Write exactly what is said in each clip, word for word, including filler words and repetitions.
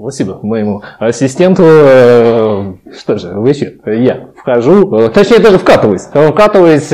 Спасибо моему ассистенту. Что же, в эфир я вхожу, точнее даже вкатываюсь. Вкатываюсь.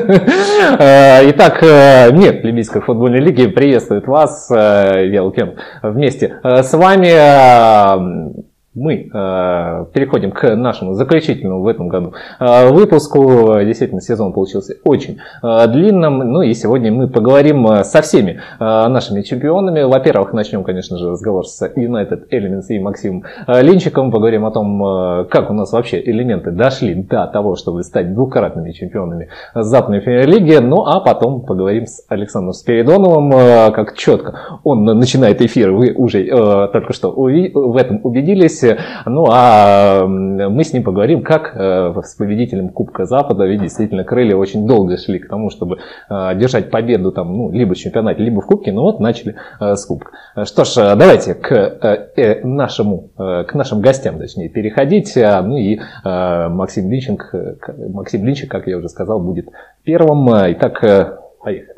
Итак, мир Либийской футбольной лиги приветствует вас. Я Лукьянов вместе с вами. Мы э, переходим к нашему заключительному в этом году э, выпуску. Действительно, сезон получился очень э, длинным. Ну и сегодня мы поговорим со всеми э, нашими чемпионами. Во-первых, начнем, конечно же, разговор с United Elements и Максимом э, Линчиком. Поговорим о том, э, как у нас вообще элементы дошли до того, чтобы стать двукратными чемпионами Западной премьер-лиги. Ну а потом поговорим с Александром Спиридоновым. Э, как четко он начинает эфир, вы уже э, только что уви- в этом убедились. Ну а мы с ним поговорим, как э, с победителем Кубка Запада, ведь действительно крылья очень долго шли к тому, чтобы э, держать победу там, ну, либо в чемпионате, либо в Кубке, но вот начали э, с Кубка. Что ж, давайте к, э, нашему, э, к нашим гостям, точнее, переходить. Ну и э, Максим Линчик, Максим Линчик, как я уже сказал, будет первым. Итак, э, поехали.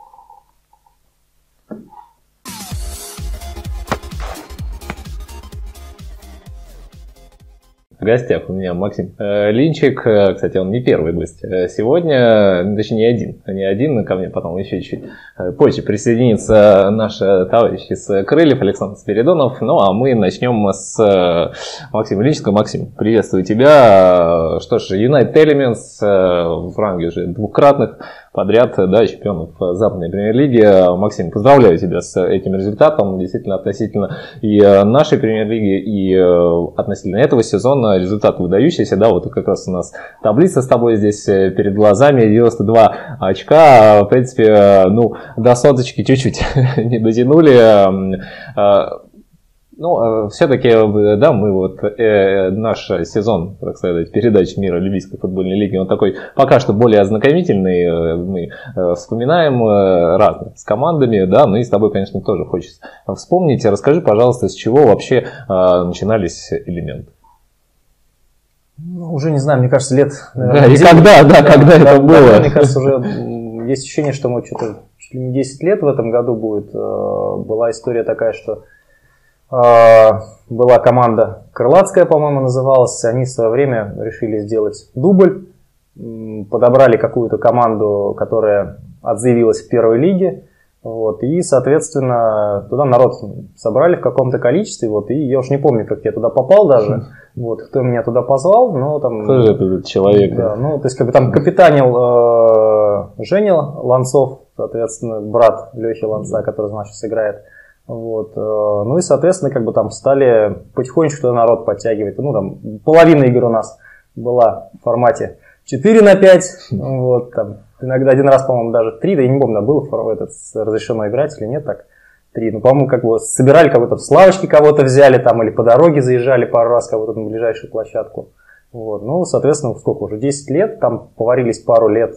В гостях у меня Максим Линчик. Кстати, он не первый гость сегодня, точнее не один, не один, ко мне потом еще чуть позже присоединится наш товарищ из Крыльев Александр Спиридонов. Ну а мы начнем с Максима Линчика. Максим, приветствую тебя. Что ж, United Elements в ранге уже двукратных подряд, да, чемпионов Западной премьер-лиги. Максим, поздравляю тебя с этим результатом. Действительно, относительно и нашей премьер-лиги, и относительно этого сезона результат выдающийся. Да, вот как раз у нас таблица с тобой здесь перед глазами. девяносто два очка. В принципе, ну, до соточки чуть-чуть не дотянули. Ну, все-таки, да, мы вот, э, наш сезон, так сказать, передач мира Либийской футбольной лиги, он такой пока что более ознакомительный. Мы э, вспоминаем э, разные с командами, да, ну и с тобой, конечно, тоже хочется вспомнить. Расскажи, пожалуйста, с чего вообще э, начинались элементы? Ну, уже не знаю, мне кажется, лет... Наверное, да, и когда, да, да, когда да, это да, было? Мне кажется, уже есть ощущение, что мы что-то чуть ли не десять лет в этом году будет. Была история такая, что была команда Крылатская, по-моему, называлась. Они в свое время решили сделать дубль. Подобрали какую-то команду, которая отзаявилась в первой лиге. Вот, и, соответственно, туда народ собрали в каком-то количестве. Вот, и я уж не помню, как я туда попал даже. Вот, кто меня туда позвал. Но, там, кто же этот человек? Да, ну, то есть, как бы там капитанил э, Женя Ланцов, соответственно, брат Лехи Ланца, который, значит, играет. Вот, э, ну и, соответственно, как бы там стали потихонечку туда народ подтягивать. Ну, там половина игр у нас была в формате четыре на пять. Вот, там, иногда один раз, по-моему, даже три, да я не помню, был этот, разрешено играть или нет, так, три. Ну, по-моему, как бы собирали кого-то с лавочки, кого-то взяли там, или по дороге заезжали пару раз кого-то на ближайшую площадку. Вот, ну, соответственно, сколько уже, десять лет, там поварились пару лет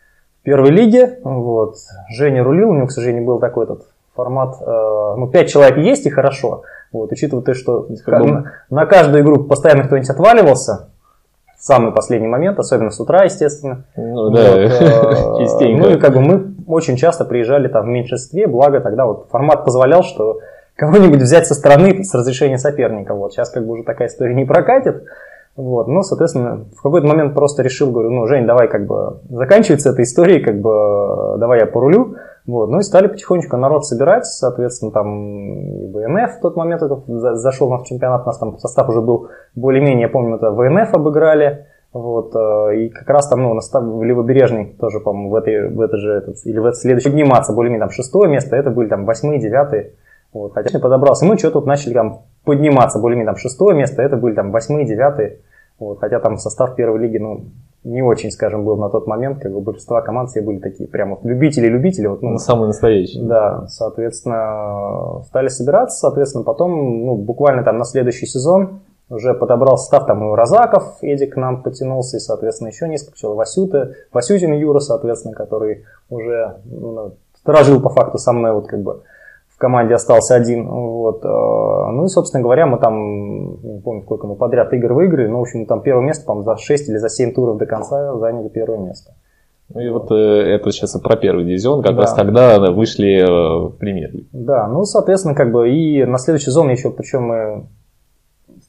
в первой лиге. Вот, Женя рулил, у него, к сожалению, был такой этот формат, э, ну, пять человек есть и хорошо. Вот, учитывая то, что на, на каждую игру постоянно кто-нибудь отваливался, в самый последний момент, особенно с утра, естественно. Ну, да, вот, э, частенько. Ну, и как бы мы очень часто приезжали там в меньшинстве, благо тогда вот формат позволял, что кого-нибудь взять со стороны с разрешения соперника. Вот, сейчас как бы уже такая история не прокатит. Вот, ну, соответственно, в какой-то момент просто решил, говорю, ну, Жень, давай как бы заканчивается эта история, как бы давай я порулю. Вот, ну и стали потихонечку народ собирать, соответственно, там и ВНФ в тот момент это зашел на чемпионат, у нас там состав уже был более-менее, я помню, это ВНФ обыграли, вот, и как раз там, ну, в Левобережный тоже, по-моему, в этой, в это же, этот, или в это следующее подниматься, более-менее там шестое место, это были там восьмые, девятые, вот, хотя подобрался, мы что-то тут начали там подниматься, более-менее там шестое место, это были там восьмые, девятые, вот, хотя там состав первой лиги, ну, не очень, скажем, был на тот момент, как бы большинство команд все были такие прям вот любители-любители. Вот, ну, самые настоящие. Да, соответственно, стали собираться, соответственно, потом, ну, буквально там на следующий сезон уже подобрал состав, там и Розаков, Эдик к нам потянулся, и, соответственно, еще несколько человек, Васюта, Васютин Юра, соответственно, который уже, ну, сторожил по факту со мной, вот, как бы, в команде остался один, вот, ну и, собственно говоря, мы там, не помню, сколько мы подряд игр выиграли, но, в общем, там первое место, по-моему, за шесть или за семь туров до конца заняли первое место. Ну и вот э, это сейчас про первый дивизион, как да. раз тогда вышли э, в премьер-лигу. Да, ну, соответственно, как бы и на следующий сезон еще, причем мы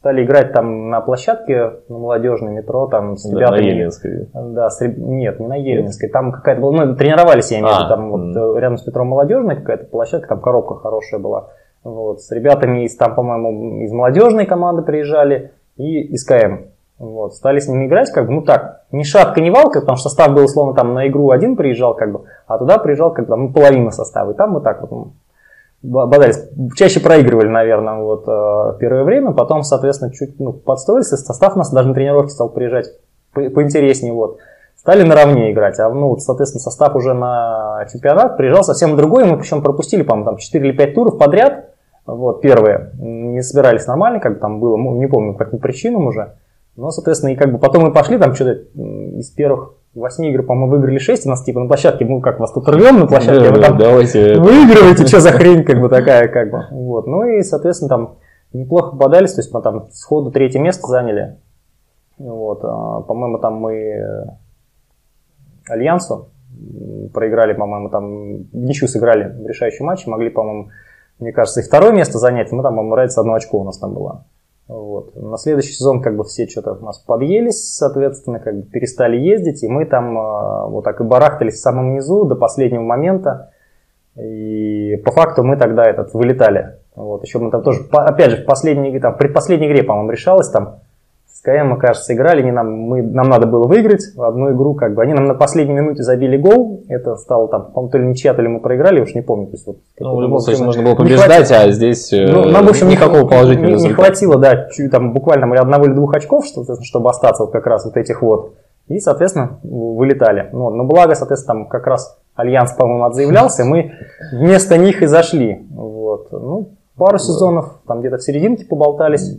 стали играть там на площадке на молодежной метро, там с да, ребятами. На Ельнинской. Да, с, нет, не на Ельнинской. Там какая-то была, ну, тренировались, я имею в виду, там mm. вот рядом с метро молодежной какая-то площадка, там коробка хорошая была. Вот, с ребятами из, там, по-моему, из молодежной команды приезжали и из КМ. Вот, стали с ними играть, как бы, ну так, ни шатка, ни валка, потому что состав был, условно, там на игру один приезжал, как бы, а туда приезжал, как бы, там, ну, половина состава. И там мы так вот, ну, бодались. Чаще проигрывали, наверное, вот, э, первое время, потом, соответственно, чуть, ну, подстроились, и состав у нас даже на тренировки стал приезжать по поинтереснее, вот. Стали наравне играть, а, ну, вот, соответственно, состав уже на чемпионат приезжал совсем другой, мы причем пропустили, по-моему, там четыре или пять туров подряд, вот, первые, не собирались нормально, как бы там было, ну, не помню, по каким причинам уже, но, соответственно, и как бы потом мы пошли, там что-то из первых восьми игр, по-моему, выиграли шесть, у нас типа на площадке, мы как вас тут рвем на площадке, да, вы там давайте. Выигрываете, что за хрень, как бы такая, как бы, вот, ну и, соответственно, там неплохо попадались, то есть мы там сходу третье место заняли, вот, по-моему, там мы Альянсу проиграли, по-моему, там ничью сыграли в решающем матче, могли, по-моему, мне кажется, и второе место занять, мы там, по-моему, разница одно очко у нас там было. Вот. На следующий сезон как бы все что-то у нас подъелись, соответственно, как бы перестали ездить, и мы там э, вот так и барахтались в самом низу до последнего момента, и по факту мы тогда этот, вылетали. Вот. Еще мы там тоже, опять же, в последней, там, в предпоследней игре, по-моему, решалось там, с КМ мы, кажется, играли, не нам, мы, нам надо было выиграть в одну игру, как бы, они нам на последней минуте забили гол, это стало там, по-моему, то ли ничья, то ли мы проиграли, уж не помню. То есть, вот, ну, в любом случае нужно было побеждать, а здесь ну, нам, в общем, никакого положительного не, результата. Не хватило, да, чуть, там буквально одного или двух очков, чтобы остаться вот как раз вот этих вот, и, соответственно, вылетали. Ну, но благо, соответственно, там как раз Альянс, по-моему, отзаявлялся, мы вместо них и зашли. Вот. Ну, пару сезонов, там где-то в серединке поболтались.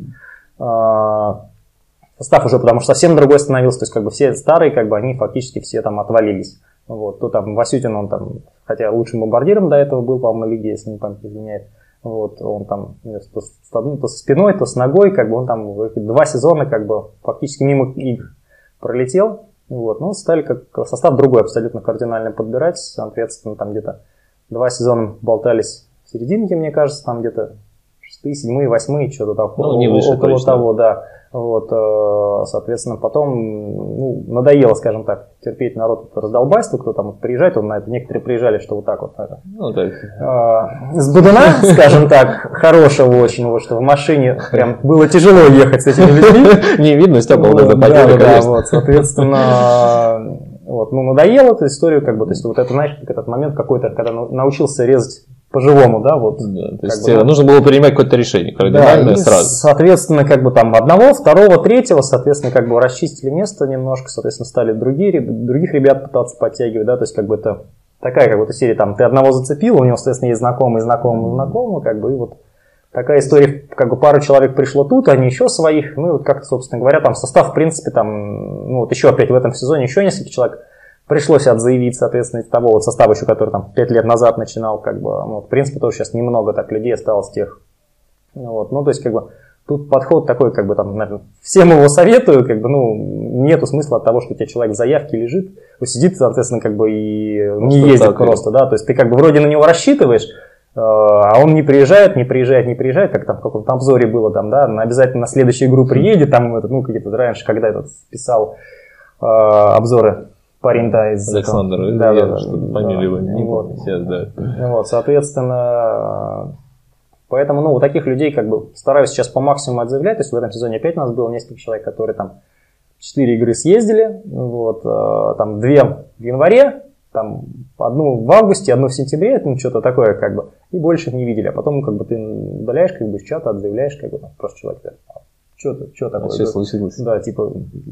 Состав уже, потому что совсем другой становился, то есть как бы все старые, как бы они фактически все там отвалились. Вот, то там Васютин, он там, хотя лучшим бомбардиром до этого был, по-моему, на лиге, если не память изменяет. Вот, он там то, то, то со спиной, то с ногой, как бы он там два сезона как бы фактически мимо игр пролетел. Вот, ну, стали как состав другой абсолютно кардинально подбирать, соответственно, там где-то два сезона болтались в серединке, мне кажется, там где-то шестые, седьмые, восьмые, что-то там, ну, не выше, около точно. того, да. Вот, соответственно, потом, ну, надоело, скажем так, терпеть народ раздолбайство, кто там приезжает, он на это, некоторые приезжали, что вот так вот, ну, так. Э, с Будуна, скажем так, хорошего очень, вот, что в машине прям было тяжело ехать с этими людьми. Не видно, стекла вот, запотели, да, да, вот, соответственно, вот, ну, надоело эту историю, как бы, то есть вот это, знаешь, как этот момент какой-то, когда научился резать по-живому, да, вот. Да, то есть бы, нужно было принимать какое-то решение кардинальное, да, сразу. Соответственно, как бы там одного, второго, третьего, соответственно, как бы расчистили место немножко, соответственно, стали другие, других ребят пытаться подтягивать, да, то есть как бы это такая как бы серия, там, ты одного зацепил, у него, соответственно, есть знакомый, знакомый, знакомый, как бы, и вот такая история, как бы пару человек пришло тут, они еще своих, ну, и вот как-то, собственно говоря, там состав, в принципе, там, ну, вот еще опять в этом сезоне еще несколько человек пришлось отзаявить, соответственно, из того вот состава еще, который там пять лет назад начинал, как бы, ну, в принципе, тоже сейчас немного так людей осталось тех. Вот, ну, то есть, как бы, тут подход такой, как бы, там, наверное, всем его советую, как бы, ну, нету смысла от того, что у тебя человек в заявке лежит, сидит, соответственно, как бы, и не ну, ездит просто, да, то есть, ты, как бы, вроде на него рассчитываешь, а он не приезжает, не приезжает, не приезжает, как там в каком-то обзоре было, там, да, обязательно на следующую игру приедет, там, ну, какие-то, раньше, когда этот писал э, обзоры, парень, да, из Александр, да, я да, что-то да, фамилию да, не вот. помню сейчас, да. Вот, соответственно, поэтому, ну, у таких людей, как бы, стараюсь сейчас по максимуму отзаявлять, то есть в этом сезоне опять у нас было несколько человек, которые там четыре игры съездили, вот, там две в январе, там одну в августе, одну в сентябре, ну, что-то такое, как бы, и больше их не видели, а потом, как бы, ты удаляешь, как бы, из чата, отзаявляешь, как бы, там, просто человек, что-то, что такое. Все случилось. Да, типа...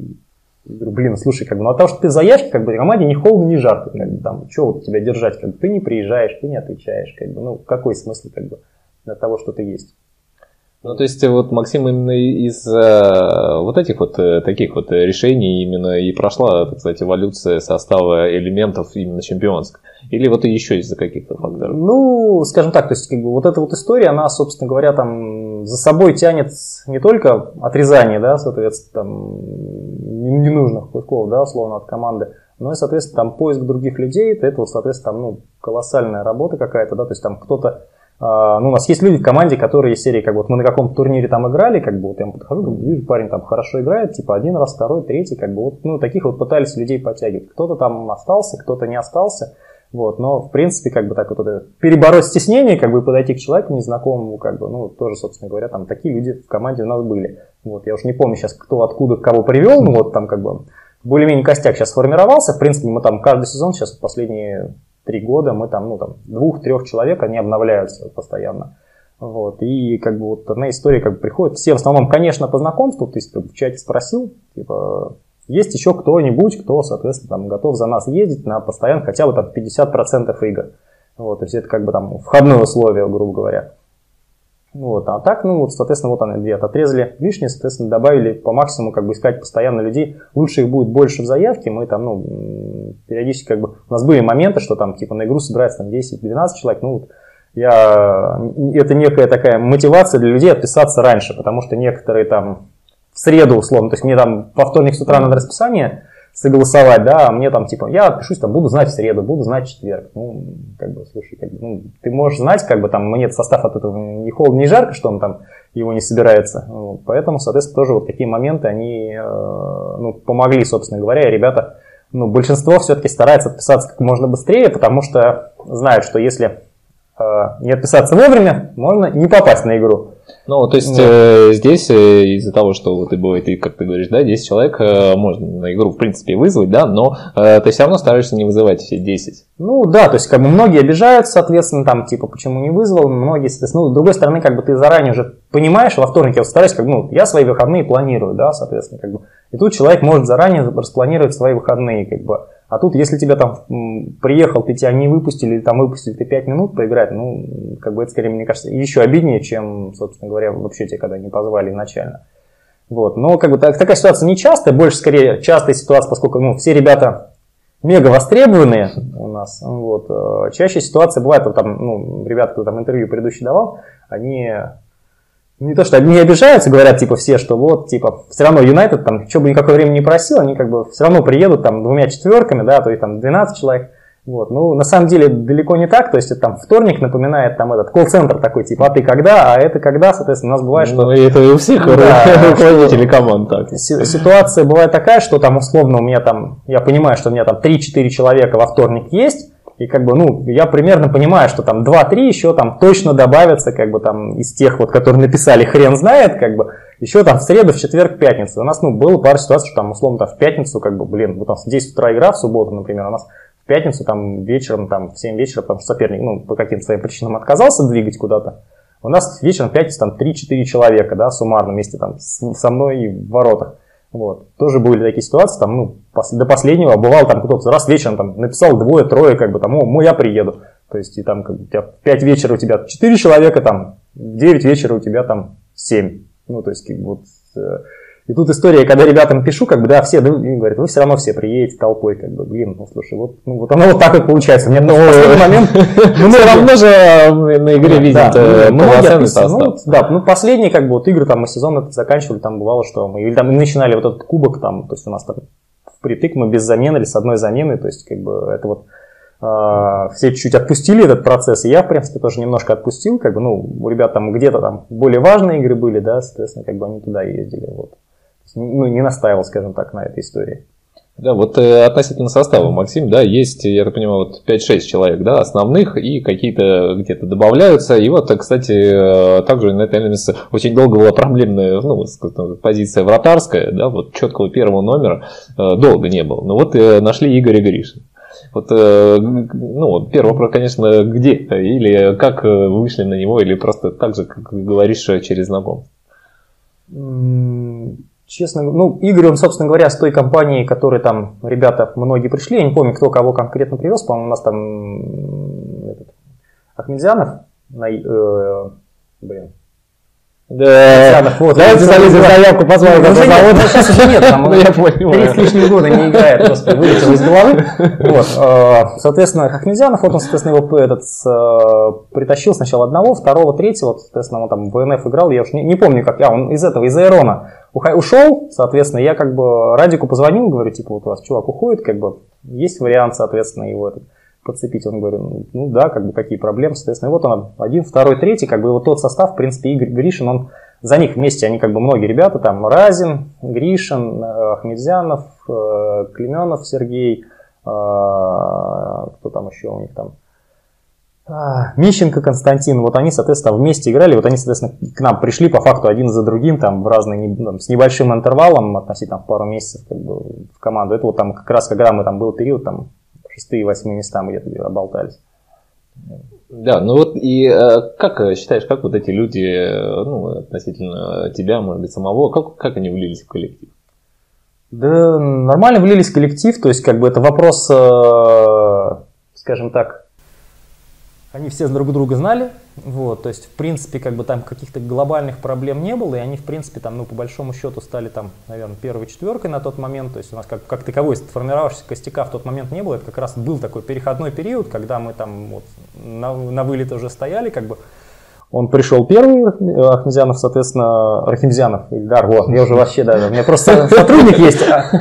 Я говорю, блин, слушай, как бы, ну от того, что ты заявки, как бы, команде ни холодно, ни жарко, как бы, там, что вот тебя держать, как бы, ты не приезжаешь, ты не отвечаешь, как бы, ну, какой смысл, как бы, от того, что ты есть. Ну, то есть, вот, Максим, именно из э, вот этих вот э, таких вот решений именно и прошла, так сказать, эволюция состава элементов именно чемпионских? Или вот еще из-за каких-то факторов? Ну, скажем так, то есть, как бы, вот эта вот история, она, собственно говоря, там, за собой тянет не только отрезание, да, соответственно, там, ненужных кусков, да, условно, от команды, но и, соответственно, там, поиск других людей, это, вот, соответственно, там, ну, колоссальная работа какая-то, да, то есть, там, кто-то Ну, у нас есть люди в команде, которые из серии, как бы, вот мы на каком-то турнире там играли, как бы, вот я ему подхожу, говорю, вижу, парень там хорошо играет, типа, один раз, второй, третий, как бы, вот, ну, таких вот пытались людей подтягивать. Кто-то там остался, кто-то не остался, вот, но, в принципе, как бы, так вот это, перебороть стеснение, как бы, подойти к человеку незнакомому, как бы, ну, тоже, собственно говоря, там, такие люди в команде у нас были. Вот, я уж не помню сейчас, кто откуда кого привел, ну, вот, там, как бы, более-менее костяк сейчас сформировался, в принципе, мы там каждый сезон сейчас, последние три года, мы там, ну, там, двух-трех человек, они обновляются постоянно. Вот, и как бы вот одна история как бы приходит, все в основном, конечно, по знакомству, то есть как бы в чате спросил, типа, есть еще кто-нибудь, кто, соответственно, там, готов за нас ездить на постоянно хотя бы там пятьдесят процентов игр. Вот, то есть это как бы там входное условие, грубо говоря. Вот, а так, ну, вот, соответственно, вот они где-то отрезали лишнее, соответственно, добавили по максимуму, как бы, искать постоянно людей. Лучше их будет больше в заявке, мы там, ну, периодически, как бы, у нас были моменты, что там, типа, на игру собирается там десять-двенадцать человек, ну, вот, я, это некая такая мотивация для людей отписаться раньше, потому что некоторые там в среду, условно, то есть мне там по вторник с утра надо расписание согласовать, да, а мне там, типа, я отпишусь, там, буду знать в среду, буду знать в четверг. Ну, как бы, слушай, как бы, ну, ты можешь знать, как бы, там, мне состав от этого не холодно, не жарко, что он там, его не собирается. Вот, поэтому, соответственно, тоже вот такие моменты, они, э, ну, помогли, собственно говоря, и ребята, ну, большинство все-таки старается отписаться как можно быстрее, потому что знают, что если э, не отписаться вовремя, можно не попасть на игру. Ну, то есть, э, здесь э, из-за того, что вот и бывает, и, как ты говоришь, да, десять человек э, можно на игру, в принципе, вызвать, да, но э, ты все равно стараешься не вызывать все десять. Ну, да, то есть, как бы, многие обижаются, соответственно, там, типа, почему не вызвал, многие, соответственно, ну, с другой стороны, как бы, ты заранее уже понимаешь, во вторник я вот стараюсь, как бы, ну, я свои выходные планирую, да, соответственно, как бы, и тут человек может заранее распланировать свои выходные, как бы. А тут, если тебя там приехал, ты тебя не выпустили, или там выпустили ты пять минут поиграть, ну, как бы это, скорее, мне кажется, еще обиднее, чем, собственно говоря, вообще тебя когда не позвали изначально. Вот. Но, как бы, так, такая ситуация не частая, больше, скорее, частая ситуация, поскольку, ну, все ребята мега востребованные у нас. Вот. Чаще ситуация бывает, вот там, ну, ребята, кто там интервью предыдущий давал, они... Не то, что они обижаются, говорят, типа, все, что вот, типа, все равно Юнайтед, там, что бы никакое время не просил, они, как бы, все равно приедут, там, двумя четверками, да, то есть, там, двенадцать человек, вот, ну, на самом деле, далеко не так, то есть, это, там, вторник напоминает, там, этот, колл-центр такой, типа, а ты когда, а это когда, соответственно, у нас бывает, что... Ну, это и у всех руководителей команд так. Ситуация бывает такая, что, там, условно, у меня, там, я понимаю, что у меня, там, три-четыре человека во вторник есть. И как бы, ну, я примерно понимаю, что там два-три еще там точно добавятся, как бы там из тех вот, которые написали хрен знает, как бы, еще там в среду, в четверг, в пятницу. У нас, ну, было пару ситуаций, что там, условно, там в пятницу, как бы, блин, вот там в десять утра игра, в субботу, например, у нас в пятницу, там, вечером, там, в семь вечера, потому что соперник, ну, по каким-то своим причинам отказался двигать куда-то. У нас вечером в пятницу там три-четыре человека, да, суммарно вместе там со мной и в воротах. Вот. Тоже были такие ситуации, там, ну, пос, до последнего, бывало, там, кто-то раз вечером там написал двое-трое, как бы, там, о, я приеду. То есть, и там, как бы, у тебя в пять вечера у тебя четыре человека, там, в девять вечера у тебя там семь. Ну, то есть, как бы, вот, э, и тут история, когда ребятам пишу, как бы, да, все, да, и говорят, вы все равно все приедете толпой, как бы, блин, ну, слушай, вот, ну, вот оно вот так вот получается. У меня в последний момент... Мы все равно же на игре видим полноценный состав. Да, ну, последние, как бы, вот игры, там, мы сезон заканчивали, там, бывало, что мы, или там начинали вот этот кубок, там, то есть, у нас там впритык мы без замены или с одной заменой, то есть, как бы, это вот, все чуть-чуть отпустили этот процесс, и я, в принципе, тоже немножко отпустил, как бы, ну, у ребят там где-то там более важные игры были, да, соответственно, как бы они туда ездили, вот. Ну, не настаивал, скажем так, на этой истории. Да, вот э, относительно состава, Максим, да, есть, я так понимаю, вот пять-шесть человек, да, основных, и какие-то где-то добавляются. И вот, кстати, э, также на этой месте очень долго была проблемная, ну, позиция вратарская, да, вот четкого первого номера э, долго не было. Но вот э, нашли Игоря Гришина. Вот, э, ну, первый вопрос, конечно, где? Или как вышли на него, или просто так же, как говоришь, через знакомство? Честно, ну, Игорь, он, собственно говоря, с той компании, которой там ребята многие пришли, я не помню, кто кого конкретно привез, по-моему, у нас там этот, Ахмедзянов, на, э, блин. Да, вот, давайте залезем в заявку, позвали на завод. Сейчас уже нет, там он три с лишним года не играет, просто вылетел из головы. Вот, соответственно, Ахмедзянов, вот он, соответственно, его этот, притащил сначала одного, второго, третьего, соответственно, он там в ВНФ играл, я уж не, не помню, как, а, он из этого, из Аэрона ушел, соответственно, я как бы Радику позвонил, говорю, типа, вот у вас чувак уходит, как бы, есть вариант, соответственно, его этот. подцепить. Он говорит, ну да, как бы какие проблемы, соответственно. И вот он один, второй, третий, как бы вот тот состав, в принципе, Игорь Гришин, он за них вместе, они как бы многие ребята, там Разин, Гришин, Ахмедзянов, Клеменов Сергей, кто там еще у них там, Мищенко Константин, вот они, соответственно, вместе играли, вот они, соответственно, к нам пришли по факту один за другим, там, в разные, там, с небольшим интервалом, относительно в пару месяцев, как бы, в команду. Это вот там как раз, когда мы там был период, там, шестые, восьмые места мы где-то оболтались. Да, ну вот и как считаешь, как вот эти люди, ну, относительно тебя, может быть, самого, как, как они влились в коллектив? Да, нормально влились в коллектив, то есть, как бы, это вопрос, скажем так, они все друг друга знали, вот, то есть, в принципе, как бы там каких-то глобальных проблем не было, и они, в принципе, там, ну, по большому счету стали там, наверное, первой четверкой на тот момент, то есть у нас как, как таковой сформировавшегося костяка в тот момент не было, это как раз был такой переходной период, когда мы там вот на, на вылет уже стояли, как бы. Он пришел первый, Ахмедзянов, соответственно, Рахимзянов, Ильдар, вот, я уже вообще, да, у меня просто сотрудник есть,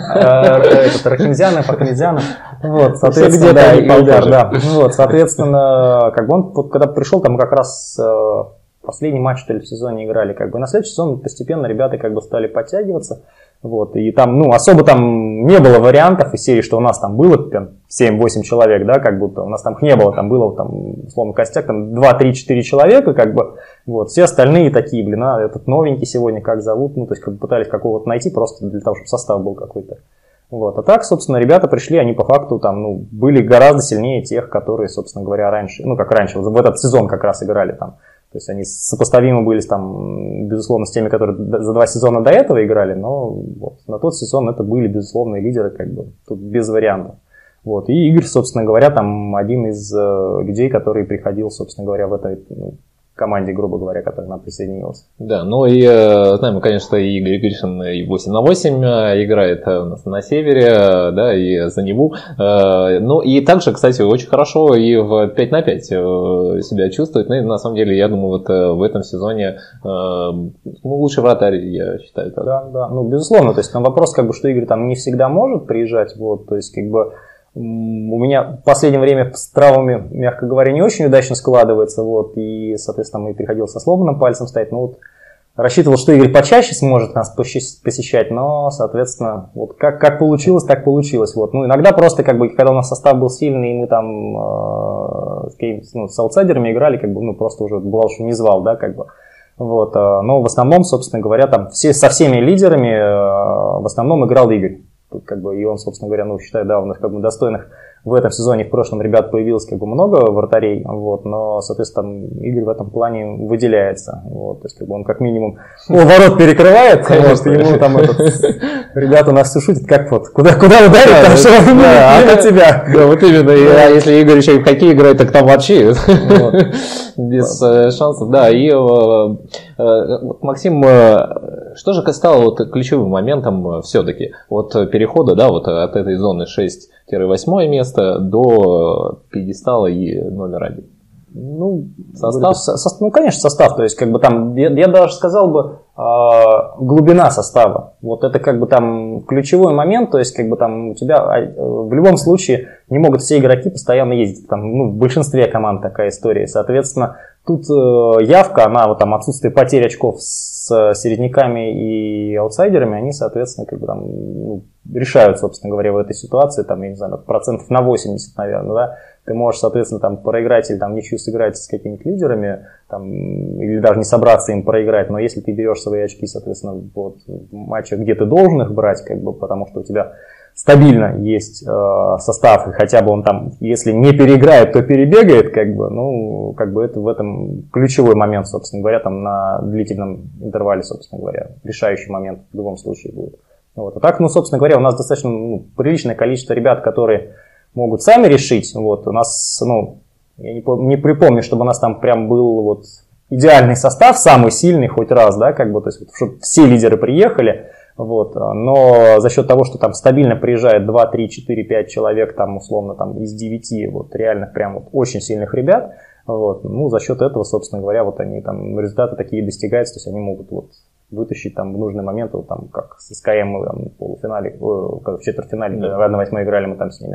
этот Рахимзянов, Ахмедзянов, вот, соответственно, да, Ильдар, да, вот, соответственно, как бы он, вот, когда пришел, там как раз последний матч, что ли, в сезоне играли, как бы, на следующий сезон постепенно ребята, как бы, стали подтягиваться, вот, и там, ну, особо там не было вариантов из серии, что у нас там было прям семь-восемь человек, да, как будто у нас там их не было, там было, там, условно, костяк, там два-три-четыре человека, как бы, вот, все остальные такие, блин, а этот новенький сегодня, как зовут, ну, то есть, как бы пытались какого-то найти просто для того, чтобы состав был какой-то, вот, а так, собственно, ребята пришли, они по факту там, ну, были гораздо сильнее тех, которые, собственно говоря, раньше, ну, как раньше, в этот сезон как раз играли там. То есть они сопоставимы были, там, безусловно, с теми, которые за два сезона до этого играли, но вот, на тот сезон это были безусловные лидеры, как бы, тут без вариантов. Вот. И Игорь, собственно говоря, там один из э, людей, который приходил, собственно говоря, в этой, ну, команде, грубо говоря, которая к нам присоединилась. Да, ну и э, знаем, конечно, и Игорь Гришин и восемь на восемь играет у нас на севере, да, и за Неву. Э, ну и также, кстати, очень хорошо и в пять на пять себя чувствует. Ну и на самом деле, я думаю, вот в этом сезоне э, ну, лучший вратарь, я считаю. Так. Да, да, ну безусловно, то есть там вопрос, как бы, что Игорь там не всегда может приезжать, вот, то есть как бы у меня в последнее время с травмами, мягко говоря, не очень удачно складывается, вот, и, соответственно, мне приходилось со сломанным пальцем стоять, ну вот, рассчитывал, что Игорь почаще сможет нас посещать, но, соответственно, вот как, как получилось, так получилось, вот, ну, иногда просто, как бы, когда у нас состав был сильный, и мы там э, ну, с аутсайдерами играли, как бы, ну, просто уже бывало, что не звал, да, как бы, вот, э, но в основном, собственно говоря, там, все, со всеми лидерами э, в основном играл Игорь. Тут, как бы, и он, собственно говоря, ну, считаю, да, у нас, как бы, достойных в этом сезоне, в прошлом ребят появилось, как бы, много вратарей, вот, но, соответственно, Игорь в этом плане выделяется, вот, то есть, как бы, он как минимум ну, ворот перекрывает, вот, ему там этот, ребята нас все шутят, как вот, куда, куда ударить, там, что а от тебя. Да, вот именно, а если Игорь еще и в хоккей играет, так там вообще без шансов, да, и Максим, что же стало вот ключевым моментом все-таки вот перехода, да, вот от этой зоны шесть-восемь место до пьедестала и номер один? Ну, состав, со, ну, конечно, состав, то есть, как бы там, я, я даже сказал бы, э, глубина состава, вот это как бы там ключевой момент, то есть, как бы там у тебя э, в любом случае не могут все игроки постоянно ездить, там, ну, в большинстве команд такая история, соответственно, тут э, явка, она, вот там, отсутствие потерь очков с середняками и аутсайдерами, они, соответственно, как бы там, ну, решают, собственно говоря, в этой ситуации, там, я не знаю, процентов на восемьдесят, наверное, да, ты можешь, соответственно, там проиграть или там ничью сыграть с какими-то лидерами, там, или даже не собраться им проиграть, но если ты берешь свои очки, соответственно, вот, в матчах, где ты должен их брать, как бы, потому что у тебя стабильно есть э, состав, и хотя бы он там, если не переиграет, то перебегает, как бы, ну, как бы это в этом ключевой момент, собственно говоря, там на длительном интервале, собственно говоря, решающий момент в любом случае будет. Вот. А так, ну, собственно говоря, у нас достаточно, ну, приличное количество ребят, которые могут сами решить. Вот, у нас, ну, я не, не припомню, чтобы у нас там прям был вот идеальный состав, самый сильный хоть раз, да, как бы, то есть, вот, чтобы все лидеры приехали, вот, но за счет того, что там стабильно приезжает два, три, четыре, пять человек, там, условно, там, из девяти, вот, реально прям вот очень сильных ребят, вот, ну, за счет этого, собственно говоря, вот они там, результаты такие достигаются, то есть, они могут вот вытащить там в нужный момент, вот, там, как с СКМ мы там, в полуфинале, в четвертьфинале, да. В одна восьмой играли мы там с ними.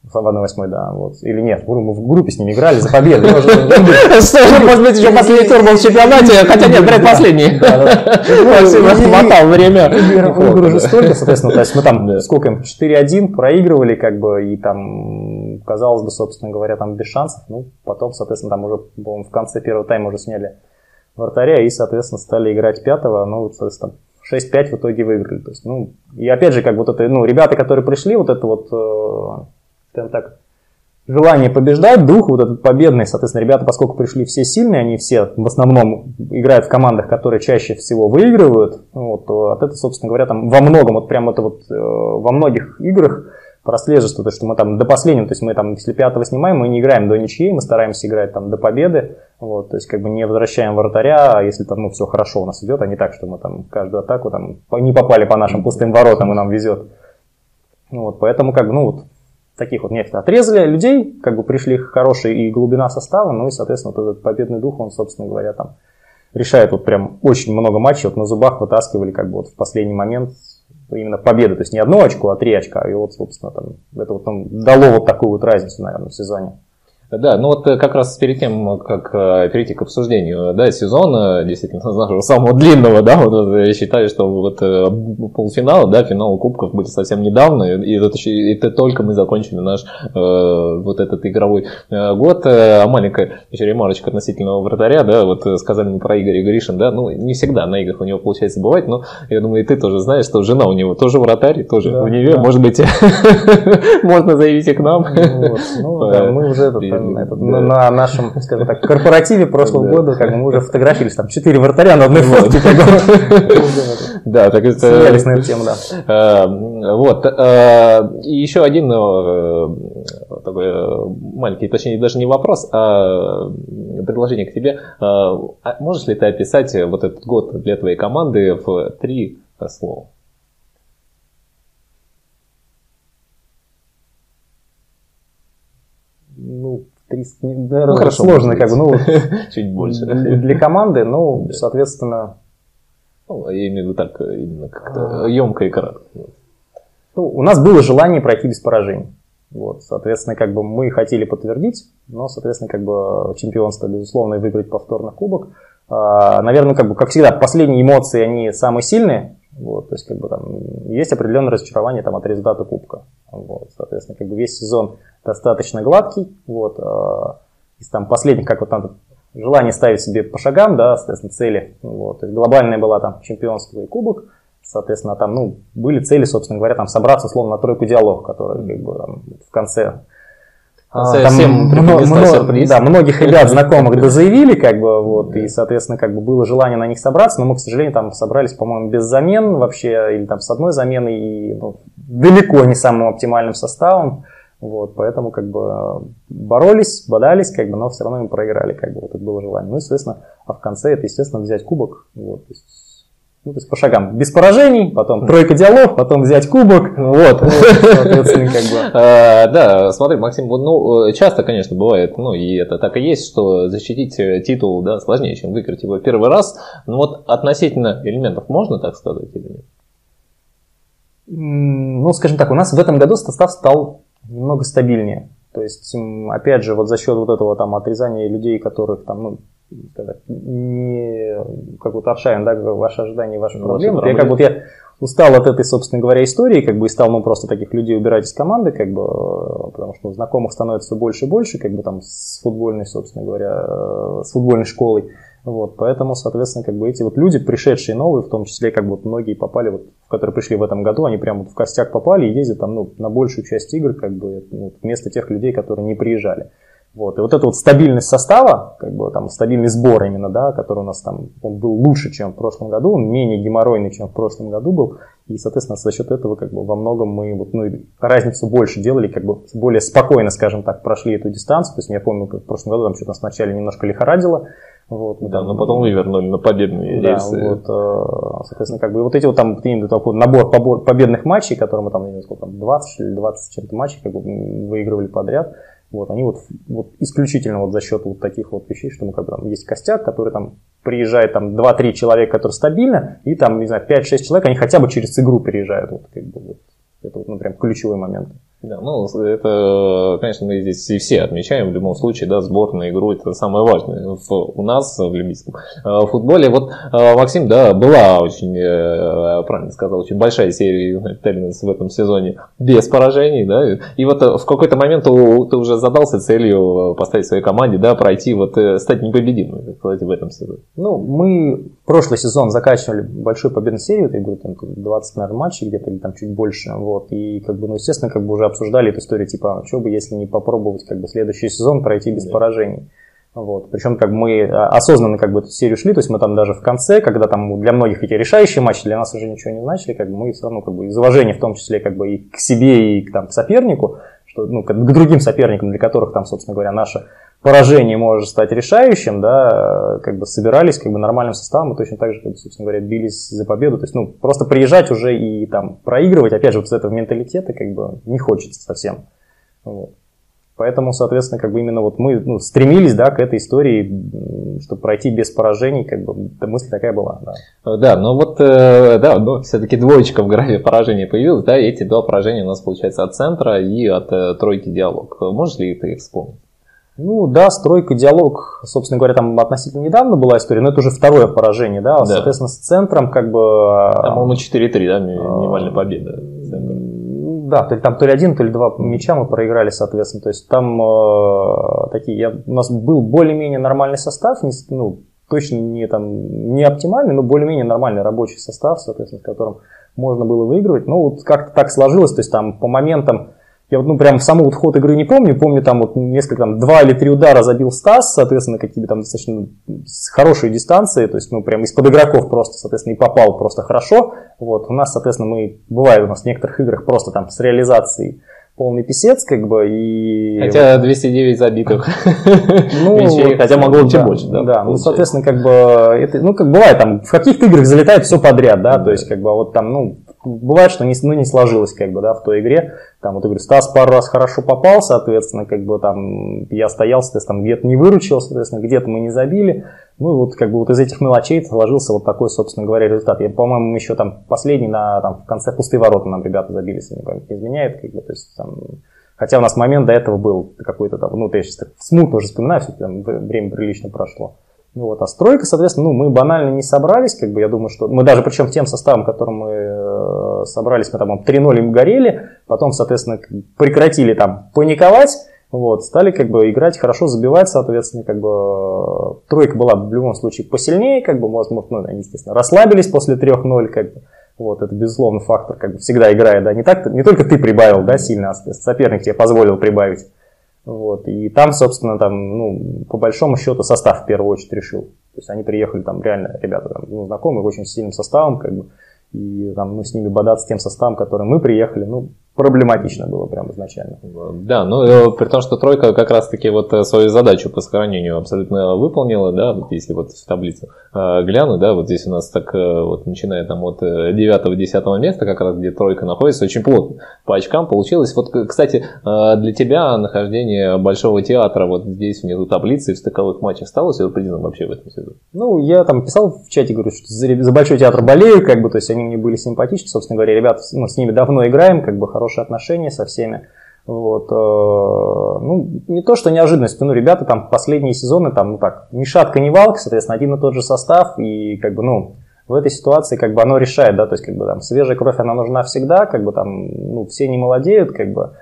В одной восьмой, да. Вот. Или нет, мы в группе с ними играли за победу. Может быть, еще последний тур был в чемпионате, хотя нет, предпоследний. Хватал время. Игр уже столько, соответственно, то есть мы там, сколько им, четыре один проигрывали, как бы, и там, казалось бы, собственно говоря, там без шансов. Ну, потом, соответственно, там уже, по-моему, в конце первого тайма уже сняли вратаря и, соответственно, стали играть пятого, ну, соответственно, шесть пять в итоге выиграли. То есть, ну, и опять же, как вот это, ну, ребята, которые пришли, вот это вот, скажем так, желание побеждать, дух вот этот победный, соответственно, ребята, поскольку пришли все сильные, они все в основном играют в командах, которые чаще всего выигрывают, вот, то от этого, собственно говоря, там во многом, вот прям это вот во многих играх прослеживается, то, что мы там до последнего, то есть мы там, если пятого снимаем, мы не играем до ничьей, мы стараемся играть там до победы, вот, то есть как бы не возвращаем вратаря, а если там, ну, все хорошо у нас идет, а не так, что мы там каждую атаку там не попали по нашим пустым воротам и нам везет. Вот, поэтому как бы, ну, вот, таких вот нефть отрезали людей, как бы пришли хорошая и глубина состава, ну и, соответственно, вот этот победный дух, он, собственно говоря, там решает вот прям очень много матчей, вот на зубах вытаскивали как бы вот в последний момент именно победу, то есть не одно очко, а три очка, и вот, собственно, там, это вот там дало вот такую вот разницу, наверное, в сезоне. Да, ну вот как раз перед тем, как перейти к обсуждению, да, сезона, действительно, нашего самого длинного, да, вот я считаю, что вот полуфинал, да, финал кубков были совсем недавно, и это, это только мы закончили наш э, вот этот игровой год. А маленькая еще ремарочка относительно вратаря, да, вот сказали мы про Игоря Гришин, да, ну не всегда на играх у него получается бывать, но я думаю, и ты тоже знаешь, что жена у него тоже вратарь, тоже да, у нее, да. Может быть, можно заявить и к нам. Ну да, мы уже это Этот, да. на, на нашем, скажем так, корпоративе прошлого да. года, как мы уже фотографировались, там четыре вратаря на одной фотке. Да, так это... Смеялись на эту тему, да. Вот. И еще один такой маленький, точнее, даже не вопрос, а предложение к тебе. Можешь ли ты описать вот этот год для твоей команды в три слова? Ну, три, наверное, ну, хорошо, сложно, как бы, ну, чуть больше. Для команды, ну, да. Соответственно... Ну, я имею в виду так, именно как-то емко и кратко. Ну, у нас было желание пройти без поражений. Вот, соответственно, как бы мы хотели подтвердить, но, соответственно, как бы чемпионство, безусловно, и выиграть повторно кубок. А, наверное, как бы, как всегда, последние эмоции, они самые сильные. Вот, то есть, как бы там есть определенное разочарование там, от результата кубка. Вот, соответственно, как бы весь сезон достаточно гладкий. Вот, э, из там последних, как вот там желание ставить себе по шагам, да, соответственно, цели. Вот, то есть глобальная была там чемпионство и кубок. Соответственно, там, ну, были цели, собственно говоря, там собраться, условно, на тройку диалог, который как бы там, в конце. А, там много, много, да, многих ребят знакомых заявили, как бы, вот, и, соответственно, как бы было желание на них собраться, но мы, к сожалению, там собрались, по-моему, без замен вообще, или там с одной заменой, и ну, далеко не самым оптимальным составом, вот, поэтому, как бы, боролись, бодались, как бы, но все равно мы проиграли, как бы, вот это было желание. Ну, и, соответственно, а в конце это, естественно, взять кубок, вот, то есть, ну, то есть по шагам. Без поражений, потом тройка диалог, потом взять кубок. Вот, соответственно, как бы. Да, смотри, Максим, ну, часто, конечно, бывает, ну, и это так и есть, что защитить титул, да, сложнее, чем выиграть его первый раз. Но вот относительно элементов можно так сказать или нет? Ну, скажем так, у нас в этом году состав стал немного стабильнее. То есть, опять же, вот за счет вот этого там отрезания людей, которых там, ну, не как вот Аршавин, да, ваши ожидания, ваши ну, проблемы. Я как бы вот я устал от этой, собственно говоря, истории, как бы и стал, ну, просто таких людей убирать из команды, как бы, потому что ну, знакомых становится все больше и больше, как бы там с футбольной, собственно говоря, с футбольной школой. Вот, поэтому, соответственно, как бы эти вот люди, пришедшие новые, в том числе, как бы вот многие попали, вот, которые пришли в этом году, они прямо вот в костяк попали и ездят там, ну, на большую часть игр, как бы, ну, вместо тех людей, которые не приезжали. Вот. И вот эта вот стабильность состава, как бы там стабильный сбор именно, да, который у нас там, он был лучше, чем в прошлом году, он менее геморройный, чем в прошлом году был, и, соответственно, за счет этого как бы во многом мы вот, ну, разницу больше делали, как бы более спокойно, скажем так, прошли эту дистанцию. То есть я помню, как в прошлом году там что-то нас вначале немножко лихорадило. Вот, да, там, но потом вы вернули на победные да, рельсы. Вот, соответственно, как бы вот эти вот там такой набор победных матчей, которые мы там, не знаю, сколько там, двадцать или двадцать чем-то матчей как бы выигрывали подряд. Вот, они вот, вот исключительно вот за счет вот таких вот вещей, что мы как бы там есть костяк, который там приезжает там два-три человека, которые стабильно, и там, не знаю, пять-шесть человек, они хотя бы через игру переезжают. Вот, как бы, вот, это вот, ну, прям ключевой момент. Да, ну, это, конечно, мы здесь и все отмечаем, в любом случае, да, сбор на игру – это самое важное в, у нас в любительском футболе. Вот, Максим, да, была очень, правильно сказал, очень большая серия Юнайтед Таллинс в этом сезоне без поражений, да, и вот в какой-то момент ты уже задался целью поставить своей команде, да, пройти, вот, стать непобедимым, так сказать, в этом сезоне. Ну, мы прошлый сезон заканчивали большую победную серию, я говорю, там двадцать, наверное, матчей где-то, или там чуть больше, вот, и, как бы, ну, естественно, как бы уже обсуждали эту историю, типа, что бы, если не попробовать, как бы, следующий сезон пройти без yeah. поражений. Вот. Причем, как бы, мы осознанно, как бы, эту серию шли, то есть мы там даже в конце, когда там для многих эти решающие матчи для нас уже ничего не значили, как бы, мы все равно, как бы, из уважения, в том числе, как бы, и к себе, и к, там, к сопернику, что, ну, к, к другим соперникам, для которых, там, собственно говоря, наше поражение может стать решающим, да, как бы, собирались, как бы, нормальным составом, мы точно так же, как бы, собственно говоря, бились за победу, то есть, ну, просто приезжать уже и, там, проигрывать, опять же, вот с этого менталитета, как бы, не хочется совсем, вот. Поэтому, соответственно, как бы именно вот мы, ну, стремились, да, к этой истории, чтобы пройти без поражений, как бы мысль такая была. Да, да, но вот, э, да, но все-таки двоечка в графе поражения появилась, да, эти два поражения у нас получается от центра и от э, тройки Диалог. Можешь ли ты их вспомнить? Ну да, стройка, Диалог, собственно говоря, там относительно недавно была история, но это уже второе поражение, да, да. Соответственно, с центром как бы... Там, по-моему, четыре три, да, минимальная победа. Да, то ли там то ли один, то ли два мяча мы проиграли, соответственно. То есть там э, такие, я, у нас был более-менее нормальный состав, не, ну, точно не, там, не оптимальный, но более-менее нормальный рабочий состав, соответственно, с которым можно было выигрывать. Ну, вот как-то так сложилось, то есть там по моментам, я вот, ну, прям в саму вот ход игры не помню, помню там вот несколько, там, два или три удара забил Стас, соответственно, какие-то там достаточно с хорошей дистанции, то есть, ну, прям из-под игроков просто, соответственно, и попал просто хорошо, вот, у нас, соответственно, мы, бывает у нас в некоторых играх просто там с реализацией полный писец, как бы, и... Хотя двести девять забитых мячей, хотя могло быть больше, да? Да, ну, соответственно, как бы, это, ну, как бывает, там, в каких-то играх залетает все подряд, да, то есть, как бы, вот там, ну, бывает, что не, ну, не сложилось, как бы, да, в той игре. Там, вот, я говорю, Стас пару раз хорошо попал, соответственно, как бы, там, я стоял, соответственно, там, где-то не выручил, соответственно, где-то мы не забили. Ну, и вот, как бы, вот из этих мелочей сложился вот такой, собственно говоря, результат. Я, по-моему, еще там последний на, там, в конце пустые ворота нам ребята забили, если не память не изменяет, как бы, то есть, там, хотя у нас момент до этого был какой-то там, ну, я сейчас так смутно уже вспоминаю, все-таки там время прилично прошло. Ну вот, а стройка, соответственно, ну, мы банально не собрались, как бы, я думаю, что мы даже, причем тем составом, которым мы э, собрались, мы там три ноль им горели, потом, соответственно, прекратили там паниковать, вот, стали, как бы, играть, хорошо забивать, соответственно, как бы, тройка была в любом случае посильнее, как бы, возможно, ну, они, естественно, расслабились после трех ноль, как бы, вот, это, безусловно, фактор, как бы, всегда играя, да, не так, не только ты прибавил, да, сильно, а соперник тебе позволил прибавить. Вот, и там, собственно, там, ну, по большому счету состав в первую очередь решил. То есть они приехали там реально, ребята, там, ну, знакомые, очень сильным составом, как бы, и там, ну, с ними бодаться тем составом, которым мы приехали, ну, проблематично было прям изначально. Да, ну, при том, что тройка как раз-таки вот свою задачу по сохранению абсолютно выполнила, да, вот если вот в таблицу э, гляну, да, вот здесь у нас так э, вот начиная там от девятого-десятого места, как раз где тройка находится, очень плотно по очкам получилось. Вот, кстати, э, для тебя нахождение Большого театра вот здесь внизу таблицы в стыковых матчах стало сюрпризом вообще в этом сезоне? Ну, я там писал в чате, говорю, что за, за Большой театр болею, как бы, то есть они мне были симпатичны, собственно говоря, ребята, ну, с ними давно играем, как бы, хорошие отношения со всеми. Вот, э, ну, не то, что неожиданность, ну, ребята там последние сезоны, там, ну так, ни шатка, ни валка, соответственно, один и тот же состав, и как бы, ну, в этой ситуации как бы оно решает, да, то есть как бы там свежая кровь, она нужна всегда, как бы там, ну, все не молодеют, как бы,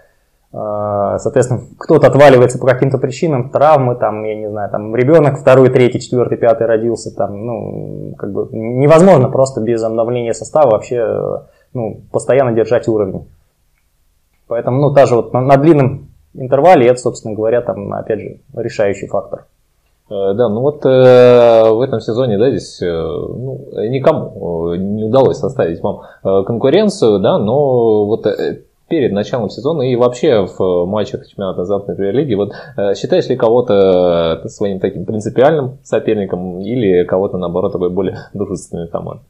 э, соответственно, кто-то отваливается по каким-то причинам, травмы, там, я не знаю, там, ребенок второй, третий, четвертый, пятый родился, там, ну, как бы невозможно просто без обновления состава вообще, ну, постоянно держать уровень. Поэтому, ну, даже вот на, на длинном интервале это, собственно говоря, там, опять же, решающий фактор. Да, ну вот э, в этом сезоне, да, здесь э, ну, никому не удалось составить вам конкуренцию, да, но вот э, перед началом сезона и вообще в матчах чемпионата Западной премьер-лиги, вот э, считаешь ли кого-то своим таким принципиальным соперником или кого-то, наоборот, такой более дружественной командой?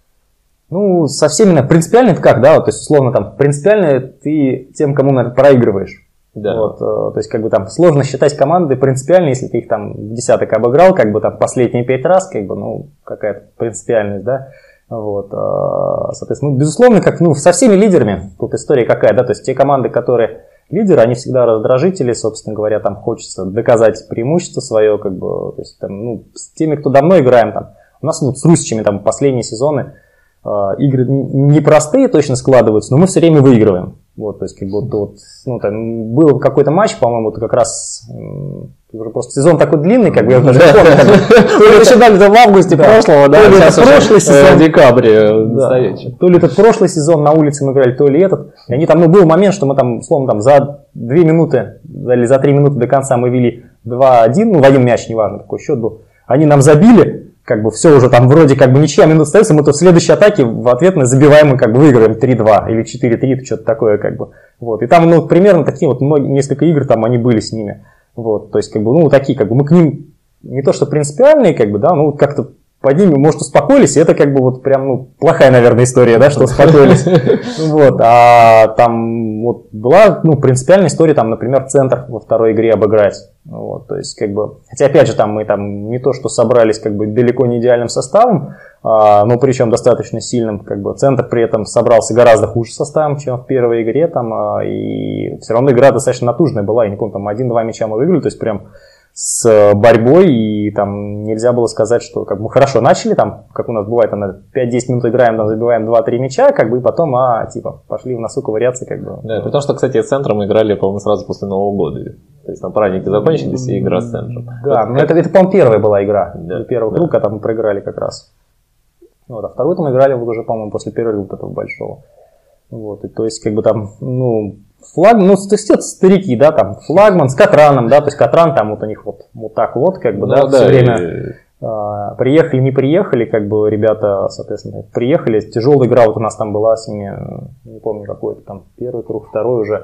Ну, со всеми принципиально это как, да, вот, то есть, условно, там, принципиально ты тем, кому, наверное, проигрываешь. Да. Вот, то есть, как бы там сложно считать команды принципиально, если ты их там в десяток обыграл, как бы там последние пять раз, как бы, ну, какая-то принципиальность, да. Вот, соответственно, ну, безусловно, как, ну, со всеми лидерами, тут история какая, да, то есть те команды, которые лидеры, они всегда раздражители, собственно говоря, там хочется доказать преимущество свое, как бы, то есть, там, ну, с теми, кто давно играем, там, у нас ну, с русичами там последние сезоны э, игры непростые точно складываются, но мы все время выигрываем. Вот, то есть, как бы, вот, ну, там, был какой-то матч, по-моему, это как раз уже просто сезон такой длинный, как бы, я даже не помню. То ли начинали в августе прошлого, да, то ли это прошлый сезон, в декабре настоящий. То ли это прошлый сезон на улице мы играли, то ли этот. И они там, ну, был момент, что мы там, условно, там, за две минуты, или за три минуты до конца мы вели два-один, ну, в один мяч, неважно, такой счет был. Они нам забили, как бы все уже там вроде как бы ничья минут остается, мы то в следующей атаке в ответной забиваем и как бы выиграем три-два или четыре-три, что-то такое как бы. Вот. И там, ну, примерно такие вот многие, несколько игр там они были с ними. Вот. То есть, как бы, ну, такие, как бы, мы к ним не то что принципиальные, как бы, да, ну, как-то под ними, может, успокоились, и это как бы вот прям, ну, плохая, наверное, история, да, что успокоились. Вот, а там вот была, ну, принципиальная история, там, например, центр во второй игре обыграть. Вот, то есть, как бы, хотя, опять же, там мы там не то, что собрались, как бы, далеко не идеальным составом, а, но причем достаточно сильным, как бы, центр при этом собрался гораздо хуже составом, чем в первой игре, там, а, и все равно игра достаточно натужная была, я не помню, там, один-два мяча мы выиграли, то есть, прям с борьбой, и там нельзя было сказать, что как бы мы хорошо начали, там, как у нас бывает, там, пять-десять минут играем, там, забиваем два-три мяча, как бы, и потом, а, типа, пошли в носу ковыряться, как бы. Да, при том, что, кстати, с центром играли, по-моему, сразу после Нового года. То есть, там праздники закончились, и игра с центром. Да, вот, ну, это, это, по-моему, первая была игра. Да, первый круг, да. А там мы проиграли как раз. Вот, а второй там играли вот уже, по-моему, после перерыва вот этого большого. Вот, и то есть, как бы там, ну, флагман, ну, то есть это старики, да, там, флагман с Катраном, да, то есть Катран там вот у них вот, вот так вот, как бы, ну, да, да, все и... время э, приехали, не приехали, как бы, ребята, соответственно, приехали, тяжелая игра вот у нас там была с ними, не помню какой-то там, первый круг, второй уже,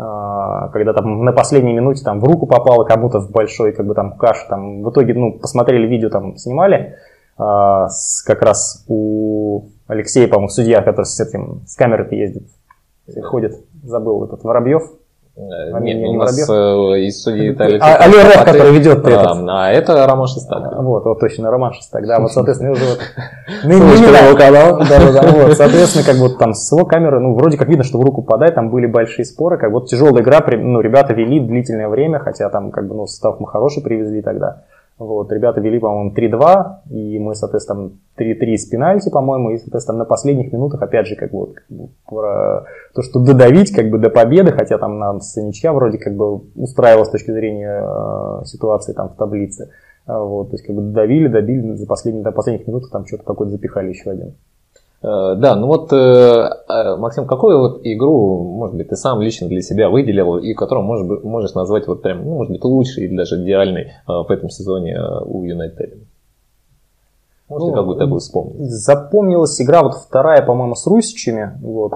э, когда там на последней минуте там в руку попало кому-то в большой, как бы, там, каш, там, в итоге, ну, посмотрели видео, там, снимали, э, с, как раз у Алексея, по-моему, судья, который с этим, с камерой-то ездит, ходит, забыл этот Воробьев. Нет, не, не у нас Воробьев. Из судьи это Алексей. А, Алексей, а который ведет а, этот. А это Роман Шестак. А, вот, вот точно, Роман Шестак, да, вот, соответственно, уже вот. Ну, не канал. Да, да, вот, соответственно, как бы там с его камеры, ну, вроде как видно, что в руку попадает, там были большие споры, как вот тяжелая игра, ну, ребята вели длительное время, хотя там, как бы, ну, состав мы хороший привезли тогда. Вот, ребята вели, по-моему, три-два, и мы, соответственно, три-три с пенальти, по-моему, и, соответственно, на последних минутах, опять же, как бы, вот, как бы про то, что додавить, как бы, до победы, хотя там нам с ничья вроде, как бы, устраивала с точки зрения э, ситуации там в таблице, вот, то есть, как бы, додавили, добили, за последние, до последних минут там что-то какое-то запихали еще один. Да, ну вот, Максим, какую вот игру, может быть, ты сам лично для себя выделил, и которую можешь, можешь назвать вот прям, ну, может быть, лучшей или даже идеальной в этом сезоне у Юнайтед? Можете ну, какую-то такую вспомнить? Запомнилась игра, вот вторая, по-моему, с русичами. Вот,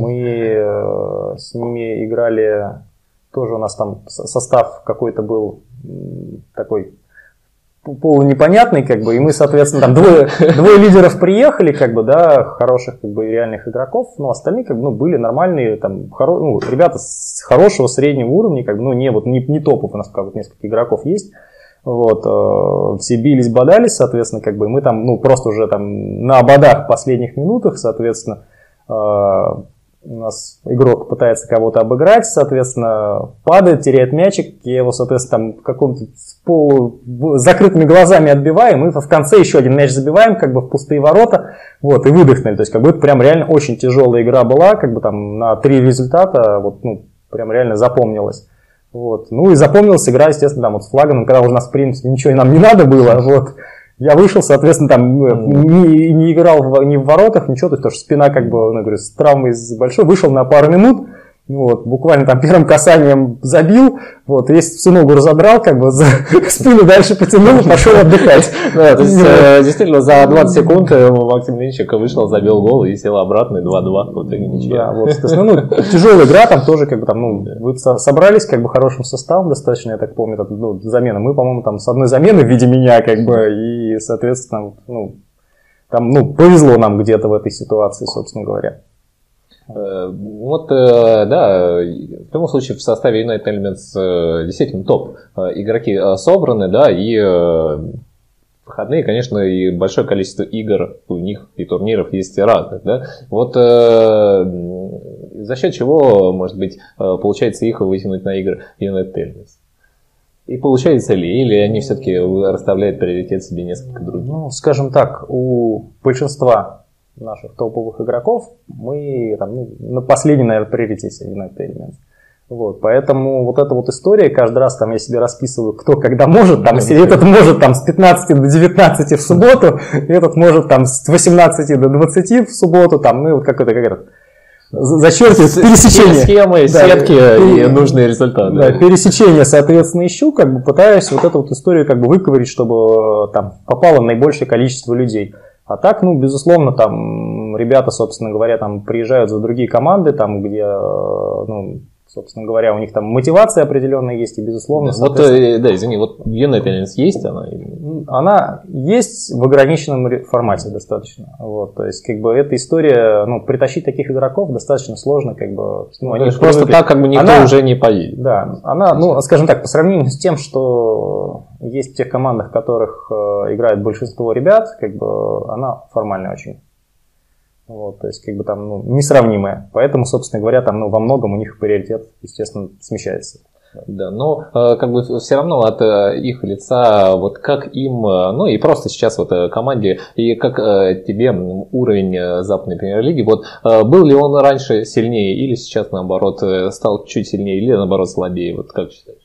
мы с ними играли, тоже у нас там состав какой-то был такой полунепонятный, как бы, и мы, соответственно, там двое, двое лидеров приехали, как бы, да, хороших, как бы, реальных игроков, но остальные, как бы, ну, были нормальные, там, хоро... ну, ребята с хорошего среднего уровня, как бы, ну, не, вот, не, не топов, у нас, как бы, несколько игроков есть, вот, э, все бились, бодались, соответственно, как бы, мы там, ну, просто уже там на ободах в последних минутах, соответственно, э, у нас игрок пытается кого-то обыграть, соответственно, падает, теряет мячик, я его, соответственно, там в каком-то полу с закрытыми глазами отбиваем, и в конце еще один мяч забиваем, как бы в пустые ворота, вот, и выдохнули. То есть, как бы это прям реально очень тяжелая игра была, как бы там на три результата, вот, ну, прям реально запомнилась. Вот. Ну и запомнилась игра, естественно, там вот с флагом, когда уже у нас, в принципе, ничего и нам не надо было, вот. Я вышел, соответственно, там не, не играл в, ни в воротах, ничего, то есть, потому что спина, как бы, ну, говорю, с травмой большой, вышел на пару минут, вот, буквально там первым касанием забил, вот, весь всю ногу разодрал, как бы, за спину дальше потянул и пошел отдыхать. Да, то есть, действительно, за двадцать секунд Максим Линчик вышел, забил гол и сел обратно, и два-два, в итоге ничего. Да, вот, соответственно, ну, тяжелая игра, там тоже, как бы, там, ну, вы собрались, как бы, хорошим составом достаточно, я так помню, там, ну, замена. Мы, по-моему, там, с одной замены в виде меня, как бы, и, соответственно, ну, там, ну, повезло нам где-то в этой ситуации, собственно говоря. Вот, да, в любом случае в составе United Elements действительно топ игроки собраны, да, и выходные, конечно, и большое количество игр у них и турниров есть разных, да. Вот э, за счет чего, может быть, получается их вытянуть на игры United Elements? И получается ли? Или они все-таки расставляют приоритет себе несколько других? Ну, скажем так, у большинства наших топовых игроков мы там, ну, на последнем, наверное, приоритете United Elements. Вот, поэтому вот эта вот история, каждый раз там я себе расписываю, кто когда может, там, если этот может там с пятнадцати до девятнадцати в субботу, этот может там с восемнадцати до двадцати в субботу, там, ну, вот как это, как это, зачеркивать пересечение. Схемы, да, сетки и, и нужные результаты. Да, пересечение, соответственно, ищу, как бы пытаюсь вот эту вот историю как бы выковырить, чтобы там попало наибольшее количество людей. А так, ну, безусловно, там ребята, собственно говоря, там приезжают за другие команды, там, где, ну, собственно говоря, у них там мотивация определенная есть, и, безусловно, да, вот, да, извини, вот United Elements есть она? Она есть в ограниченном формате достаточно. Вот, то есть, как бы, эта история, ну, притащить таких игроков достаточно сложно, как бы. Ну, они просто так, как бы, никто она, уже не поедет. Да, она, ну, скажем так, по сравнению с тем, что есть в тех командах, в которых э, играет большинство ребят, как бы, она формальная очень. Вот, то есть, как бы там, ну, несравнимая. Поэтому, собственно говоря, там, ну, во многом у них приоритет, естественно, смещается. Да, но э, как бы все равно от э, их лица, вот как им, э, ну и просто сейчас вот э, команде, и как э, тебе уровень э, западной премьер-лиги, вот э, был ли он раньше сильнее или сейчас наоборот э, стал чуть сильнее или наоборот слабее, вот как считаешь?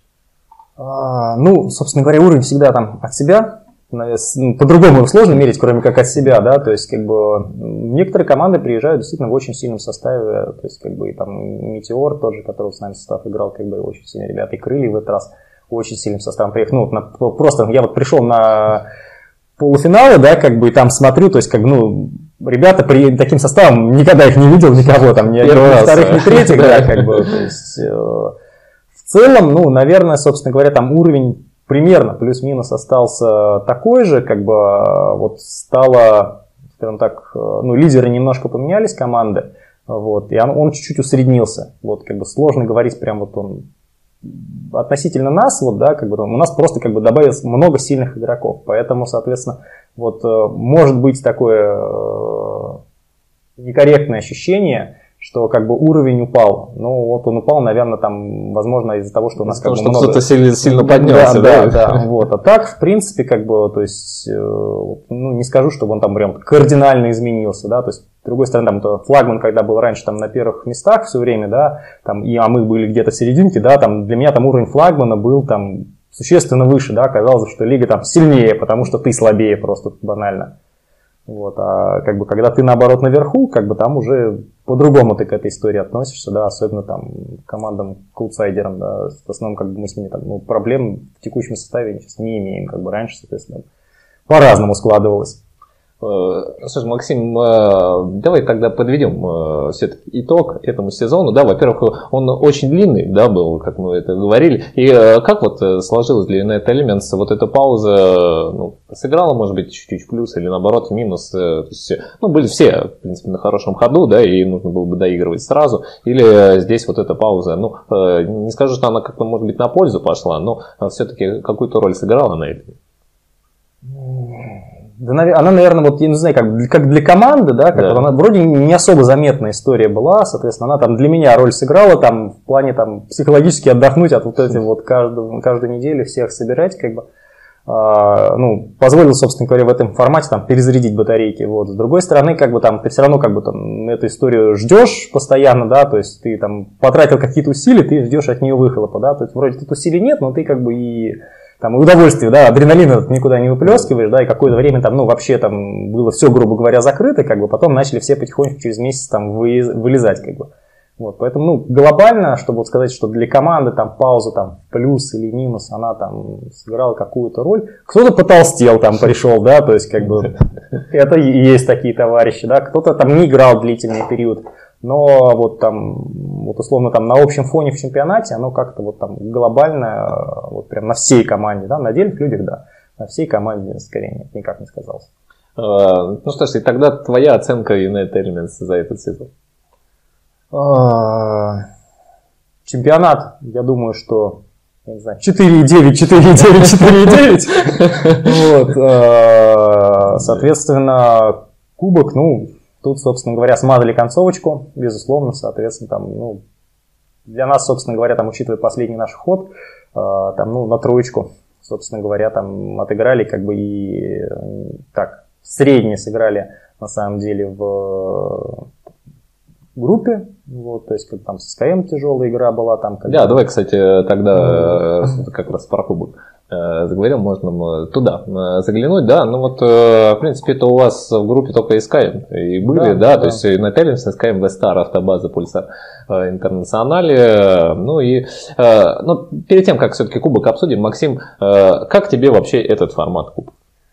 А, ну, собственно говоря, уровень всегда там от себя. По-другому его сложно мерить, кроме как от себя, да, то есть, как бы, некоторые команды приезжают действительно в очень сильном составе, то есть, как бы, и там Метеор тот же, который с нами состав играл, как бы, очень сильные ребята, и Крылья в этот раз очень сильным составом приехал, ну, на, просто, я вот пришел на полуфиналы, да, как бы, и там смотрю, то есть, как бы, ну, ребята при таким составом, никогда их не видел, никого там, ни вторых, ни третьих, да, как бы, то есть, в целом, ну, наверное, собственно говоря, там уровень примерно плюс-минус остался такой же, как бы вот стало, скажем так, ну, лидеры немножко поменялись, команды, вот, и он, он чуть-чуть усреднился, вот, как бы сложно говорить прям вот он относительно нас, вот, да, как бы у нас просто как бы добавилось много сильных игроков, поэтому, соответственно, вот может быть такое некорректное ощущение, что как бы уровень упал. Ну, вот он упал, наверное, там, возможно, из-за того, что у нас как бы много... кто-то сильно, сильно поднялся, да? Да, да, да, вот. А так, в принципе, как бы, то есть, ну, не скажу, чтобы он там прям кардинально изменился, да, то есть, с другой стороны, там, флагман, когда был раньше там на первых местах все время, да, там, и, а мы были где-то в серединке, да, там, для меня там уровень флагмана был там существенно выше, да, казалось, что лига там сильнее, потому что ты слабее просто банально. Вот, а как бы когда ты наоборот наверху, как бы там уже по-другому ты к этой истории относишься, да, особенно там командам к аутсайдерам, да, в основном как бы мы с ними там, ну, проблем в текущем составе сейчас не имеем, как бы раньше, соответственно, по-разному складывалось. Слушай, Максим, давай тогда подведем все-таки итог этому сезону. Да, во-первых, он очень длинный, да, был, как мы это говорили. И как вот сложилось для United Elements вот эта пауза, ну, сыграла, может быть, чуть-чуть в плюс или наоборот в минус? То есть, ну, были все, в принципе, на хорошем ходу, да, и нужно было бы доигрывать сразу. Или здесь вот эта пауза, ну, не скажу, что она как-то, может быть, на пользу пошла, но все-таки какую-то роль сыграла на этом? Да, она, наверное, вот, я не знаю, как, как для команды, да, как да. Она вроде не особо заметная история была, соответственно, она там для меня роль сыграла, там, в плане, там, психологически отдохнуть от вот этих вот каждую, каждую неделю всех собирать, как бы, а, ну, позволил, собственно говоря, в этом формате, там, перезарядить батарейки, вот. С другой стороны, как бы, там, ты все равно, как бы, там, эту историю ждешь постоянно, да, то есть, ты, там, потратил какие-то усилия, ты ждешь от нее выхлопа, да, то есть, вроде тут усилий нет, но ты, как бы, и... Там, удовольствие, да, адреналина никуда не выплескиваешь, да, и какое-то время там, ну, вообще там было все, грубо говоря, закрыто, как бы, потом начали все потихоньку через месяц там вылезать, как бы. Вот, поэтому, ну, глобально, чтобы вот сказать, что для команды там пауза там плюс или минус, она там сыграла какую-то роль. Кто-то потолстел там пришел, да, то есть, как бы, это и есть такие товарищи, да, кто-то там не играл длительный период. Но вот там, вот условно там на общем фоне в чемпионате оно как-то вот там глобально, вот прям на всей команде, да, на отдельных людях, да, на всей команде скорее нет, никак не сказался. Ну что ж, и тогда твоя оценка United Elements за этот сезон? Чемпионат, я думаю, что не знаю, четыре девять, четыре девять, четыре девять. Вот, соответственно, кубок, ну, тут, собственно говоря, смазали концовочку, безусловно, соответственно, там, ну, для нас, собственно говоря, там, учитывая последний наш ход, там, ну, на троечку, собственно говоря, там, отыграли, как бы, и так, средне сыграли, на самом деле, в группе, вот, то есть, как там с СКМ тяжелая игра была, там, как да, бы... давай, кстати, тогда mm-hmm. как раз про кубок заговорил, можно туда заглянуть, да, ну вот, в принципе, это у вас в группе только СКМ и были, да, да, да. То есть Нателлинс, СКМ, Вестар, Автобаза, Пульсар, Интернационале, ну и, ну, перед тем, как все-таки кубок обсудим, Максим, как тебе вообще этот формат кубка?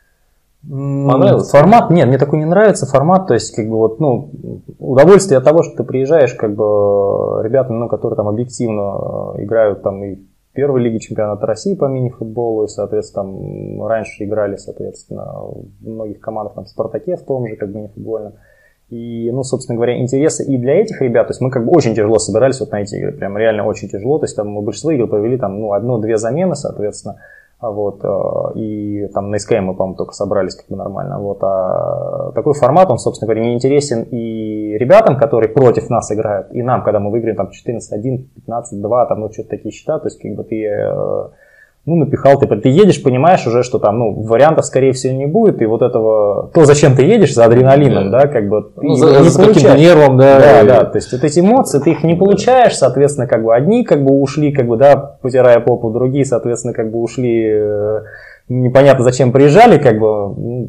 Понравился? Формат, нет, мне такой не нравится формат, то есть, как бы, вот, ну, удовольствие от того, что ты приезжаешь, как бы, ребята, ну, которые там объективно играют там и в первой лиге чемпионата России по мини-футболу, и, соответственно, там раньше играли, соответственно, в многих командах, там, в Спартаке в том же, как мини-футбольном. И, ну, собственно говоря, интересы и для этих ребят, то есть мы как бы очень тяжело собирались вот на эти игры, прям реально очень тяжело, то есть там мы большинство игр провели там, ну, одну-две замены, соответственно, вот, и там на СКМ мы, по-моему, только собрались как бы нормально, вот, а такой формат, он, собственно говоря, не интересен и ребятам, которые против нас играют, и нам, когда мы выиграем там четырнадцать один, пятнадцать два, там, ну, что-то такие счета, то есть, как бы ты... Ну, напихал, ты, ты едешь, понимаешь уже, что там, ну, вариантов, скорее всего, не будет, и вот этого, то, зачем ты едешь, за адреналином, да, да как бы, ты ну, за, не за каким-то нервом, да. Да, и... да, то есть, вот эти эмоции, ты их не получаешь, соответственно, как бы, одни, как бы, ушли, как бы, да, потирая попу, другие, соответственно, как бы, ушли, э, непонятно, зачем приезжали, как бы, ну,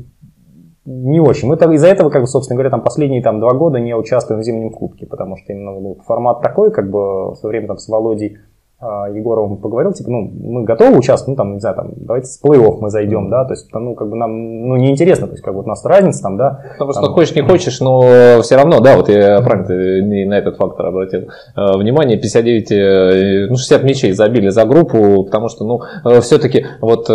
не очень. Мы из-за этого, как бы, собственно говоря, там, последние, там, два года не участвуем в зимнем кубке, потому что, именно, ну, формат такой, как бы, в свое время, там, с Володей Егоровым поговорил, типа, ну, мы готовы участвовать, ну, там, не знаю, там, давайте с плей-офф мы зайдем, да, то есть, ну, как бы нам, ну, неинтересно, то есть, как бы, у нас разница там, да. Потому что там... хочешь, не хочешь, но все равно, да, вот я правильно на этот фактор обратил внимание, пятьдесят девять, ну, шестьдесят мячей забили за группу, потому что, ну, все-таки, вот,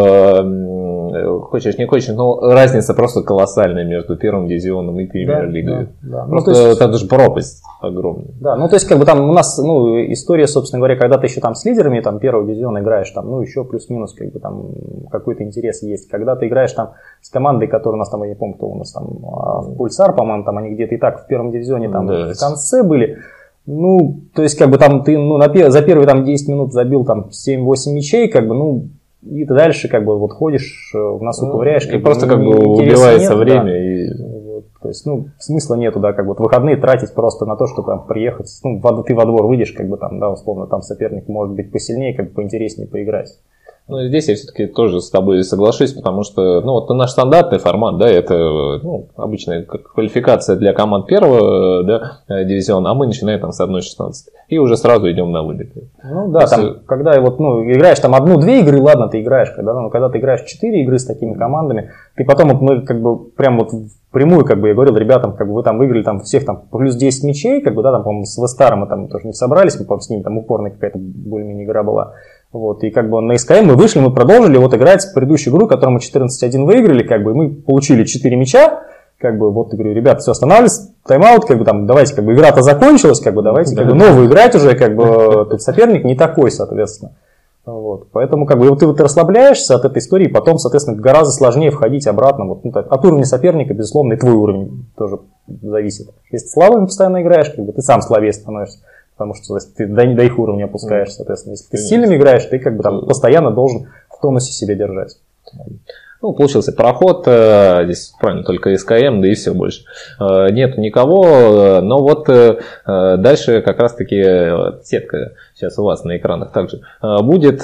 хочешь, не хочешь, но разница просто колоссальная между первым дивизионом и премьер-лигой. Да, да, да. Просто ну, есть, там даже пропасть огромная. Да, ну то есть как бы там у нас, ну, история, собственно говоря, когда ты еще там с лидерами там первого дивизиона играешь, там, ну, еще плюс-минус как бы там какой-то интерес есть. Когда ты играешь там с командой, которая у нас там, я не помню, кто у нас там, в Пульсар, по-моему, там они где-то и так в первом дивизионе там да. в конце были. Ну, то есть как бы там ты, ну, на, за первые там десять минут забил там семь-восемь мячей, как бы, ну, и ты дальше как бы вот ходишь, в носу ну, ковыряешь. И просто как бы убивается нет, время. Да. И... Вот, то есть, ну, смысла нету, да, как бы вот выходные тратить просто на то, чтобы там приехать, ну, ты во двор выйдешь, как бы там, да, условно, там соперник может быть посильнее, как бы поинтереснее поиграть. Ну, здесь я все-таки тоже с тобой соглашусь, потому что, ну, вот наш стандартный формат, да, это, ну, обычная квалификация для команд первого, да, дивизиона, а мы начинаем там с одна шестнадцать и уже сразу идем на вылет. Ну, да, там, есть... когда вот, ну, играешь там одну-две игры, ладно, ты играешь, когда, ну, когда ты играешь четыре игры с такими командами, ты потом, вот мы, как бы, прям вот впрямую, как бы, я говорил ребятам, как бы, вы там выиграли там всех там плюс десять мячей, как бы, да, там, по-моему, с Вестаром мы там тоже не собрались, мы, по-моему, с ним там упорная какая-то более-менее игра была. Вот, и как бы на СКМ мы вышли, мы продолжили вот играть в предыдущую игру, которую мы четырнадцать один выиграли, как бы мы получили четыре мяча, как бы вот, я говорю, ребята, все, останавливайтесь, тайм-аут, как бы там, давайте, как бы игра-то закончилась, как бы давайте, как бы новую играть уже, как бы тут соперник не такой, соответственно. Вот, поэтому как бы вот ты вот расслабляешься от этой истории, потом, соответственно, гораздо сложнее входить обратно, вот, ну, так, от уровня соперника, безусловно, и твой уровень тоже зависит. Если ты слабыми постоянно играешь, как бы ты сам слабее становишься. Потому что если ты до, до их уровня опускаешься, соответственно, если ты с сильными играешь, ты как бы там постоянно должен в тонусе себя держать. Ну, получился проход, здесь правильно только СКМ, да и все больше. Нет никого, но вот дальше как раз-таки сетка сейчас у вас на экранах также будет.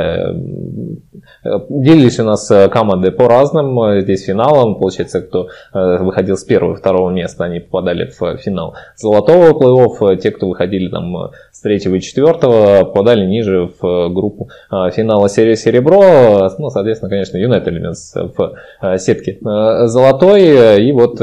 Делились у нас команды по разным, здесь финалом, получается, кто выходил с первого и второго места, они попадали в финал золотого плей-офф, те, кто выходили там с третьего и четвертого, попадали ниже в группу финала серии серебро, ну, соответственно, конечно, United Elements в сетке золотой, и вот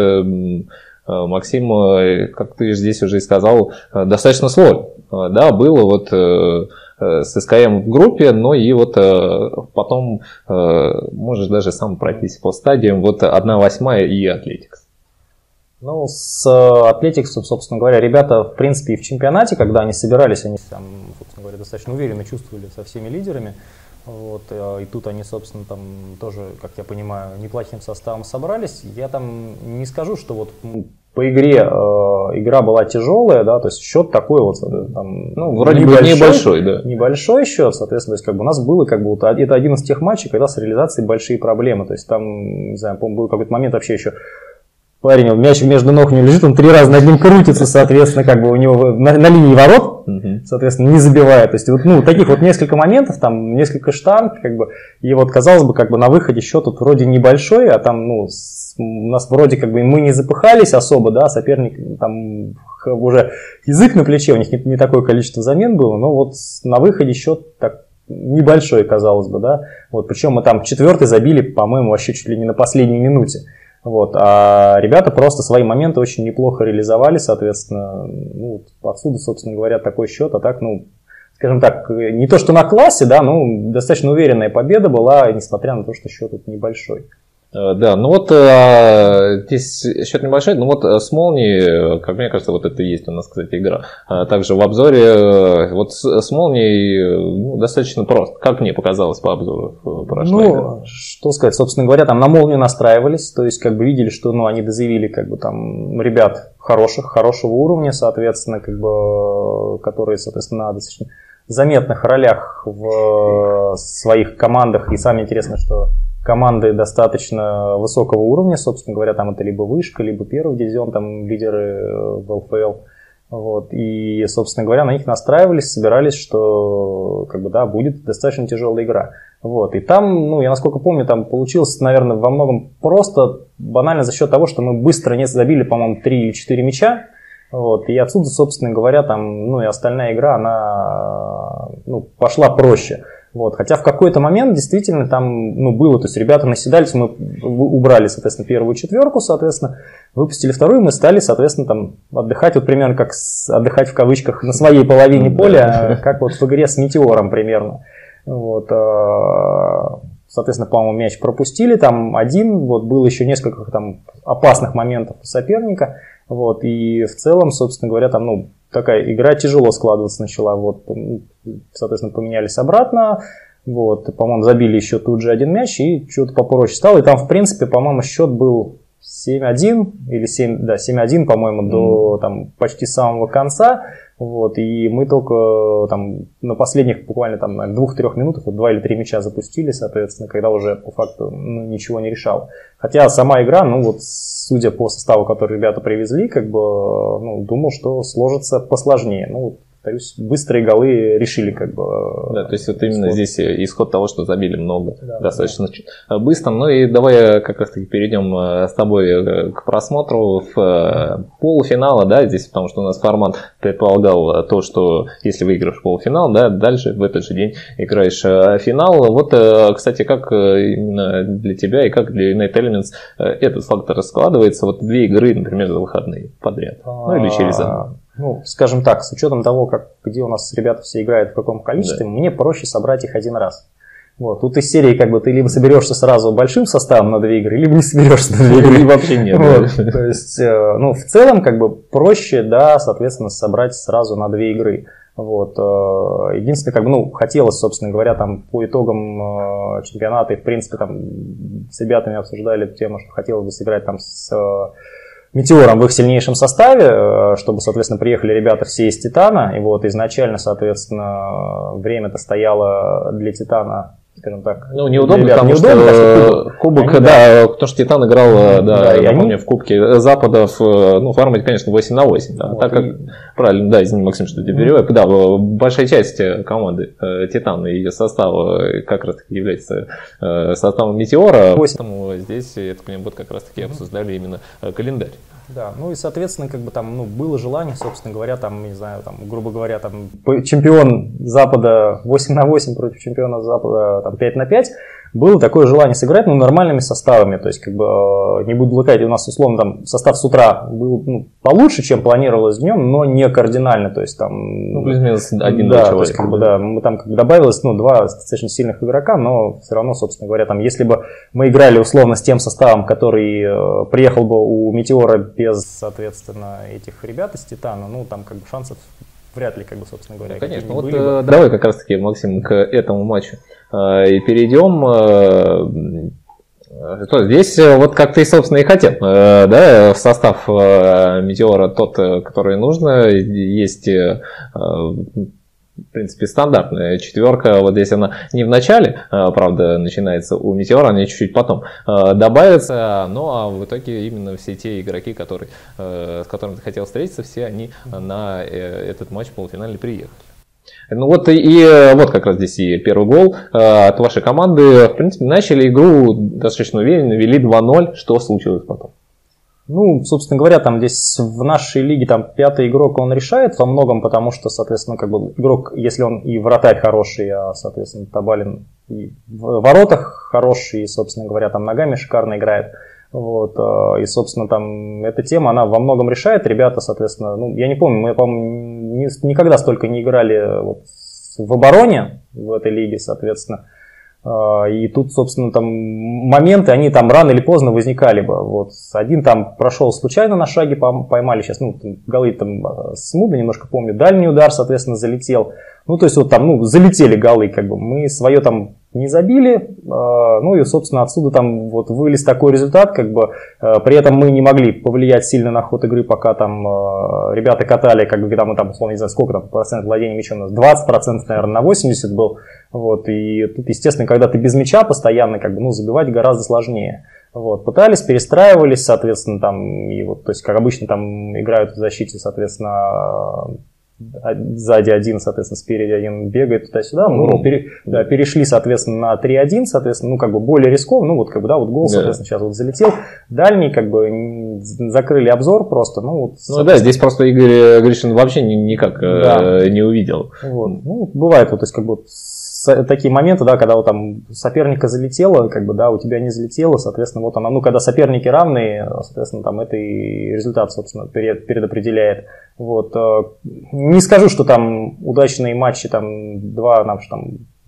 Максим, как ты здесь уже и сказал, достаточно сложно, да, было вот с СКМ в группе, но и вот потом можешь даже сам пройтись по стадиям, вот одна восьмая и Атлетикс. Ну, с Атлетиксом, собственно говоря, ребята, в принципе, и в чемпионате, когда они собирались, они там, собственно говоря, достаточно уверенно чувствовали со всеми лидерами. Вот, и тут они, собственно, там тоже, как я понимаю, неплохим составом собрались. Я там не скажу, что вот по игре э, игра была тяжелая, да, то есть счет такой вот, там, ну, вроде бы небольшой, да. Небольшой счет, соответственно, то есть как бы у нас было, как бы, вот, это один из тех матчей, когда с реализацией большие проблемы, то есть там, не знаю, по-моему, был какой-то момент вообще еще. Парень, мяч между ног не лежит, он три раза над ним крутится, соответственно, как бы у него на, на линии ворот, uh-huh. соответственно, не забивает. То есть, вот, ну, таких вот несколько моментов, там, несколько штанг, как бы, и вот, казалось бы, как бы на выходе счет тут вроде небольшой, а там, ну, с, у нас вроде как бы мы не запыхались особо, да, соперник, там, уже язык на плече, у них не, не такое количество замен было, но вот на выходе счет так небольшой, казалось бы, да. Вот, причем мы там четвертый забили, по-моему, вообще чуть ли не на последней минуте. Вот, а ребята просто свои моменты очень неплохо реализовали, соответственно, ну, отсюда, собственно говоря, такой счет, а так, ну, скажем так, не то что на классе, да, ну, достаточно уверенная победа была, несмотря на то, что счет тут небольшой. Да, ну вот здесь счет небольшой, но вот с Молнией, как мне кажется, вот это и есть у нас, кстати, игра. Также в обзоре, вот с Молнией ну, достаточно просто, как мне показалось по обзору прошла ну, игра. Что сказать, собственно говоря, там на Молнию настраивались, то есть как бы видели, что ну, они дозаявили как бы там ребят хороших, хорошего уровня, соответственно, как бы, которые, соответственно, на достаточно заметных ролях в своих командах, и самое интересное, что команды достаточно высокого уровня, собственно говоря, там это либо вышка, либо первый дивизион, там лидеры в эл эф эл. Вот, и, собственно говоря, на них настраивались, собирались, что как бы, да, будет достаточно тяжелая игра. Вот, и там, ну, я насколько помню, там получилось, наверное, во многом просто банально за счет того, что мы быстро не забили, по-моему, три или четыре мяча. Вот, и отсюда, собственно говоря, там, ну, и остальная игра, она ну, пошла проще. Вот, хотя в какой-то момент действительно там ну, было, то есть ребята наседались, мы убрали, соответственно, первую четверку, соответственно, выпустили вторую, мы стали, соответственно, там отдыхать, вот примерно как с, отдыхать в кавычках на своей половине поля, как вот в игре с Метеором примерно. Вот, соответственно, по-моему, мяч пропустили, там один, вот было еще несколько там опасных моментов у соперника, вот, и в целом, собственно говоря, там, ну, такая игра тяжело складываться начала, вот, соответственно, поменялись обратно, вот, по-моему, забили еще тут же один мяч и что-то попроще стало, и там, в принципе, по-моему, счет был семь один или семь, да, семь один, по-моему, mm. до там почти самого конца, вот, и мы только там на последних буквально там на двух-трех минутах вот, два или три мяча запустили, соответственно, когда уже по факту ну, ничего не решал. Хотя сама игра, ну вот, судя по составу, который ребята привезли, как бы, ну, думал, что сложится посложнее. Ну, повторюсь, быстрые голы решили как бы... Да, то есть вот именно исход. Здесь исход того, что забили много, да, достаточно да. быстро. Ну и давай как раз таки перейдем с тобой к просмотру в полуфинала, да, здесь, потому что у нас формат предполагал то, что если выиграешь полуфинал, да, дальше в этот же день играешь финал. Вот, кстати, как именно для тебя и как для United Elements этот фактор складывается, вот две игры, например, за выходные подряд, ну или через одну. Ну, скажем так, с учетом того, как, где у нас ребята все играют, в каком количестве, да. мне проще собрать их один раз. Вот. Тут из серии как бы ты либо соберешься сразу большим составом на две игры, либо не соберешься на две игры. И вообще нет. Вот. То есть, ну, в целом, как бы проще, да, соответственно, собрать сразу на две игры. Вот. Единственное, как бы, ну, хотелось, собственно говоря, там по итогам чемпионата, и в принципе, там с ребятами обсуждали эту тему, что хотелось бы сыграть там с Метеором в их сильнейшем составе, чтобы, соответственно, приехали ребята все из Титана, и вот изначально, соответственно, время-то стояло для Титана, скажем так. Ну, неудобно, ребят, потому неудобно, что, что кубок, кубок они, да, да, потому что Титан играл, да, да я помню, они... в Кубке Запада, в, ну, в формате, конечно, восемь на восемь, да, вот, так как, и... правильно, да, извини, Максим, что ты перебиваю, mm-hmm. да, большая часть команды Титана и ее состава как раз таки является составом Метеора, поэтому здесь, я так понимаю, вот как раз таки обсуждали именно календарь. Да, ну и, соответственно, как бы там, ну, было желание, собственно говоря, там, не знаю, там, грубо говоря, там, чемпион Запада восемь на восемь против чемпиона Запада там, пять на пять, было такое желание сыграть, ну, нормальными составами, то есть, как бы, не буду лукавить, у нас, условно, там, состав с утра был, ну, получше, чем планировалось днем, но не кардинально, то есть, там... Ну, плюс-минус один-два да, человека. То есть, как бы, да, мы там, как бы, добавилось, ну, два достаточно сильных игрока, но все равно, собственно говоря, там, если бы мы играли, условно, с тем составом, который э, приехал бы у Метеора без, соответственно, этих ребят из Титана, ну, там, как бы, шансов вряд ли, как бы, собственно говоря, ну, конечно. Вот, э, давай как раз-таки, Максим, к этому матчу э, и перейдем. Э, что, здесь вот как ты, собственно, и хотел. Э, да, состав э, Метеора тот, который нужно. Есть... Э, в принципе, стандартная четверка. Вот здесь она не в начале, правда, начинается у Метеора, она чуть-чуть потом добавится. Ну, а в итоге именно все те игроки, которые, с которыми ты хотел встретиться, все они на этот матч полуфинальный приехали. Ну вот и, и вот как раз здесь и первый гол от вашей команды. В принципе, начали игру достаточно уверенно, вели два ноль. Что случилось потом? Ну, собственно говоря, там здесь в нашей лиге там пятый игрок, он решает во многом, потому что, соответственно, как бы игрок, если он и вратарь хороший, а, соответственно, Табалин и в воротах хороший, и, собственно говоря, там ногами шикарно играет. Вот, и, собственно, там эта тема, она во многом решает. Ребята, соответственно, ну, я не помню, мы, по-моему, никогда столько не играли вот в обороне в этой лиге, соответственно. И тут, собственно, там моменты, они там рано или поздно возникали бы. Вот. Один там прошел случайно на шаге, поймали сейчас, ну, голы там смутно немножко помню, дальний удар, соответственно, залетел. Ну, то есть, вот там, ну, залетели голы, как бы, мы свое там не забили, ну, и, собственно, отсюда там вот вылез такой результат, как бы, при этом мы не могли повлиять сильно на ход игры, пока там ребята катали, как бы, когда мы там, условно, не знаю, сколько там процент владения мячом у нас, двадцать процентов, наверное, на восемьдесят был, вот, и тут, естественно, когда ты без мяча постоянно, как бы, ну, забивать гораздо сложнее. Вот, пытались, перестраивались, соответственно, там, и вот, то есть, как обычно, там играют в защите, соответственно, сзади один, соответственно, спереди один бегает туда-сюда. Мы ну, пере, да, перешли, соответственно, на три один, соответственно, ну, как бы более рискованно. Ну, вот, как бы, да, вот гол, соответственно, сейчас вот залетел. Дальний, как бы, закрыли обзор просто. Ну, вот, ну да, здесь просто Игорь Гришин вообще никак да. не увидел. Вот. Ну, бывает, вот, то есть, как бы, такие моменты, да, когда вот там соперника залетело, как бы, да, у тебя не залетело, соответственно, вот она, ну, когда соперники равные, соответственно, там это и результат, собственно, перед, предопределяет. Вот. Не скажу, что там удачные матчи, там, два, там, там,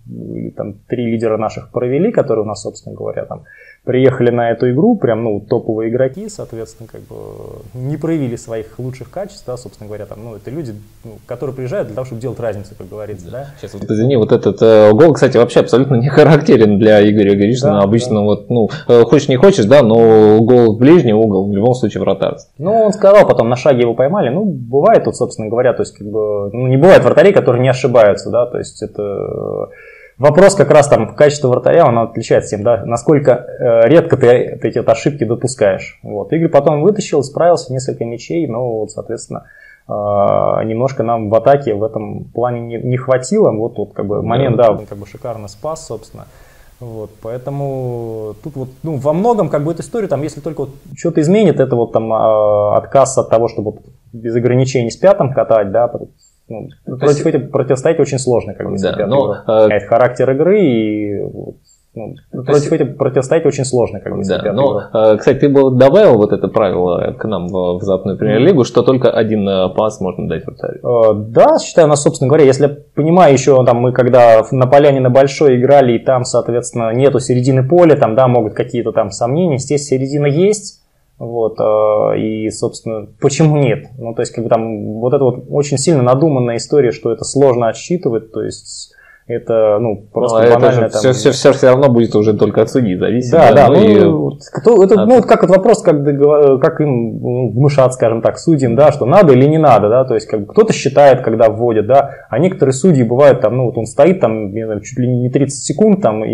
там, три лидера наших провели, которые у нас, собственно говоря, там, приехали на эту игру, прям, ну, топовые игроки, соответственно, как бы не проявили своих лучших качеств, да, собственно говоря, там, ну, это люди, ну, которые приезжают для того, чтобы делать разницу, как говорится, да. Сейчас, вот, извини, вот этот э, гол, кстати, вообще абсолютно не характерен для Игоря Гришина, да, обычно, да. Вот, ну, хочешь не хочешь, да, но гол в ближний угол, в любом случае вратарь. Ну, он сказал потом, на шаге его поймали, ну, бывает тут, собственно говоря, то есть, как бы, ну, не бывает вратарей, которые не ошибаются, да, то есть, это... Вопрос как раз там качество вратаря, он отличается тем, да, насколько э, редко ты, ты эти вот ошибки допускаешь. Вот. Игорь потом вытащил, справился, несколько мячей, но, вот, соответственно, э, немножко нам в атаке в этом плане не, не хватило. Вот тут как бы момент, да, он как бы шикарно спас, собственно. Вот, поэтому тут вот, ну, во многом как бы эту историю, там, если только вот что-то изменит, это вот там э, отказ от того, чтобы вот без ограничений с пятым катать, да, ну, против этих противостоять очень сложно, как бы, да, но, э... характер игры и ну, против есть... этих противостоять очень сложно, как бы, да, но, э, кстати, ты бы добавил вот это правило к нам в, в западную премьер-лигу, что только один пас можно дать вратарю. Э, да, считаю, у нас, собственно говоря, если я понимаю, еще там мы когда на поляне на большой играли, и там, соответственно, нету середины поля, там, да, могут какие-то там сомнения, здесь середина есть. Вот, и, собственно, почему нет? Ну, то есть, как бы там вот это вот очень сильно надуманная история, что это сложно отсчитывать, то есть, это, ну, просто ну, банально. Это там... все, все, все, все равно будет уже только от судьи зависеть. Да, да, да, ну, и... кто, это, от... ну, как вот вопрос, как, как им ну, внушат, скажем так, судьям, да, что надо или не надо, да, то есть, как бы кто-то считает, когда вводят, да, а некоторые судьи бывают там, ну, вот он стоит там, не знаю, чуть ли не тридцать секунд там,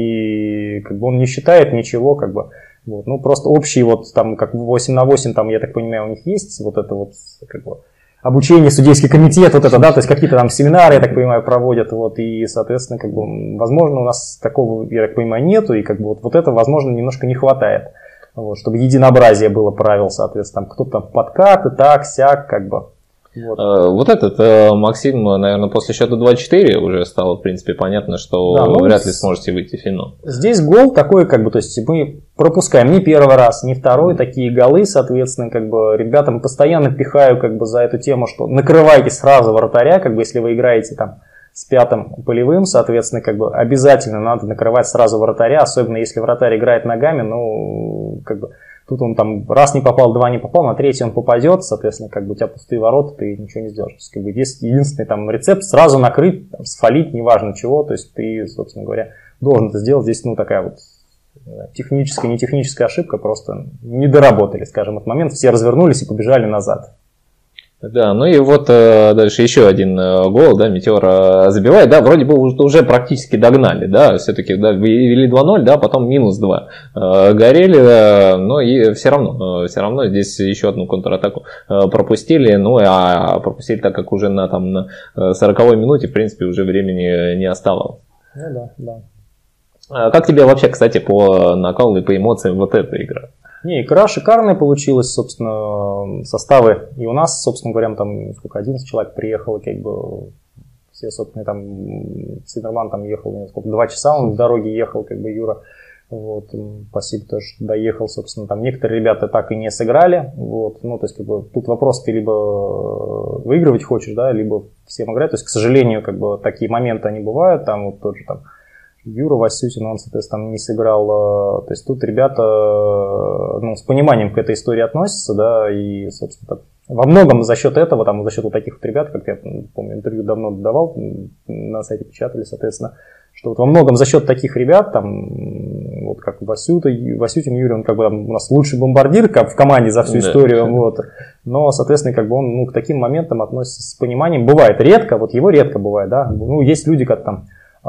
и как бы он не считает ничего, как бы. Вот, ну, просто общий, вот, там, как восемь на восемь, там, я так понимаю, у них есть вот это вот, как бы, обучение, судейский комитет, вот это, да, то есть какие-то там семинары, я так понимаю, проводят, вот, и, соответственно, как бы, возможно, у нас такого, я так понимаю, нету, и, как бы, вот, вот это, возможно, немножко не хватает, вот, чтобы единообразие было правил, соответственно, там, кто-то там подкаты, так, сяк, как бы. Вот. вот этот Максим, наверное, после счета два-четыре уже стало, в принципе, понятно, что да, ну, вряд ли сможете выйти в финал. Здесь гол такой, как бы, то есть мы пропускаем не первый раз, не второй, такие голы, соответственно, как бы ребятам постоянно пихаю как бы за эту тему, что накрывайте сразу вратаря, как бы, если вы играете там с пятым полевым, соответственно, как бы обязательно надо накрывать сразу вратаря, особенно если вратарь играет ногами, ну, как бы, тут он там раз не попал, два не попал, на третий он попадет, соответственно, как бы у тебя пустые ворота, ты ничего не сделаешь. То есть, как бы, есть единственный там рецепт, сразу накрыть, там, сфалить, неважно чего, то есть ты, собственно говоря, должен это сделать. Здесь, ну, такая вот техническая, не техническая ошибка, просто не доработали, скажем, этот момент, все развернулись и побежали назад. Да, ну и вот э, дальше еще один э, гол, да, Метеор э, забивает, да, вроде бы уже, уже практически догнали, да, все-таки, да, вели два-ноль, да, потом минус два э, горели, э, но и все равно, э, все равно здесь еще одну контратаку э, пропустили, ну, а пропустили так, как уже на, там, на сороковой минуте, в принципе, уже времени не оставалось. Ну да, да. А как тебе вообще, кстати, по накалу и по эмоциям вот эта игра? Не, игра шикарная получилась, собственно, составы. И у нас, собственно говоря, там сколько, одиннадцать человек приехало, как бы все, собственно, там Циммерман там ехал, сколько, два часа он в дороге ехал, как бы Юра. Вот, спасибо тоже, что доехал, собственно, там некоторые ребята так и не сыграли. Вот, ну, то есть, как бы, тут вопрос, ты либо выигрывать хочешь, да, либо всем играть. То есть, к сожалению, как бы такие моменты они бывают, там вот тот же там Юра Васютин, он, соответственно, там не сыграл. То есть тут ребята, ну, с пониманием к этой истории относятся, да, и, собственно, во многом за счет этого, там, за счет вот таких вот ребят, как я помню, интервью давно давал, на сайте печатали, соответственно, что вот во многом за счет таких ребят, там, вот как Васюта, Васютин Юрий, он как бы там у нас лучший бомбардир как в команде за всю да. историю, вот, но, соответственно, как бы он, ну, к таким моментам относится с пониманием. Бывает редко, вот его редко бывает, да, ну, есть люди, как там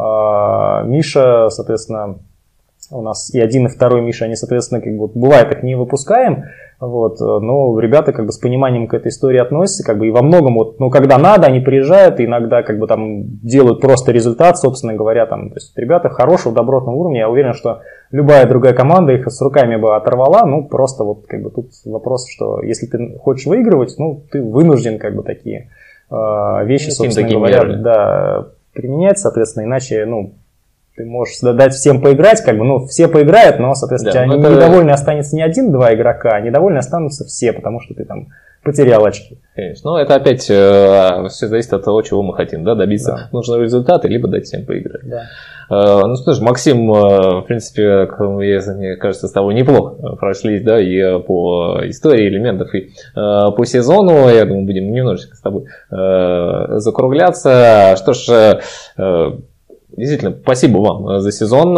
Миша, соответственно, у нас и один, и второй Миша, они, соответственно, как бы, бывает, их не выпускаем, вот, но ребята как бы с пониманием к этой истории относятся, как бы, и во многом, вот, ну, когда надо, они приезжают, и иногда, как бы, там, делают просто результат, собственно говоря, там, то есть, ребята хорошего, добротного уровня, я уверен, что любая другая команда их с руками бы оторвала, ну, просто вот, как бы, тут вопрос, что если ты хочешь выигрывать, ну, ты вынужден, как бы, такие э, вещи, ну, собственно говоря, меры. да, применять, соответственно, иначе, ну, ты можешь дать всем поиграть, как бы, ну, все поиграют, но, соответственно, да, у тебя это... недовольны останется не один-два игрока, а недовольны останутся все, потому что ты там потерял очки. Конечно, но это опять э, все зависит от того, чего мы хотим, да, добиться да. нужного результата, либо дать всем поиграть. Да. Э, ну что ж, Максим, э, в принципе, мне кажется, с тобой неплохо прошлись, да, и по истории элементов, и э, по сезону, я думаю, будем немножечко с тобой э, закругляться. Что ж, э, действительно, спасибо вам за сезон.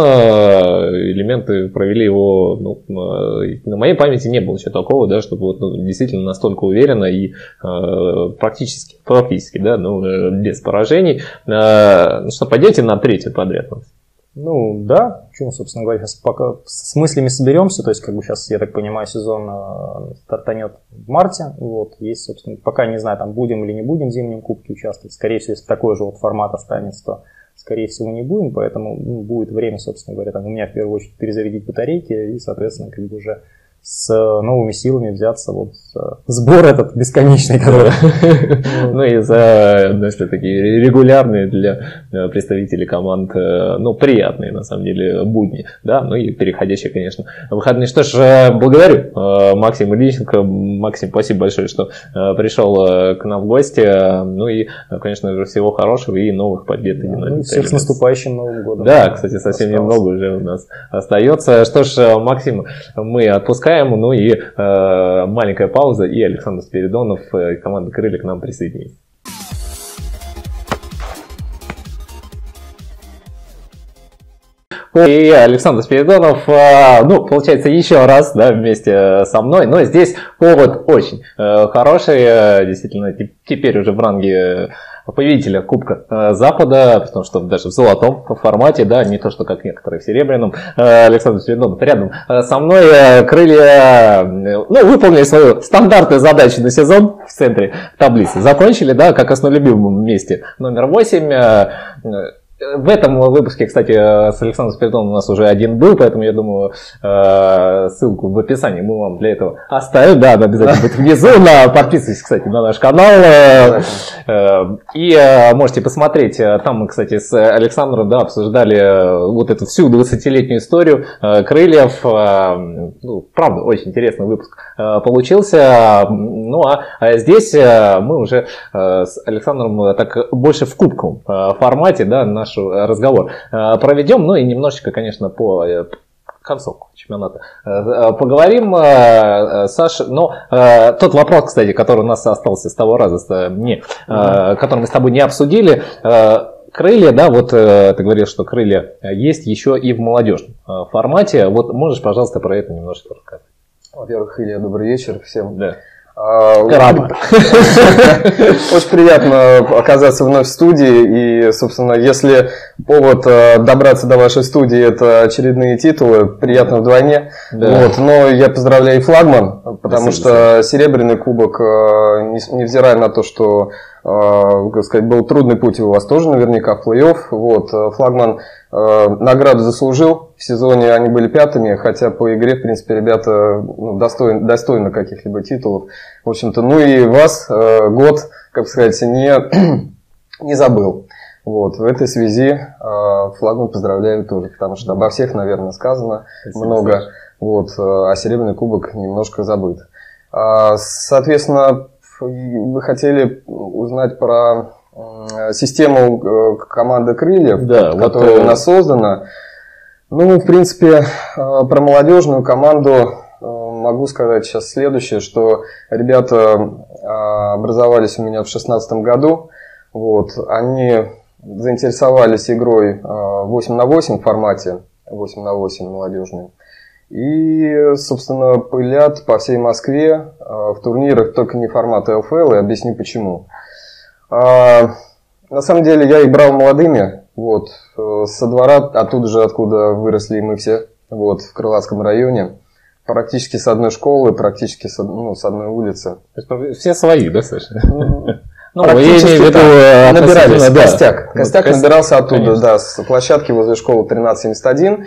Элементы провели его, ну, на моей памяти не было еще такого, да, чтобы вот, ну, действительно настолько уверенно и э, практически, практически, да, ну, без поражений. Э, что, пойдете на третью подряд? Ну, да, что, собственно говоря, сейчас пока с мыслями соберемся, то есть, как бы сейчас, я так понимаю, сезон э, стартанет в марте, вот, есть, собственно, пока не знаю, там будем или не будем в зимнем кубке участвовать, скорее всего, если такой же вот формат останется, то скорее всего, не будем, поэтому, ну, будет время, собственно говоря, там, у меня в первую очередь перезарядить батарейки и, соответственно, как бы уже с новыми силами взяться вот сбор этот бесконечный, который... Ну и за, если такие регулярные для представителей команд, ну, приятные, на самом деле, будни, да, ну и переходящие, конечно, выходные. Что ж, благодарю Максима Ильиченко. Максим, спасибо большое, что пришел к нам в гости. Ну и, конечно же, всего хорошего и новых побед. Ну и всех с наступающим Новым годом. Да, кстати, совсем немного уже у нас остается. Что ж, Максим, мы отпускаем. Ну и э, маленькая пауза, и Александр Спиридонов, э, команда «Крылья» к нам присоединится. И Александр Спиридонов, э, ну, получается, еще раз, да, вместе со мной, но здесь повод очень э, хороший, э, действительно, теперь уже в ранге победителя Кубка Запада, потому что даже в золотом формате, да, не то, что как некоторые в серебряном. Александр Спиридонов рядом со мной. Крылья, ну, выполнили свою стандартную задачу на сезон в центре таблицы. Закончили, да, как основном любимом месте номер восемь. В этом выпуске, кстати, с Александром Спиридоновым у нас уже один был, поэтому я думаю, ссылку в описании мы вам для этого оставим. Да, она обязательно будет внизу. Подписывайтесь, кстати, на наш канал. И можете посмотреть. Там мы, кстати, с Александром, да, обсуждали вот эту всю двадцатилетнюю историю крыльев. Ну, правда, очень интересный выпуск получился. Ну, а здесь мы уже с Александром так больше в кубковом формате, да, наш разговор проведем, ну и немножечко, конечно, по концовку чемпионата поговорим, Саша. Но тот вопрос, кстати, который у нас остался с того раза, не, который мы с тобой не обсудили, крылья, да, вот ты говорил, что крылья есть еще и в молодежном формате. Вот можешь, пожалуйста, про это немножечко рассказать? Во-первых, Илья, добрый вечер всем. Да. Рад. Очень приятно оказаться вновь в студии. И, собственно, если повод добраться до вашей студии — это очередные титулы, приятно вдвойне. Да. Вот. Но я поздравляю и флагман, потому Спасибо. Что серебряный кубок, невзирая на то, что, как сказать, был трудный путь у вас тоже наверняка в плей-офф. Вот. Флагман награду заслужил. В сезоне они были пятыми, хотя по игре, в принципе, ребята, ну, достойны, достойны каких-либо титулов. В общем-то, ну и вас э, год, как сказать, не, не забыл. Вот. В этой связи э, флагман поздравляю тоже, потому что обо всех, наверное, сказано Спасибо, много, вот, а серебряный кубок немножко забыт. А, соответственно, вы хотели узнать про э, систему команды крыльев, да, которая вот, у нас создана. Ну, в принципе, про молодежную команду могу сказать сейчас следующее, что ребята образовались у меня в две тысячи шестнадцатом году. Вот, они заинтересовались игрой восемь на восемь в формате, восемь на восемь молодежной. И, собственно, пылят по всей Москве в турнирах, только не формата эл эф эл, и объясню почему. На самом деле я их брал молодыми. Вот, со двора, оттуда же, откуда выросли мы все, вот, в Крылатском районе, практически с одной школы, практически с, ну, с одной улицы. То есть все свои, да, Саша? Ну, практически да, набирались, да. костяк. Костяк вот, набирался оттуда, конечно. Да, с площадки возле школы тринадцать семьдесят один.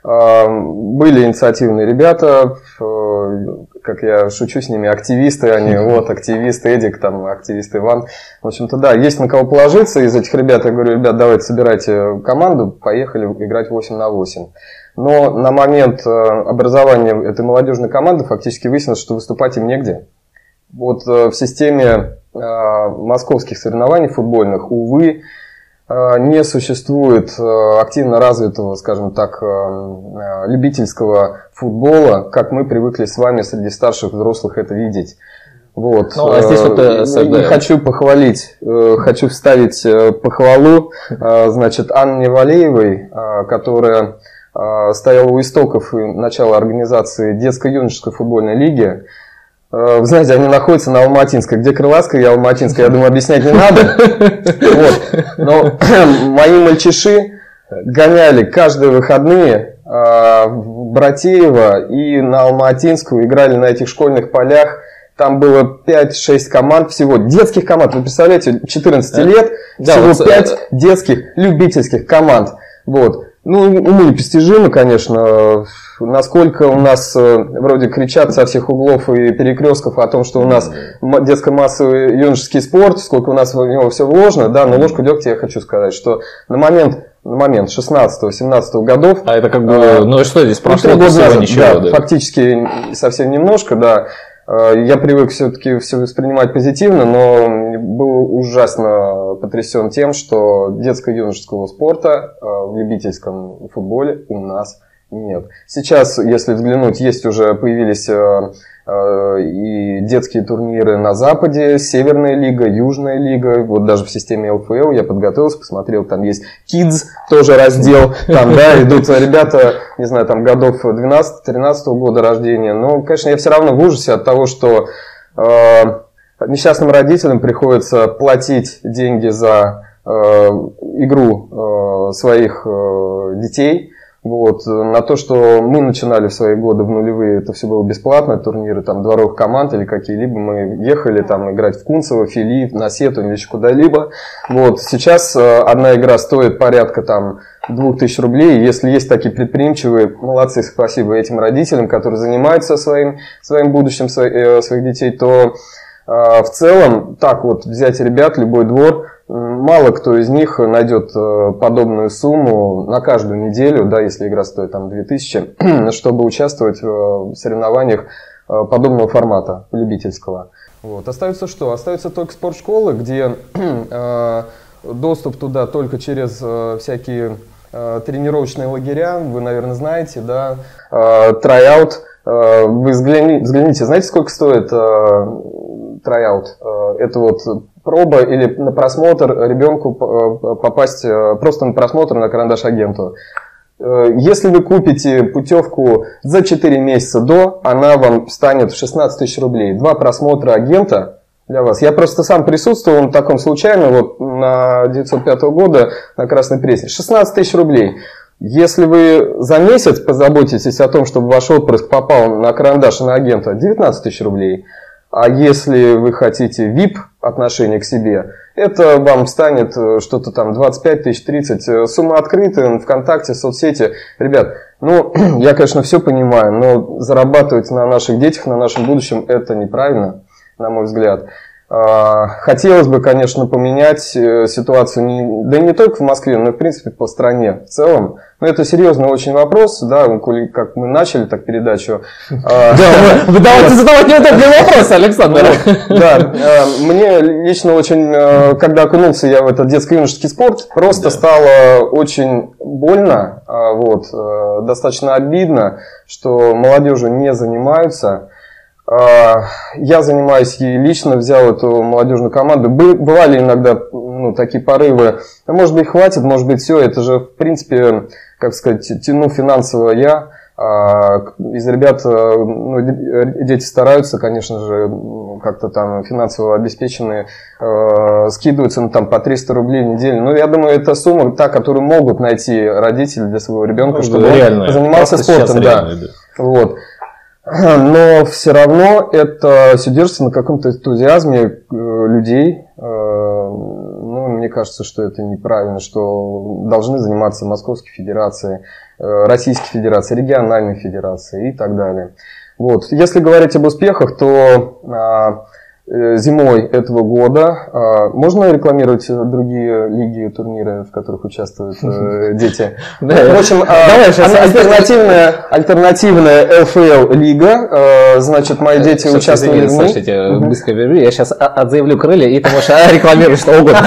Были инициативные ребята, как я шучу с ними, активисты, они, вот, активист Эдик, там, активист Иван. В общем-то, да, есть на кого положиться из этих ребят. Я говорю, ребят, давайте собирайте команду, поехали играть восемь на восемь. Но на момент образования этой молодежной команды фактически выяснилось, что выступать им негде. Вот в системе московских соревнований футбольных, увы, не существует активно развитого, скажем так, любительского футбола, как мы привыкли с вами среди старших взрослых это видеть. Вот. Ну, а здесь вот, не хочу похвалить, хочу вставить похвалу, значит, Анне Валеевой, которая стояла у истоков начала организации детско-юношеской футбольной лиги. Вы знаете, они находятся на Алматинской. Где Крылатская и Алматинская, я думаю, объяснять не надо. Вот. Но мои мальчиши гоняли каждые выходные в Братеево и на Алматинскую, играли на этих школьных полях. Там было пять-шесть команд всего, детских команд. Вы представляете, четырнадцать лет, да, всего вот пять детских любительских команд. Вот. Ну, уму непостижимо, конечно, насколько у нас вроде кричат со всех углов и перекрестков о том, что у нас детско-массовый юношеский спорт, сколько у нас в него все вложено, да, но ложку дегтя я хочу сказать, что на момент, на момент шестнадцатого-семнадцатого годов... А это как бы, э, ну и что здесь прошло? Три года назад, ничего, да, да, фактически совсем немножко, да. Я привык все-таки все воспринимать позитивно, но был ужасно потрясен тем, что детско-юношеского спорта в любительском футболе у нас нет. Сейчас, если взглянуть, есть уже появились и детские турниры на Западе, Северная лига, Южная лига, вот даже в системе эл эф эл я подготовился, посмотрел, там есть Kids, тоже раздел, там, да, идут ребята, не знаю, там годов двенадцатого-тринадцатого года рождения, но, конечно, я все равно в ужасе от того, что э, несчастным родителям приходится платить деньги за э, игру э, своих э, детей. Вот. На то, что мы начинали в свои годы в нулевые, это все было бесплатно, турниры там дворовых команд или какие-либо, мы ехали там играть в Кунцево, Фили, на Сету или еще куда-либо. Вот. Сейчас одна игра стоит порядка там двух тысяч рублей. Если есть такие предприимчивые, молодцы, спасибо этим родителям, которые занимаются своим, своим будущим своих, своих детей, то в целом так вот взять ребят, любой двор, мало кто из них найдет подобную сумму на каждую неделю, да, если игра стоит там две тысячи, чтобы участвовать в соревнованиях подобного формата, любительского. Вот. Остается что? Остаются только спортшколы, где э, доступ туда только через э, всякие э, тренировочные лагеря, вы, наверное, знаете, да, э, трайаут. Э, вы взгляните, взгляните, знаете, сколько стоит э, трайаут? Э, это вот проба или на просмотр ребенку попасть просто на просмотр на карандаш агенту. Если вы купите путевку за четыре месяца до, она вам станет в шестнадцать тысяч рублей. Два просмотра агента для вас. Я просто сам присутствовал на таком случайно, вот на девятьсот пятого года на Красной Пресне. шестнадцать тысяч рублей. Если вы за месяц позаботитесь о том, чтобы ваш отпрыск попал на карандаш и на агента, девятнадцать тысяч рублей. А если вы хотите ви ай пи отношение к себе, это вам станет что-то там двадцать пять тысяч, тридцать. Сумма открыта, ВКонтакте, соцсети. Ребят, ну, я, конечно, все понимаю, но зарабатывать на наших детях, на нашем будущем, это неправильно, на мой взгляд. Хотелось бы, конечно, поменять ситуацию, не, да и не только в Москве, но и, в принципе, по стране в целом. Но это серьезный очень вопрос, да, как мы начали так передачу. Да, вы давайте задавать неудобные вопросы, Александр. Да, мне лично очень, когда окунулся я в этот детско-юношеский спорт, просто стало очень больно, вот, достаточно обидно, что молодежью не занимаются. Я занимаюсь и лично взял эту молодежную команду. Бывали иногда ну, такие порывы. Может быть, хватит, может быть, все. Это же, в принципе, как сказать, тяну финансово я. Из ребят ну, дети стараются, конечно же, как-то там финансово обеспеченные, скидываются ну, там, по триста рублей в неделю. Но я думаю, это сумма та, которую могут найти родители для своего ребенка, ну, чтобы он занимался спортом. Да. Реально, да. Вот. Но все равно это все держится на каком-то энтузиазме людей. Ну, мне кажется, что это неправильно, что должны заниматься Московской Федерацией, Российской Федерацией, региональной федерацией и так далее. Вот. Если говорить об успехах, то зимой этого года можно рекламировать другие лиги, турниры, в которых участвуют дети? В общем, альтернативная, альтернативная эл эф эл лига, значит, мои дети участвовали в ней. Слушайте, быстро верю, я сейчас отзаявлю крылья, и ты можешь рекламировать что угодно.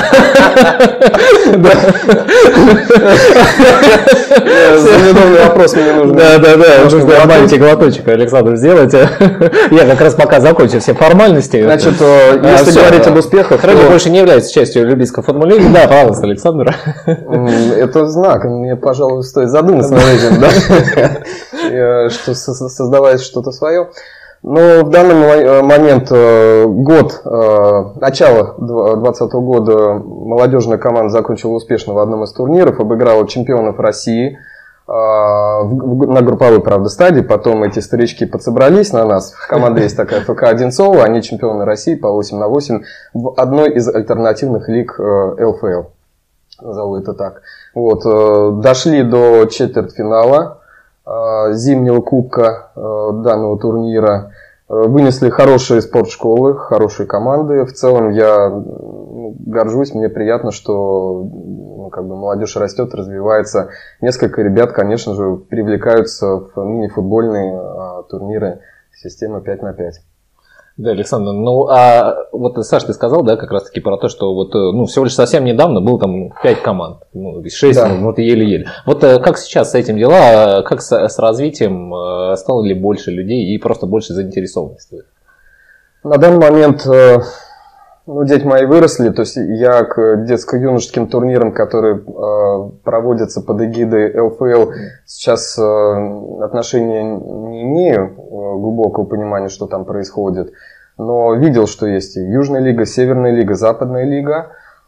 Замедленный вопрос мне нужен. Да, да, да, нужно маленький глоточек, Александр, сделать. Я как раз пока закончу все формальности. Значит, если а, говорить все, об успехах, Регби то... больше не является частью любительской формулы. Да, пожалуйста, Александр. Это знак. Мне, пожалуй, стоит задуматься над этим, да? Что создавать что-то свое. Но в данный момент год, начало двадцатого года молодежная команда закончила успешно в одном из турниров, обыграла чемпионов России. На групповой, правда, стадии, потом эти старички подсобрались на нас. Команда есть такая эф ка Одинцово, они чемпионы России по восемь на восемь в одной из альтернативных лиг эл эф эл, назову это так. Вот, дошли до четвертьфинала зимнего кубка данного турнира, вынесли хорошие спортшколы, хорошие команды. В целом я горжусь, мне приятно, что ну, как бы молодежь растет, развивается. Несколько ребят, конечно же, привлекаются в мини-футбольные а, турниры системы пять на пять. Да, Александр, ну а вот Саш, ты сказал, да, как раз таки про то, что вот, ну, всего лишь совсем недавно было там пять команд, ну, шесть, да. ну, вот еле-еле. Вот как сейчас с этим дела, как с, с развитием, стало ли больше людей и просто больше заинтересованности? На данный момент, ну, дети мои выросли, то есть я к детско-юношеским турнирам, которые проводятся под эгидой эл эф эл, сейчас отношения не имею, глубокого понимания, что там происходит. Но видел, что есть и Южная лига, Северная лига, Западная лига.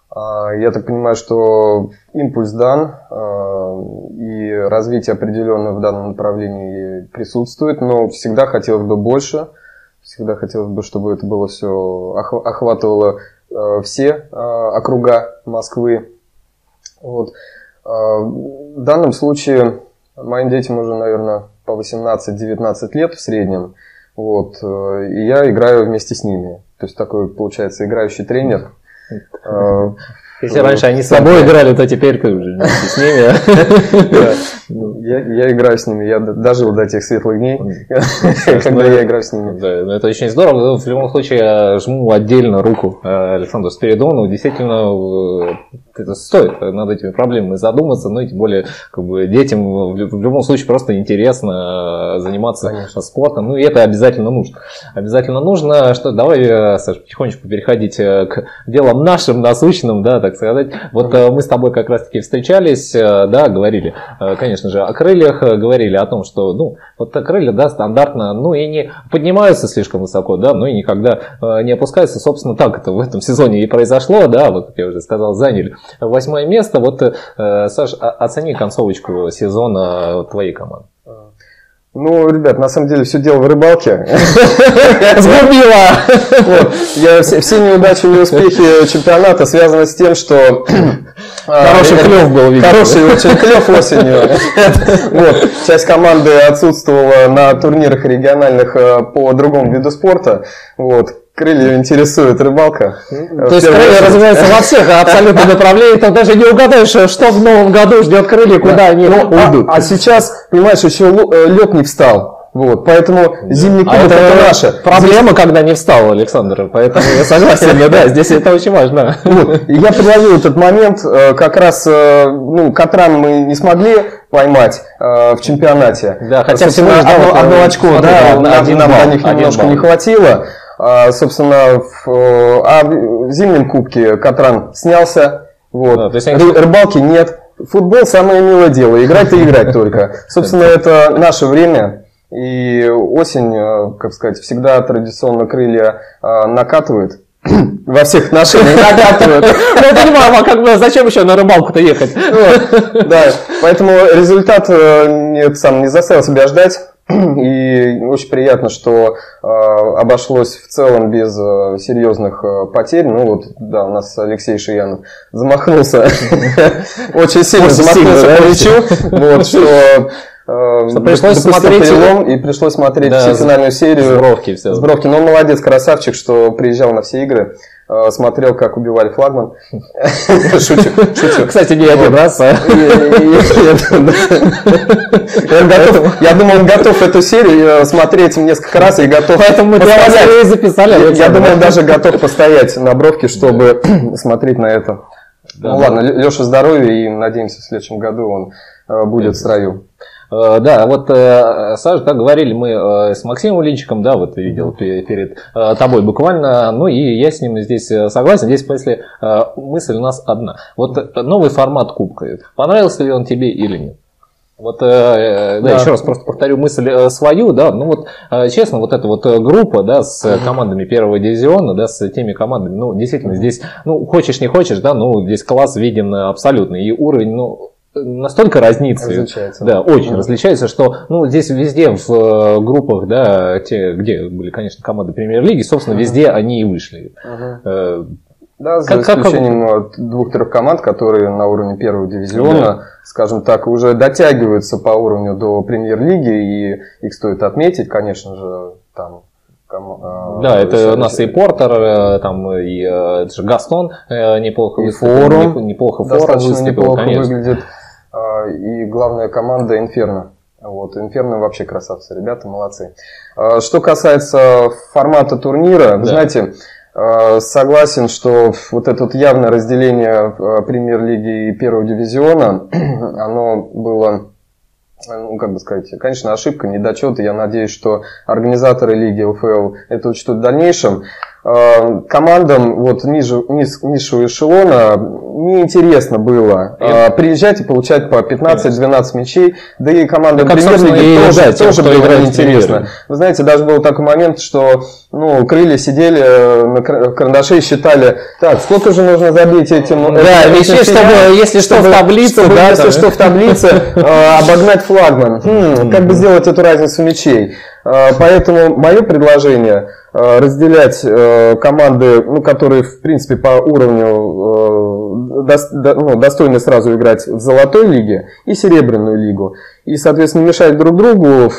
Я так понимаю, что импульс дан, и развитие определенно в данном направлении присутствует, но всегда хотелось бы больше, всегда хотелось бы, чтобы это было все охватывало все округа Москвы. Вот. В данном случае моим детям уже, наверное, по восемнадцать-девятнадцать лет в среднем, вот, и я играю вместе с ними. То есть такой, получается, играющий тренер. Если раньше они с тобой играли, то теперь ты уже вместе с ними. Я играю с ними, я дожил до тех светлых дней, когда я играю с ними. Да, это очень здорово. В любом случае, я жму отдельно руку Александру Спиридонову. Действительно, это стоит над этими проблемами задуматься, но и тем более как бы, детям в любом случае просто интересно заниматься Конечно. спортом. Ну и это обязательно нужно. Обязательно нужно. Что, давай, Саша, потихонечку переходить к делам нашим насущным, да, так сказать. Вот mm-hmm. мы с тобой как раз-таки встречались, да, говорили, конечно же, о крыльях, говорили о том, что, ну, вот крылья, да, стандартно, ну и не поднимаются слишком высоко, да, но и никогда не опускаются. Собственно, так это в этом сезоне и произошло, да, вот, как я уже сказал, заняли восьмое место. Вот, Саш, оцени концовочку сезона твоей команды. Ну, ребят, на самом деле все дело в рыбалке. Сгубила! Я все неудачи и успехи чемпионата связаны с тем, что хороший клев был, видимо. Хороший очень клев осенью. Часть команды отсутствовала на турнирах региональных по другому виду спорта. Вот. Крылья интересует рыбалка. То есть крылья развиваются во всех абсолютно направлениях, там даже не угадаешь, что в новом году ждет крылья, куда они уйдут. А сейчас, понимаешь, еще лед не встал. Вот, поэтому зимний кубок а это, это наша проблема, здесь... когда не встал, Александр. Поэтому я согласен, да, здесь это очень важно. Я подловил этот момент, как раз, ну, Катран мы не смогли поймать в чемпионате. Да, хотя всего лишь одно очко, да, нам до них немножко не хватило. А, собственно, в, а в зимнем кубке Катран снялся, вот. Да, то есть они... рыбалки нет, футбол самое милое дело, играть и играть только. Собственно, это наше время, и осень, как сказать, всегда традиционно крылья накатывает. Во всех отношениях накатывают. Ну, я понимаю, а как бы зачем еще на рыбалку-то ехать? Да, поэтому результат сам не заставил себя ждать. И очень приятно, что э, обошлось в целом без э, серьезных э, потерь. Ну вот, да, у нас Алексей Шиянов замахнулся, очень сильно замахнулся по мячу, вот, что пришлось смотреть перелом, и пришлось смотреть всю финальную серию. Сбровки все. Сбровки. Но он молодец, красавчик, что приезжал на все игры. Смотрел, как убивали флагман. Шучу, шучу. Кстати, не один раз. Я думал, он готов эту серию смотреть несколько раз и готов. Поэтому мы и записали. Я думал, даже готов постоять на бровке, чтобы смотреть на это. Ну ладно, Леша здоровья, и надеемся, в следующем году он будет в строю. Да, вот, Саша, как говорили мы с Максимом Линчиком, да, вот видел перед тобой буквально, ну и я с ним здесь согласен, здесь, если мысль у нас одна. Вот новый формат кубка, понравился ли он тебе или нет? Вот, да, да, еще раз просто повторю мысль свою, да, ну вот, честно, вот эта вот группа, да, с командами первого дивизиона, да, с теми командами, ну, действительно, здесь, ну, хочешь не хочешь, да, ну, здесь класс виден абсолютно, и уровень, ну, настолько разнится, различается. Да, очень mm-hmm. различается, что ну, здесь везде в группах, да, те, где были, конечно, команды премьер-лиги, собственно, mm-hmm. везде они и вышли. Mm-hmm. Да, за как, исключением как... двух-трех команд, которые на уровне первого дивизиона, да. скажем так, уже дотягиваются по уровню до премьер-лиги, и их стоит отметить, конечно же, там. Да, это у нас и Портер, там и Гастон неплохо выступил, форум, неплохо форум выступил, неплохо выглядит. И главная команда Инферно. Вот, Инферно вообще красавцы, ребята, молодцы. Что касается формата турнира, вы да. знаете, согласен, что вот это вот явное разделение премьер-лиги и первого дивизиона, оно было, ну, как бы сказать, конечно, ошибка, недочет. Я надеюсь, что организаторы лиги эл эф эл это учтут в дальнейшем. командам вот ниже, низ, низшего эшелона неинтересно было и... приезжать и получать по пятнадцать-двенадцать мячей, да и командам премьер-лиги тоже, да, тоже было неинтересно. Вы знаете, даже был такой момент, что ну, крылья сидели на карандаше и считали, так, сколько же нужно забить этим... Да, вещей, чтобы, если что, в таблице, чтобы, да, если там... что в таблице, обогнать флагман. Хм, как бы сделать эту разницу мячей? Поэтому мое предложение разделять команды, ну, которые в принципе по уровню ну, достойны сразу играть в золотой лиге и серебряную лигу. И, соответственно, мешать друг другу,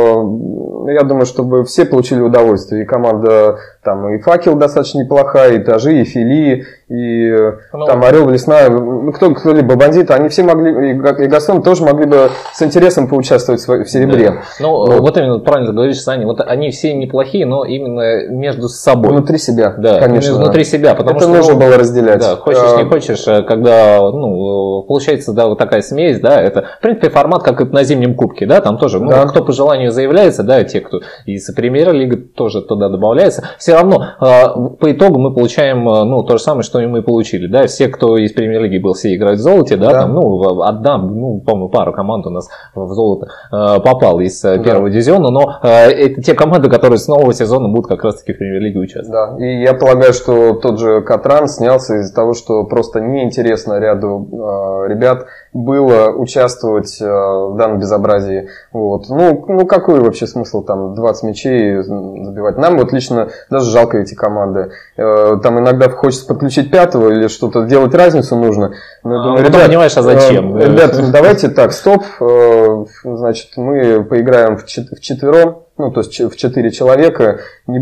я думаю, чтобы все получили удовольствие. И команда, там, и Факел достаточно неплохая, и Тажи, и Фили, и ну, там Орел, Лесная, ну, кто, кто-либо Бандиты, они все могли, и Газпром тоже могли бы с интересом поучаствовать в серебре. Да. Ну, вот. вот именно, правильно говоришь, Саня, вот они все неплохие, но именно между собой. Внутри себя, да, конечно. Внутри себя, потому это что... нужно ну, было разделять. Да, хочешь, а... не хочешь, когда, ну, получается, да, вот такая смесь, да, это, в принципе, формат, как и на зимнем кубке, да, там тоже, ну, да. кто по желанию заявляется, да, те, кто из премьер-лиги тоже туда добавляется, все равно по итогу мы получаем, ну, то же самое, что и мы получили, да, все, кто из премьер-лиги был, все играют в золоте, да, да. там, ну, одна, ну, по-моему, пара команд у нас в золото попала из первого да. дивизиона, но это те команды, которые с нового сезона будут как раз-таки в премьер-лиге участвовать. Да, и я полагаю, что тот же Катран снялся из-за того, что просто неинтересно ряду ребят было участвовать в данном безобразии. Вот. Ну, ну, какой вообще смысл там двадцать мячей забивать? Нам вот лично даже жалко эти команды. Там иногда хочется подключить пятого или что-то, делать разницу нужно. Но я думаю, а, ребят, понимаешь, а зачем? Ребят, давайте так, стоп. Значит, мы поиграем в четвером. Ну, то есть в четыре человека, не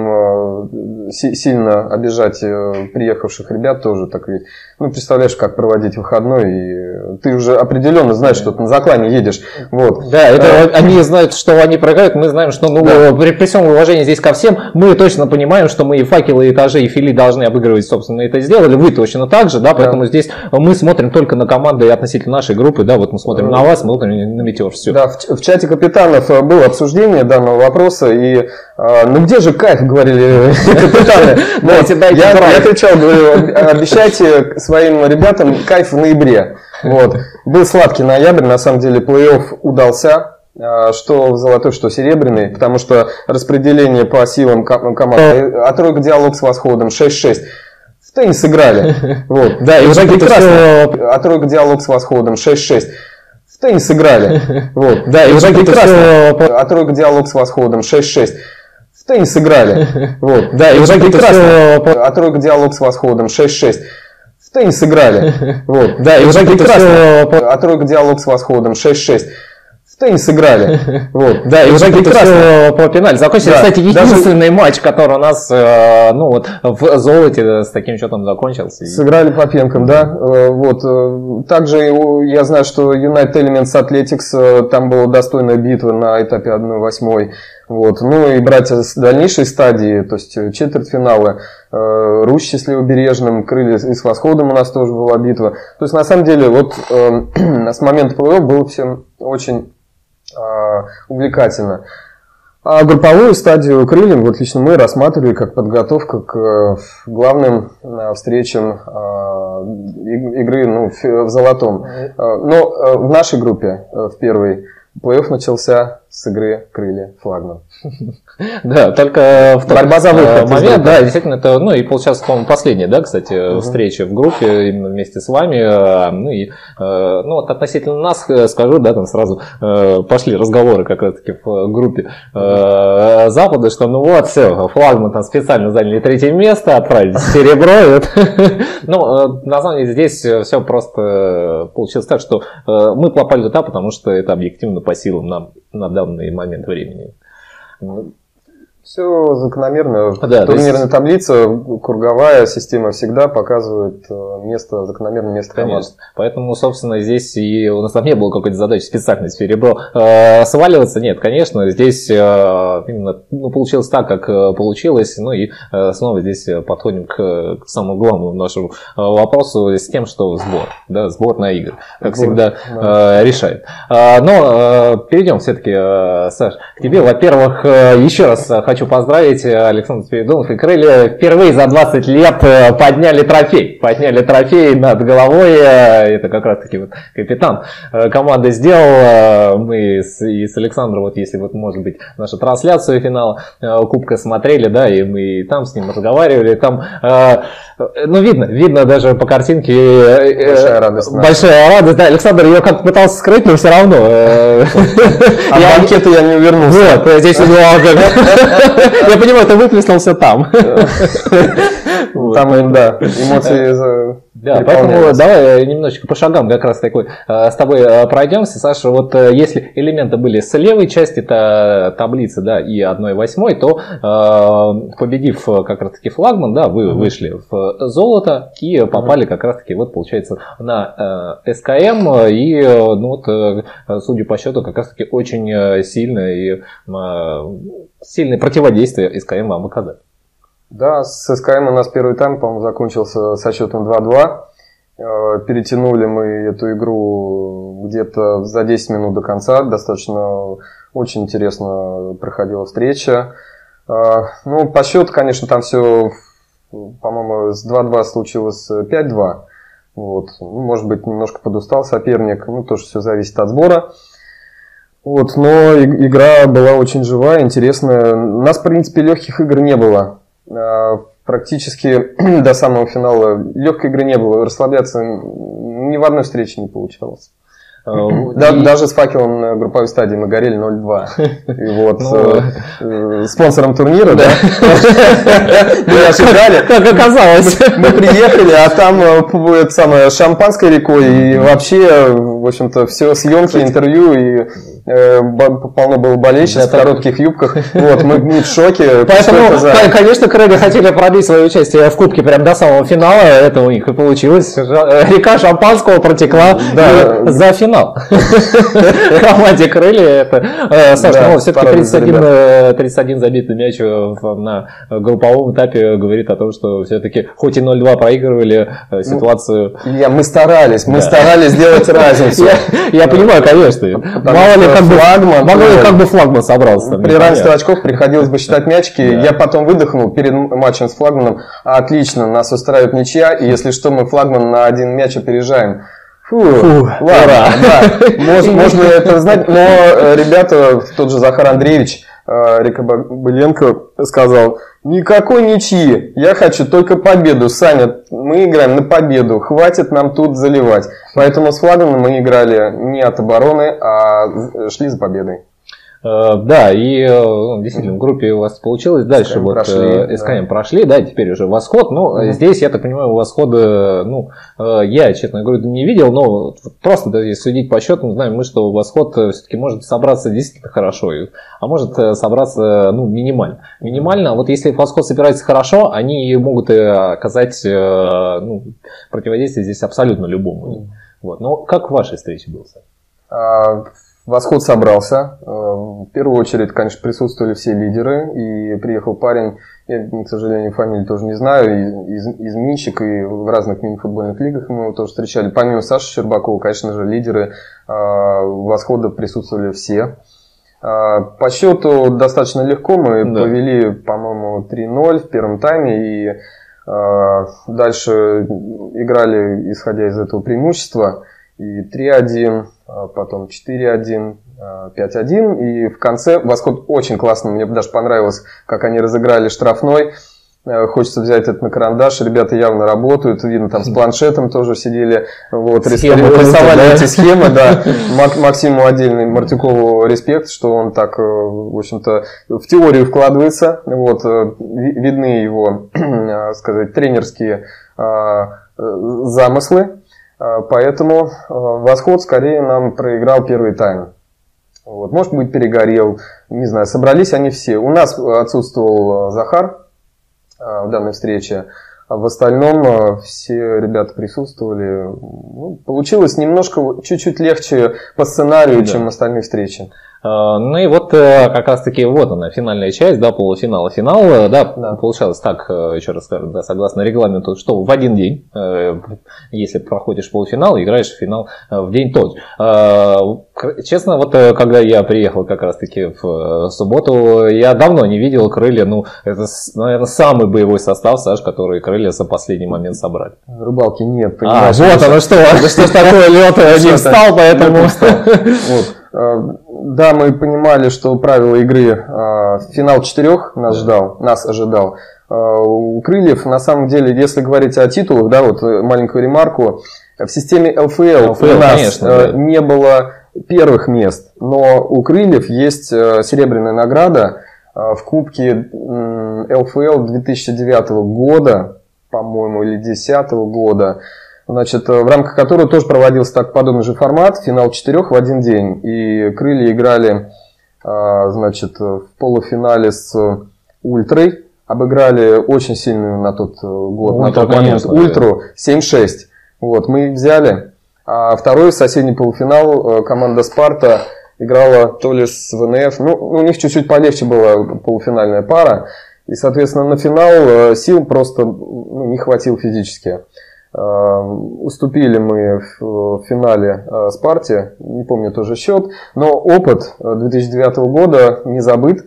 будем э, си- сильно обижать э, приехавших ребят тоже, так ведь, ну, представляешь, как проводить выходной, и ты уже определенно знаешь, что ты на заклане едешь, вот. Да, это а, они знают, что они проиграют, мы знаем, что, ну, да. при, при всем уважении здесь ко всем, мы точно понимаем, что мы и Факелы, и Этажи, и Фили должны обыгрывать, собственно, это сделали, вы точно так же, да, поэтому да. здесь мы смотрим только на команды относительно нашей группы, да, вот мы смотрим да. на вас, мы смотрим на Метеор, все. Да, в, в чате капитанов было обсуждение, да, вопроса, и ну где же кайф, говорили капитаны. Я кричал, говорю, обещайте своим ребятам кайф в ноябре. Вот. Был сладкий ноябрь, на самом деле плей-офф удался, что золотой, что серебряный, потому что распределение по силам команды, а тройка диалог с восходом шесть-шесть. В теннис играли. Вот. Да, и уже прекрасно. А тройка диалог с восходом шесть-шесть. В теннис играли. Вот. Да, и уже прекрасно. А тройка диалог с восходом шесть-шесть. В теннис играли. Вот. Да, и уже прекрасно. А тройка диалог с восходом шесть-шесть. В теннис играли. Вот. Да, и уже прекрасно. А тройка диалог с восходом шесть-шесть. В теннис играли. Вот. Да, и уже прекрасно по пенальти. Закончился, да, кстати, единственный даже... матч, который у нас э, ну, вот, в золоте с таким счетом закончился. Сыграли по пенкам, да. Вот. Также я знаю, что United Elements Athletics, там была достойная битва на этапе одна восьмая. Вот. Ну и братья с дальнейшей стадии, то есть четвертьфиналы, э, Русь Счастливобережным, Крылья и с Восходом у нас тоже была битва. То есть на самом деле вот э, с момента плей-офф было всем очень э, увлекательно. А групповую стадию Крыльям вот лично мы рассматривали как подготовка к главным встречам игры ну, в золотом. Но в нашей группе в первой плей-офф начался с игры Крылья флагман. Да, только в борьба за выход момент, да, действительно, это, ну и получается, по-моему, последняя, да, кстати, uh-huh. встреча в группе именно вместе с вами. Ну и, ну вот относительно нас скажу, да, там сразу пошли разговоры как раз-таки в группе Запада, что ну вот, все, флагман там специально заняли третье место, отправились в серебро. Ну, на самом деле, здесь все просто получилось так, что мы попали туда, потому что это объективно по силам нам на данный момент времени. Все закономерно. Да, турнирная есть... таблица, круговая система всегда показывает место, закономерное место команды. Поэтому, собственно, здесь и у нас там не было какой-то задачи специальной в серебро э, сваливаться. Нет, конечно, здесь э, именно ну, получилось так, как получилось. Ну и э, снова здесь подходим к, к самому главному нашему вопросу с тем, что сбор, да, сбор на игры, как сбор, всегда, да. э, решает. Э, но э, перейдем все-таки, э, Саш, к тебе. Во-первых, э, еще раз хочу поздравить Александр Спиридонов и Крылья. Впервые за двадцать лет подняли трофей. Подняли трофей над головой. Это как раз таки вот капитан команды сделал. Мы с, и с Александром, вот если вот может быть нашу трансляцию финала Кубка смотрели, да, и мы там с ним разговаривали. Там, ну, видно, видно даже по картинке. Большая радость. Большая радость, да. Александр ее как-то пытался скрыть, но все равно. От банкета я не увернулся. Вот, здесь у него... Я понимаю, ты выплеснулся там. Там, да, эмоции... Да, поэтому давай немножечко по шагам как раз такой с тобой пройдемся. Саша, вот если элементы были с левой части таблицы, да, и одна восьмая, то победив как раз таки флагман, да, вы вышли в золото и попали как раз таки, вот получается, на СКМ, и, ну вот, судя по счету, как раз таки очень сильное и сильное противодействие СКМ вам оказали. Да, с СКМ у нас первый тайм, по-моему, закончился со счетом два-два. Перетянули мы эту игру где-то за десять минут до конца. Достаточно очень интересно проходила встреча. Ну, по счету, конечно, там все, по-моему, с два-два случилось пять-два. Вот. Ну, может быть, немножко подустал соперник. Ну, тоже все зависит от сбора. Вот. Но игра была очень живая, интересная. У нас, в принципе, легких игр не было. Практически до самого финала легкой игры не было, расслабляться ни в одной встрече не получалось. Да, и... Даже с факелом на групповой стадии мы горели ноль-два. И вот ну... спонсором турнира, да, мы ожидали. Как оказалось. Мы приехали, а там это самое шампанское рекой, и вообще, в общем-то, все съемки, интервью, и полно было болельщиц в коротких юбках. Вот, мы в шоке. Поэтому, конечно, Крылья хотели продлить свое участие в Кубке прям до самого финала. Это у них и получилось. Река шампанского протекла за финал. Команде Крылья это Саша, да, ну, все-таки тридцать один, тридцать один забитый мяч на групповом этапе говорит о том, что все-таки хоть и ноль-два проигрывали ситуацию. Я, мы старались, мы да. старались сделать разницу. Я, я понимаю, конечно. Мало ли как бы флагман, мало ли как бы флагман собрался. При равенстве очков приходилось бы считать мячики. Да. Я потом выдохнул перед матчем с флагманом. Отлично, нас устраивает ничья, и если что, мы флагман на один мяч опережаем. Фу, Фу, ладно, да. можно, можно это знать, но ребята, тот же Захар Андреевич, Река Быленко сказал, никакой ничьи, я хочу только победу, Саня, мы играем на победу, хватит нам тут заливать. Поэтому с флагом мы играли не от обороны, а шли за победой. Да, и ну, действительно в группе у вас получилось. Дальше СКМ вот прошли, СКМ да. прошли, да, теперь уже Восход. Но mm-hmm. здесь, я так понимаю, у Восхода, ну, я, честно говоря, не видел, но просто, да, если судить по счету, знаем мы, что Восход все-таки может собраться действительно хорошо, а может собраться, ну, минимально. Минимально, а вот если Восход собирается хорошо, они могут оказать, ну, противодействие здесь абсолютно любому. Mm-hmm. Вот. Но как в вашей встрече был, а... Восход собрался. В первую очередь, конечно, присутствовали все лидеры. И приехал парень, я, к сожалению, фамилию тоже не знаю, из, из Минчик, и в разных мини-футбольных лигах мы его тоже встречали. Помимо Саши Щербакова, конечно же, лидеры Восхода присутствовали все. По счету достаточно легко. Мы да. повели, по-моему, три-ноль в первом тайме. И дальше играли, исходя из этого преимущества. И три-один, потом четыре-один, пять-один. И в конце Восход очень классно. Мне даже понравилось, как они разыграли штрафной. Хочется взять это на карандаш. Ребята явно работают. Видно, там с планшетом тоже сидели. Вот, рисовали да? эти схемы. Да. Максиму отдельный, Мартюкову респект, что он так, в общем-то, в теорию вкладывается. Вот, видны его, сказать, тренерские замыслы. Поэтому Восход скорее нам проиграл первый тайм. Вот. Может быть, перегорел. Не знаю, собрались они все. У нас отсутствовал Захар в данной встрече. А в остальном все ребята присутствовали. Ну, получилось немножко, чуть-чуть легче по сценарию, да. чем остальные встречи. Ну и вот как раз таки вот она, финальная часть, да, полуфинала, финал, да, да. Получалось так, еще раз скажу, да, согласно регламенту, что в один день, если проходишь полуфинал, играешь в финал в день тот же. Честно, вот когда я приехал как раз таки в субботу, я давно не видел крылья, ну, это, наверное, самый боевой состав, Саш, который крылья за последний момент собрали. Рыбалки нет, понимаешь? А, вот оно что, да что ж такое, лед не встал, поэтому... Да, мы понимали, что правила игры, финал четырех нас ждал, нас ожидал. У крыльев, на самом деле, если говорить о титулах, да, вот маленькую ремарку, в системе эл эф эл, эл эф эл у нас конечно, да. не было первых мест, но у крыльев есть серебряная награда в кубке эл эф эл две тысячи девятого года, по-моему, или две тысячи десятого года. Значит, в рамках которого тоже проводился так подобный же формат, финал четырех в один день. И крылья играли, значит, в полуфинале с Ультрой, обыграли очень сильную на тот год, Ультра, на тот момент конечно, Ультру семь шесть. Вот, мы их взяли. А второй соседний полуфинал команда Спарта играла то ли с вэ эн эф, ну, у них чуть-чуть полегче была полуфинальная пара. И, соответственно, на финал сил просто ну, не хватило физически. Уступили мы в финале Спарте, не помню тоже счет, но опыт две тысячи девятого года не забыт.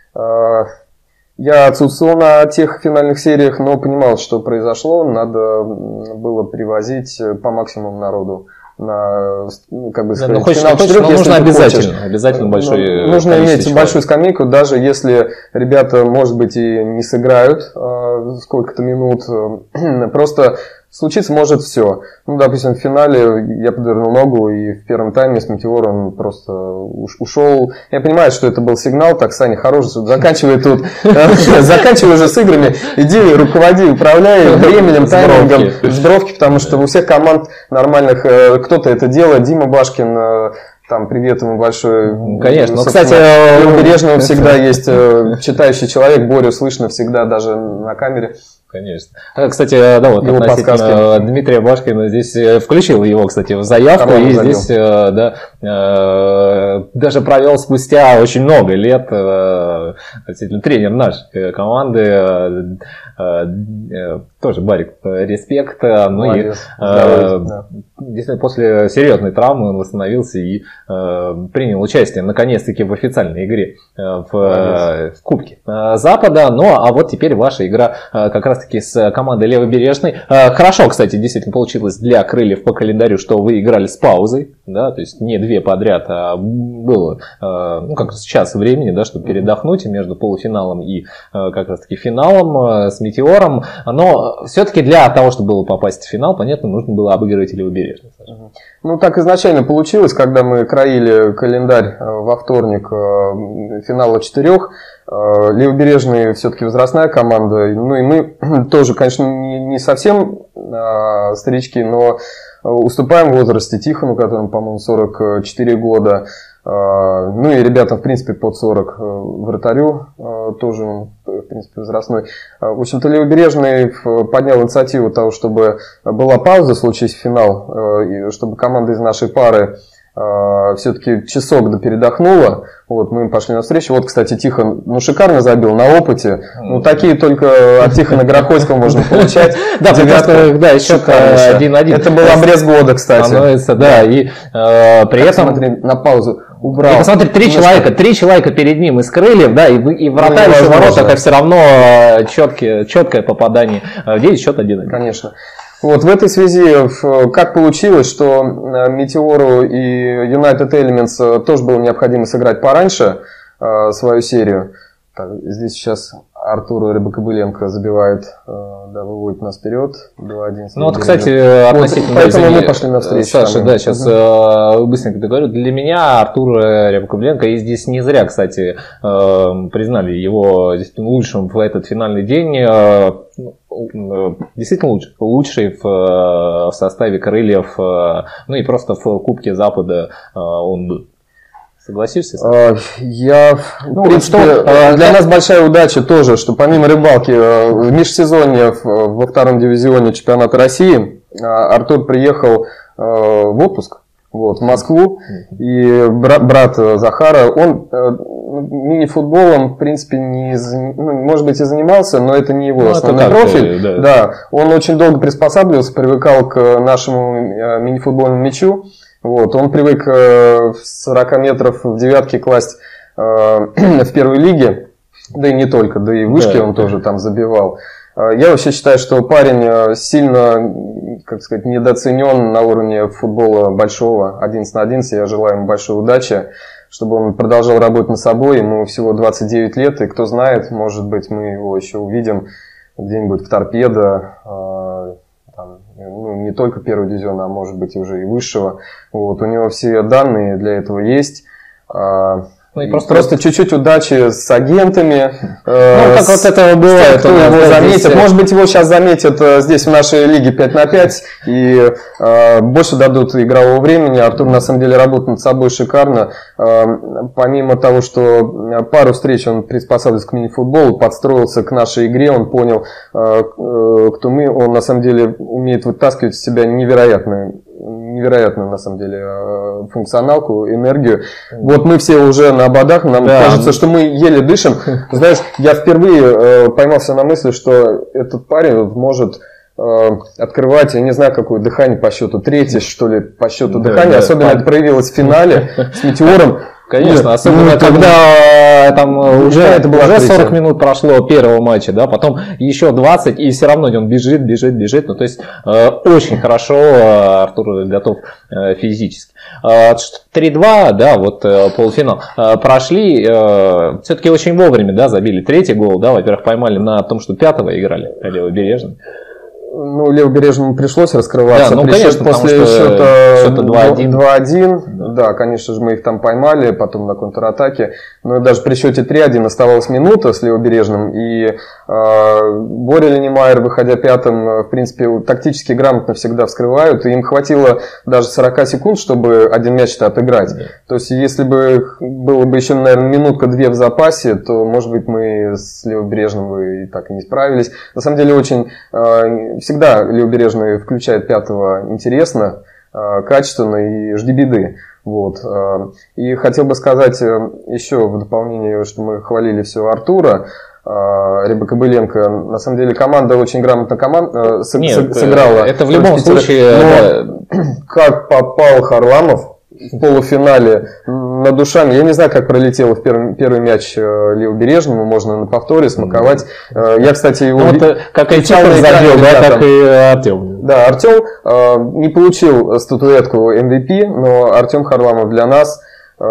Я отсутствовал на тех финальных сериях, но понимал, что произошло, надо было привозить по максимуму народу. На, ну, как бы сказать, ну, хочешь, финал хочешь, четырех, нужно обязательно, хочешь, обязательно большой нужно иметь человек. Большую скамейку, даже если ребята, может быть, и не сыграют э, сколько-то минут, э, просто случиться может все. Ну, допустим, в финале я подвернул ногу, и в первом тайме с Метеором просто ушел. Я понимаю, что это был сигнал, так, Саня, хороший, заканчивай тут, заканчивай уже с играми, иди, руководи, управляй временем, таймингом, сбровки, потому что у всех команд нормальных кто-то это делает, Дима Башкин, там, привет ему большой. Конечно, но, кстати, у Бережного всегда есть читающий человек, Борю слышно всегда даже на камере. Конечно. Кстати, да, вот его относительно подсказки. Дмитрия Башкина здесь включил его, кстати, в заявку Роман и забил. Здесь да, даже провел спустя очень много лет тренер нашей команды, тоже Барик, респект. Ну и да. Действительно, после серьезной травмы он восстановился и принял участие наконец-таки в официальной игре в, в Кубке Запада. Ну а вот теперь ваша игра как раз таки с командой Левобережной. Хорошо, кстати, действительно получилось для крыльев по календарю, что вы играли с паузой, да, то есть не две подряд, а было, ну, как час времени, да, чтобы передохнуть между полуфиналом и как раз таки финалом с Метеором. Но все-таки для того, чтобы было попасть в финал, понятно, нужно было обыгрывать Левобережную. Ну, так изначально получилось, когда мы краили календарь во вторник финала четырех. Левобережные все-таки возрастная команда, ну и мы тоже, конечно, не совсем старички, но уступаем в возрасте Тихону, которому, по-моему, сорок четыре года, ну и ребятам, в принципе, под сорок, вратарю тоже, в принципе, возрастной. В общем-то, Левобережный поднял инициативу того, чтобы была пауза, случись финал, чтобы команда из нашей пары все-таки часок да передохнула. Вот, мы им пошли навстречу. Вот, кстати, Тихон, ну, шикарно забил на опыте. Ну, такие только от Тихона Грохольского можно получать. Да, да, еще один один. Это был обрез года, кстати. Да, и при этом... на паузу. Убрал. И посмотри, три человека, три человека перед ним из крыльев, да, и, и вратарь ну, в воротах, а все равно четкие, четкое попадание. девять счет один один. Конечно. Вот в этой связи, как получилось, что Метеору и United Elements тоже было необходимо сыграть пораньше свою серию. Так, здесь сейчас Артур Рябокобыленко забивает, да, выводит нас вперед. два один. Ну вот, кстати, относительно... Вот, поэтому мы пошли навстречу. Саша, да, сейчас угу. быстренько договорю. Для меня Артур Рябокобыленко, и здесь не зря, кстати, признали его лучшим в этот финальный день. Действительно лучший, лучший в, в составе крыльев, ну и просто в Кубке Запада он был. Согласишься? Я, ну, в принципе, что, для нас большая удача тоже, что помимо рыбалки в межсезонье во втором дивизионе чемпионата России Артур приехал в отпуск. вот, в Москву. И брат, брат Захара, он э, мини-футболом, в принципе, не, ну, может быть, и занимался, но это не его ну, основной профиль. Да. Да, он очень долго приспосабливался, привыкал к нашему э, мини-футбольному мячу. Вот, он привык э, с сорока метров в девятке класть э, в первой лиге. Да и не только, да и вышки да, он да. тоже там забивал. Я вообще считаю, что парень сильно, как сказать, недооценен на уровне футбола большого, одиннадцать на одиннадцать. Я желаю ему большой удачи, чтобы он продолжал работать над собой. Ему всего двадцать девять лет, и кто знает, может быть, мы его еще увидим где-нибудь в Торпедо, там, ну, не только первого дивизиона, а может быть уже и высшего. Вот, у него все данные для этого есть. Ну, и просто, просто чуть-чуть удачи с агентами. Ну, э, как вот это бывает. Кто его заметит. Здесь... Может быть, его сейчас заметят здесь в нашей лиге пять на пять и э, больше дадут игрового времени. Артур на самом деле работает над собой шикарно. Э, помимо того, что пару встреч он приспособился к мини-футболу, подстроился к нашей игре, он понял, э, э, кто мы. Он на самом деле умеет вытаскивать из себя невероятную невероятную, на самом деле, функционалку, энергию. Вот мы все уже на ободах, нам да. кажется, что мы еле дышим. Знаешь, я впервые поймался на мысли, что этот парень может открывать, я не знаю, какое дыхание по счету, третье, что ли, по счету да, дыхание. Да, Особенно да. это проявилось в финале с «Метеором». Конечно, особенно ну, когда там уже, это было уже сорок минут прошло первого матча, да, потом еще двадцать, и все равно он бежит, бежит, бежит. Ну, то есть э, очень хорошо э, Артур готов э, физически. Э, три-два, да, вот э, полуфинал э, прошли, э, все-таки очень вовремя, да, забили третий гол, да, во-первых, поймали на том, что пятого играли, Левобережный. Ну, Левобережному пришлось раскрываться. Да, ну, конечно, после счета, счета два один. Да. да, конечно же, мы их там поймали, потом на контратаке. Но даже при счете три один оставалась минута с Левобережным. И э, Боря Ленимайер, выходя пятым, в принципе, тактически грамотно всегда вскрывают. И им хватило даже сорок секунд, чтобы один мяч-то отыграть. Да. То есть, если бы было бы еще, наверное, минутка-две в запасе, то, может быть, мы с Левобережным и так и не справились. На самом деле, очень... Э, Всегда Левобережный включает пятого интересно, качественно и жди беды. Вот. И хотел бы сказать еще в дополнение, что мы хвалили все Артура, Рябокобыленко. На самом деле команда очень грамотно команд... Нет, сыграла. Это в любом случае... Но как попал Харламов в полуфинале над ушами. Я не знаю, как пролетел в первый, первый мяч Левобережному, можно на повторе смаковать. Я, кстати, его... Ну, вот, как и Чалый забил, да, так и Артем. Да, Артем э, не получил статуэтку эм ви пи, но Артем Харламов для нас, э,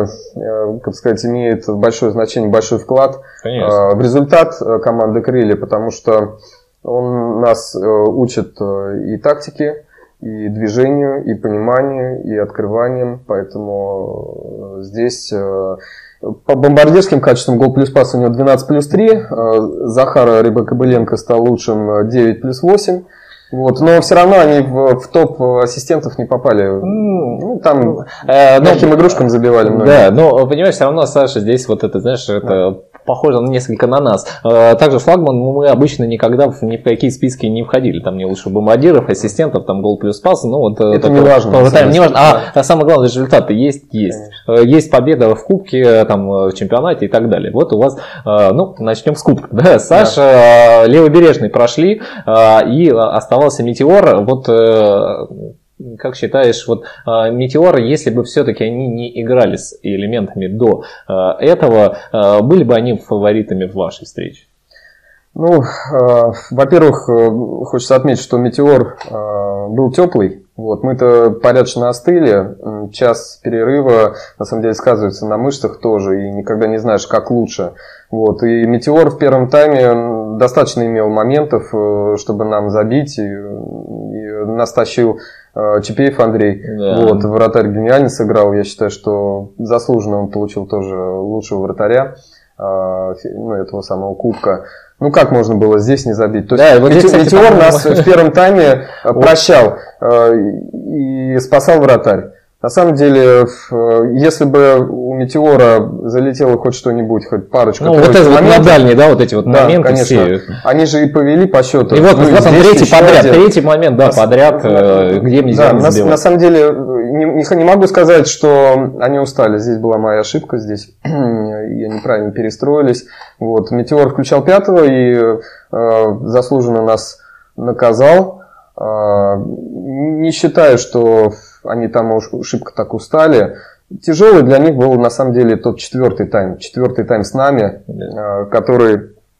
э, как сказать, имеет большое значение, большой вклад э, в результат команды «Крылья», потому что он нас э, учит э, и тактике, и движению, и пониманию, и открыванием. Поэтому здесь по бомбардирским качествам гол плюс пас у него двенадцать плюс три. Захар Рябокобыленко стал лучшим девять плюс восемь. Вот, но все равно они в, в топ ассистентов не попали. Ну, там э, мягким игрушкам забивали многие. Да, но понимаешь, все равно, Саша, здесь вот это, знаешь, это похоже несколько на нас. Также флагман мы обычно никогда ни в какие списки не входили. Там не лучше бомбардиров, ассистентов, там гол плюс пас. Ну, вот, это не важно. Не важно. А самое главное, результаты есть, есть. Конечно. Есть победа в кубке, там, в чемпионате и так далее. Вот у вас, ну, начнем с кубка. Да, Саша, да. Левобережный прошли, и оставался Метеор. Вот как считаешь, вот э, Метеор, если бы все-таки они не играли с элементами до э, этого, э, были бы они фаворитами в вашей встрече? Ну, э, во-первых, э, хочется отметить, что Метеор э, был теплый. Вот, мы-то порядочно остыли. Час перерыва, на самом деле, сказывается на мышцах тоже, и никогда не знаешь, как лучше. Вот, и Метеор в первом тайме достаточно имел моментов, чтобы нам забить, и, и нас тащил Чепеев Андрей. Да. Вот, вратарь гениально сыграл. Я считаю, что заслуженно он получил тоже лучшего вратаря, ну, этого самого кубка. Ну, как можно было здесь не забить? То да, есть вот здесь, Метеор кстати, нас в первом тайме прощал и спасал вратарь. На самом деле, если бы у Метеора залетело хоть что-нибудь, хоть парочку... Ну, вот это моментов, вот дальние, да, вот эти вот да, моменты конечно. Все. Они же и повели по счету. И вот, ну, вот он третий подряд, один. третий момент, да, на, подряд, на, где нельзя да, не на, на самом деле, не, не, не могу сказать, что они устали. Здесь была моя ошибка, здесь я неправильно перестроились. Вот. Метеор включал пятого и э, заслуженно нас наказал. Э, не считаю, что они там уж шибко так устали. Тяжелый для них был на самом деле тот четвертый тайм. Четвертый тайм с нами, э, который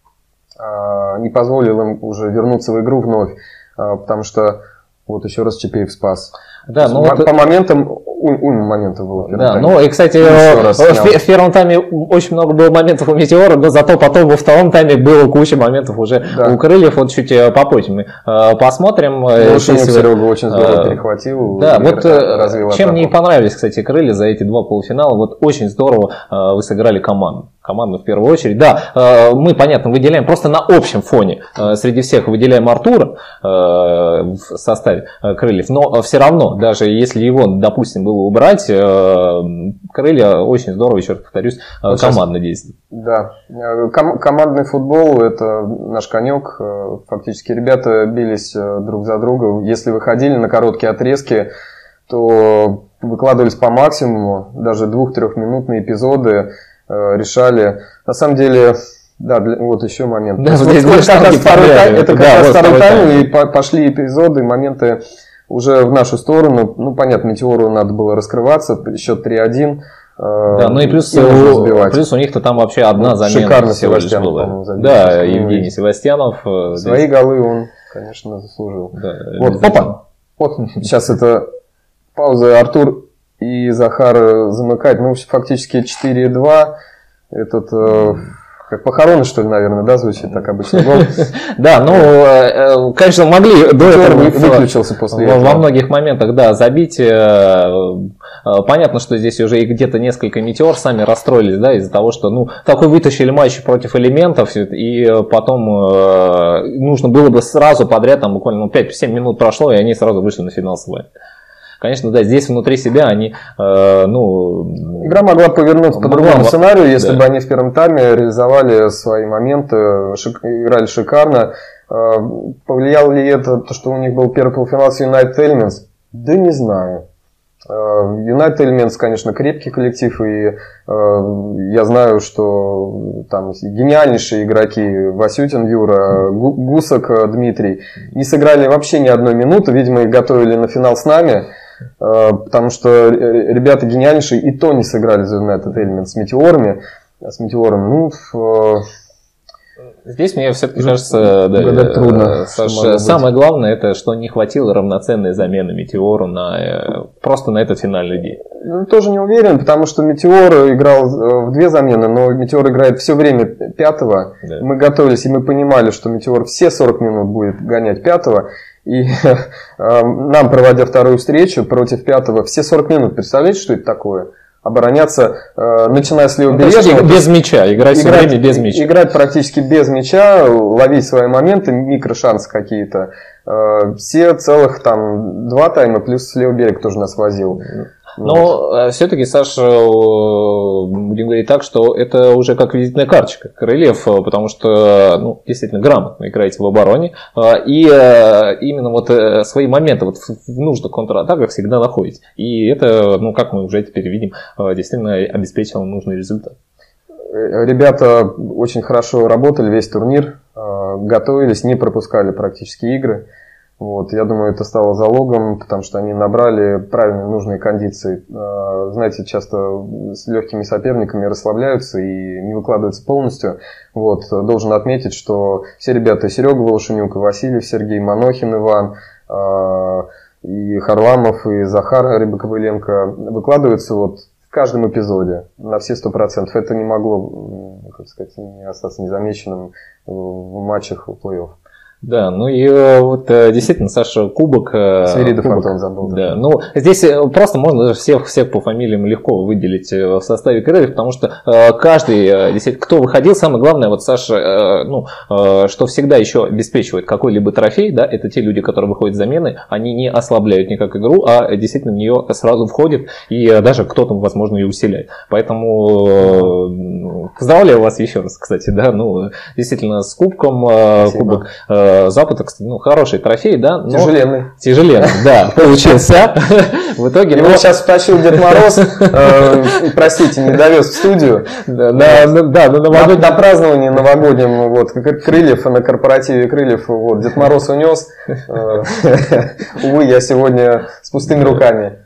э, не позволил им уже вернуться в игру вновь. Э, потому что вот еще раз Чапеев спас. Да, ну по, вот... по моментам, уйма моментов было. Да, тайме. Ну и, кстати, в, в первом тайме очень много было моментов у Метеора, но зато потом во втором тайме было куча моментов уже да. у Крыльев. Вот чуть попозже мы э, посмотрим. Лушенюк Серега очень здорово э, перехватил. Да, вот развил чем атаку. Мне и понравились, кстати, Крылья за эти два полуфинала. Вот очень здорово э, вы сыграли команду. Команду в первую очередь. Да, мы, понятно, выделяем просто на общем фоне. Среди всех выделяем Артура в составе Крыльев. Но все равно, даже если его, допустим, было убрать, Крылья очень здорово, еще раз повторюсь, командно действуют. Да, Ком- командный футбол – это наш конек. Фактически ребята бились друг за друга. Если выходили на короткие отрезки, то выкладывались по максимуму. Даже двух-трехминутные эпизоды решали. На самом деле, да, для, вот еще момент. Да, вот, вот как раз второй тайм, это как да, раз вот второй тайм, и по, пошли эпизоды, моменты уже в нашу сторону. Ну, понятно, Метеору надо было раскрываться, счет три-один. Да, ну и плюс, и у, плюс у них-то там вообще одна замена. Шикарно Севастьянов, по-моему, забил. Да, Евгений Севастьянов. Свои здесь... голы он, конечно, заслужил. Да, вот, опа! Вот, сейчас это пауза, Артур и Захар замыкать, ну, фактически четыре-два. Этот, э, как похороны, что ли, наверное, да, звучит так обычно. Да, ну, конечно, могли до этого выключился после этого. Во многих моментах, да, забить. Понятно, что здесь уже и где-то несколько Метеор сами расстроились, да, из-за того, что, ну, такой вытащили матч против Элементов, и потом нужно было бы сразу подряд, там буквально ну, пять-семь минут прошло, и они сразу вышли на финал с вами. Конечно, да, здесь внутри себя они, э, ну... Игра могла повернуться по другому сценарию, если да. бы они в первом тайме реализовали свои моменты, шик, играли шикарно. Э, повлияло ли это, то, что у них был первый полуфинал с United Elements? Да не знаю. Э, United Elements, конечно, крепкий коллектив, и э, я знаю, что там гениальнейшие игроки Васютин Юра, Гусак Дмитрий не сыграли вообще ни одной минуты, видимо, их готовили на финал с нами. Потому что ребята гениальнейшие и то не сыграли за United Elements с Метеорами. С Метеором, ну... Здесь мне все-таки кажется, да, трудно. Саша, самое главное, это что не хватило равноценной замены Метеору на, просто на этот финальный день. Ну, тоже не уверен, потому что Метеор играл в две замены, но Метеор играет все время пятого. Да. Мы готовились, и мы понимали, что Метеор все сорок минут будет гонять пятого. И э, нам, проводя вторую встречу против пятого, все сорок минут, представляете, что это такое? Обороняться, э, начиная с левобережного. Без мяча, играть, играть все время без мяча. Играть практически без мяча, ловить свои моменты, микрошансы какие-то. Э, все целых там два тайма, плюс левый берег тоже нас возил. Но вот. Все-таки, Саша, будем говорить так, что это уже как визитная карточка Крыльев, потому что, ну, действительно, грамотно играете в обороне, и именно вот свои моменты вот в нужных контратаках всегда находите. И это, ну, как мы уже теперь видим, действительно обеспечило нужный результат. Ребята очень хорошо работали весь турнир, готовились, не пропускали практически игры. Вот, я думаю, это стало залогом, потому что они набрали правильные нужные кондиции. Знаете, часто с легкими соперниками расслабляются и не выкладываются полностью. Вот, должен отметить, что все ребята, Серега Волошенюк, и Васильев Сергей, Манохин Иван, и Харламов, и Захар Рябоковыленко выкладываются вот в каждом эпизоде на все сто процентов. Это не могло, как сказать, не остаться незамеченным в матчах в плей-офф. Да, ну и вот действительно, Саша, кубок... Свиридов Антон забыл. Да, ну здесь просто можно всех, всех по фамилиям легко выделить в составе Крыльев, потому что каждый, действительно, кто выходил, самое главное, вот Саша, ну, что всегда еще обеспечивает какой-либо трофей, да, это те люди, которые выходят с замены, они не ослабляют никак игру, а действительно в нее сразу входят, и даже кто-то, возможно, и усиляет. Поэтому поздравляю вас еще раз, кстати, да, ну, действительно, с кубком, Спасибо. Кубок Запад, кстати, ну, хороший трофей, да? Но... Тяжеленный. Тяжеленный, да, получился. В итоге... Его сейчас втащил Дед Мороз, простите, не довез в студию. Да, на праздновании новогоднем, вот, Крыльев, на корпоративе Крыльев, вот, Дед Мороз унес. Увы, я сегодня с пустыми руками.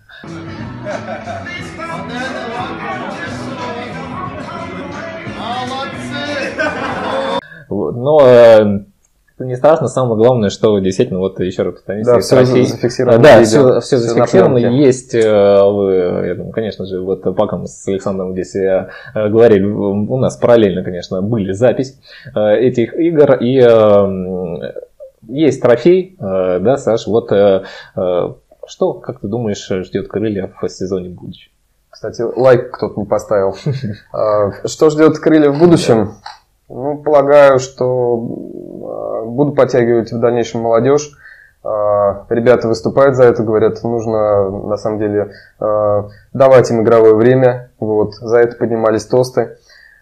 Но э, не страшно, самое главное, что действительно, вот еще раз повторюсь, да, все России, зафиксировано. Да, все, все зафиксировано. Есть, вы, я думаю, конечно же, вот пока мы с Александром здесь э, говорили, у нас параллельно, конечно, были запись э, этих игр, и э, есть трофей, э, да, Саш, вот э, э, что, как ты думаешь, ждет Крыльев в сезоне будущем? Кстати, лайк кто-то не поставил. Что ждет Крыльев в будущем? Ну, полагаю, что буду подтягивать в дальнейшем молодежь. Ребята выступают за это, говорят, нужно на самом деле давать им игровое время. Вот, за это поднимались тосты.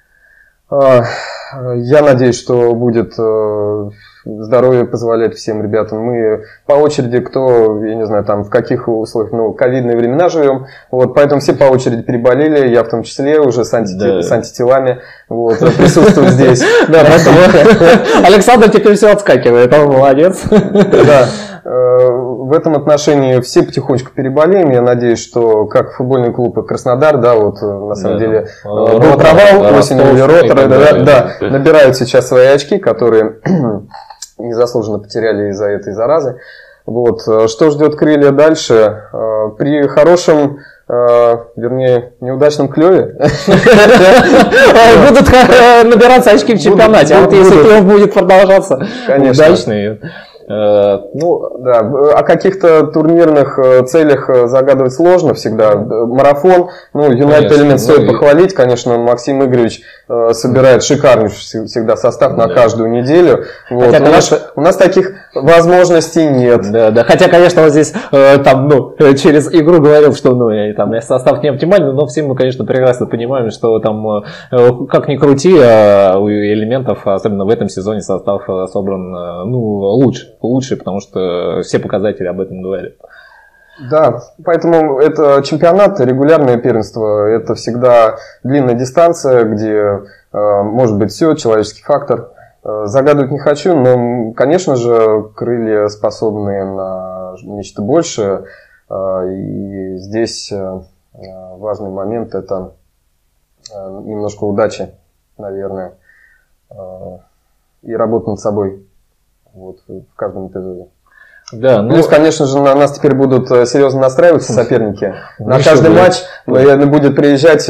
Я надеюсь, что будет здоровье позволять всем ребятам. Мы по очереди, кто, я не знаю, там в каких условиях, ну, ковидные времена живем, вот, поэтому все по очереди переболели, я в том числе уже с, анти... да. с антителами, вот, присутствую здесь. Александр теперь все отскакивает, он молодец. Да. В этом отношении все потихонечку переболеем. Я надеюсь, что как футбольный клуб Краснодар, да, вот на самом да, деле был провал осенью, или Ротор, да, да, набирают сейчас свои очки, которые незаслуженно потеряли из-за этой заразы. Вот. Что ждет Крылья дальше? При хорошем, вернее, неудачном клеве будут набираться очки в чемпионате. А вот если клев будет продолжаться удачный... Ну, да, о каких-то турнирных целях загадывать сложно всегда. Марафон, ну, Юнайтед элемент стоит похвалить, конечно, Максим Игоревич собирает шикарный всегда состав на каждую неделю. Вот. Хотя, у, конечно... нас, у нас таких возможностей нет. Да, да. Хотя, конечно, вот здесь там, ну, через игру говорил, что ну, там, состав не оптимальный, но все мы, конечно, прекрасно понимаем, что там, как ни крути, у элементов, особенно в этом сезоне, состав собран ну, лучше. лучше, потому что все показатели об этом говорят. Да, поэтому это чемпионат, регулярное первенство, это всегда длинная дистанция, где э, может быть все, человеческий фактор. Э, загадывать не хочу, но, конечно же, Крылья способны на нечто большее. Э, и здесь э, важный момент – это э, немножко удачи, наверное, э, и работа над собой. Вот, в каждом эпизоде. Да, Плюс, ну... конечно же, на нас теперь будут серьезно настраиваться соперники. На каждый матч будет приезжать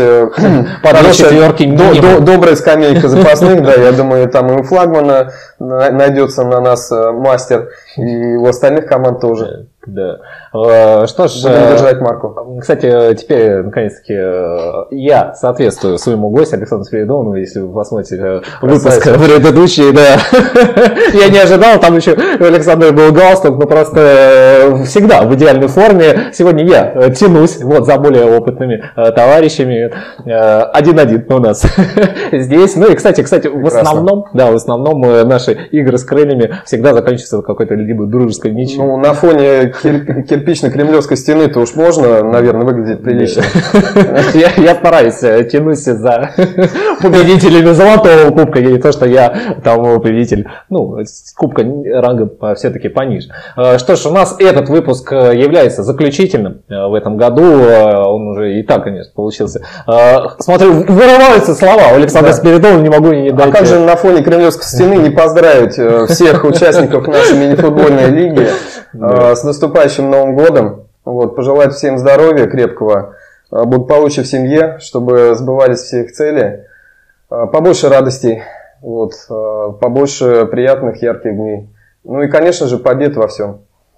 добрая скамейка запасных. Да, я думаю, там и у флагмана найдется на нас мастер, и у остальных команд тоже. Да. Что ж, будем держать марку. Кстати, теперь, наконец-таки, я соответствую своему гостю Александру Спиридонову, если вы посмотрите выпуск предыдущий, да. Я не ожидал, там еще у Александра был галстук, но просто всегда в идеальной форме. Сегодня я тянусь вот за более опытными товарищами. Один-один у нас здесь. Ну и, кстати, кстати, в основном, да, в основном наши игры с Крыльями всегда заканчиваются какой-то либо дружеской ничьей. Ну, на фоне кирпично-кремлевской стены-то уж можно, наверное, выглядеть прилично. Я, я стараюсь, тянусь за победителями золотого кубка, и не то, что я там победитель, ну, кубка ранга все-таки пониже. Что ж, у нас этот выпуск является заключительным в этом году, он уже и так, конечно, получился. Смотрю, вырываются слова у Александра да. Спиридонова, не могу и не дать. А как же на фоне кремлевской стены не поздравить всех участников нашей мини-футбольной лиги да. с наступающим Новым годом, вот, пожелать всем здоровья крепкого, благополучия в семье, чтобы сбывались все их цели, побольше радостей, вот, побольше приятных ярких дней, ну и, конечно же, побед во всем.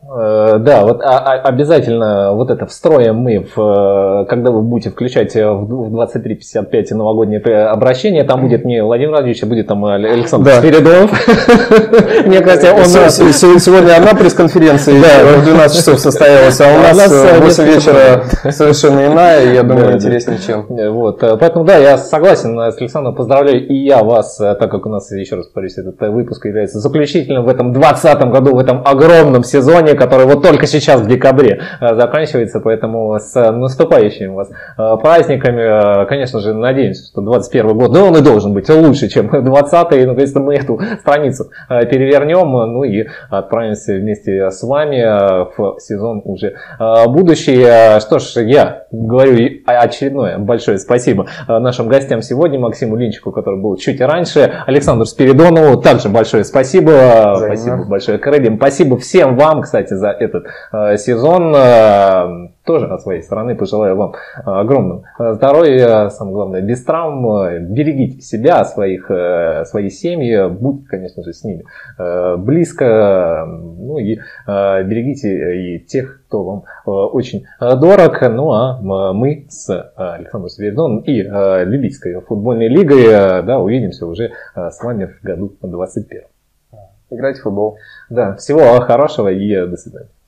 Да, вот а, а, обязательно вот это встроим мы, в, когда вы будете включать в двадцать три пятьдесят пять новогоднее обращение, там будет не Владимир Владимирович, а будет там Александр да. Спиридонов. Мне кажется, он... Сегодня одна пресс-конференция в двенадцать часов состоялась, а у нас в восемь вечера совершенно иная, и я думаю, интереснее, чем. Вот, поэтому да, я согласен с Александром, поздравляю и я вас, так как у нас, еще раз повторюсь, этот выпуск является заключительным в этом двадцатом году, в этом огромном сезоне, который вот только сейчас в декабре заканчивается, поэтому с наступающими вас праздниками, конечно же, надеемся, что двадцать первый год, ну он и должен быть лучше, чем двадцатый, наконец-то мы эту страницу перевернем, ну и отправимся вместе с вами в сезон уже будущий. Что ж, я говорю очередное большое спасибо нашим гостям сегодня, Максиму Линчику, который был чуть раньше, Александру Спиридонову, также большое спасибо, Взаимно. Спасибо большое Крыльям, спасибо всем вам, кстати, за этот э, сезон. Э, тоже от своей стороны пожелаю вам огромного здоровья, самое главное, без травм. Берегите себя, своих, э, свои семьи, будьте, конечно же, с ними э, близко. Ну и э, берегите и тех, кто вам э, очень дорог. Ну а мы с Александром Спиридоновым и э, Любительской футбольной лигой э, да, увидимся уже э, с вами в году двадцать первом. Играйте в футбол. Да, всего хорошего и до свидания.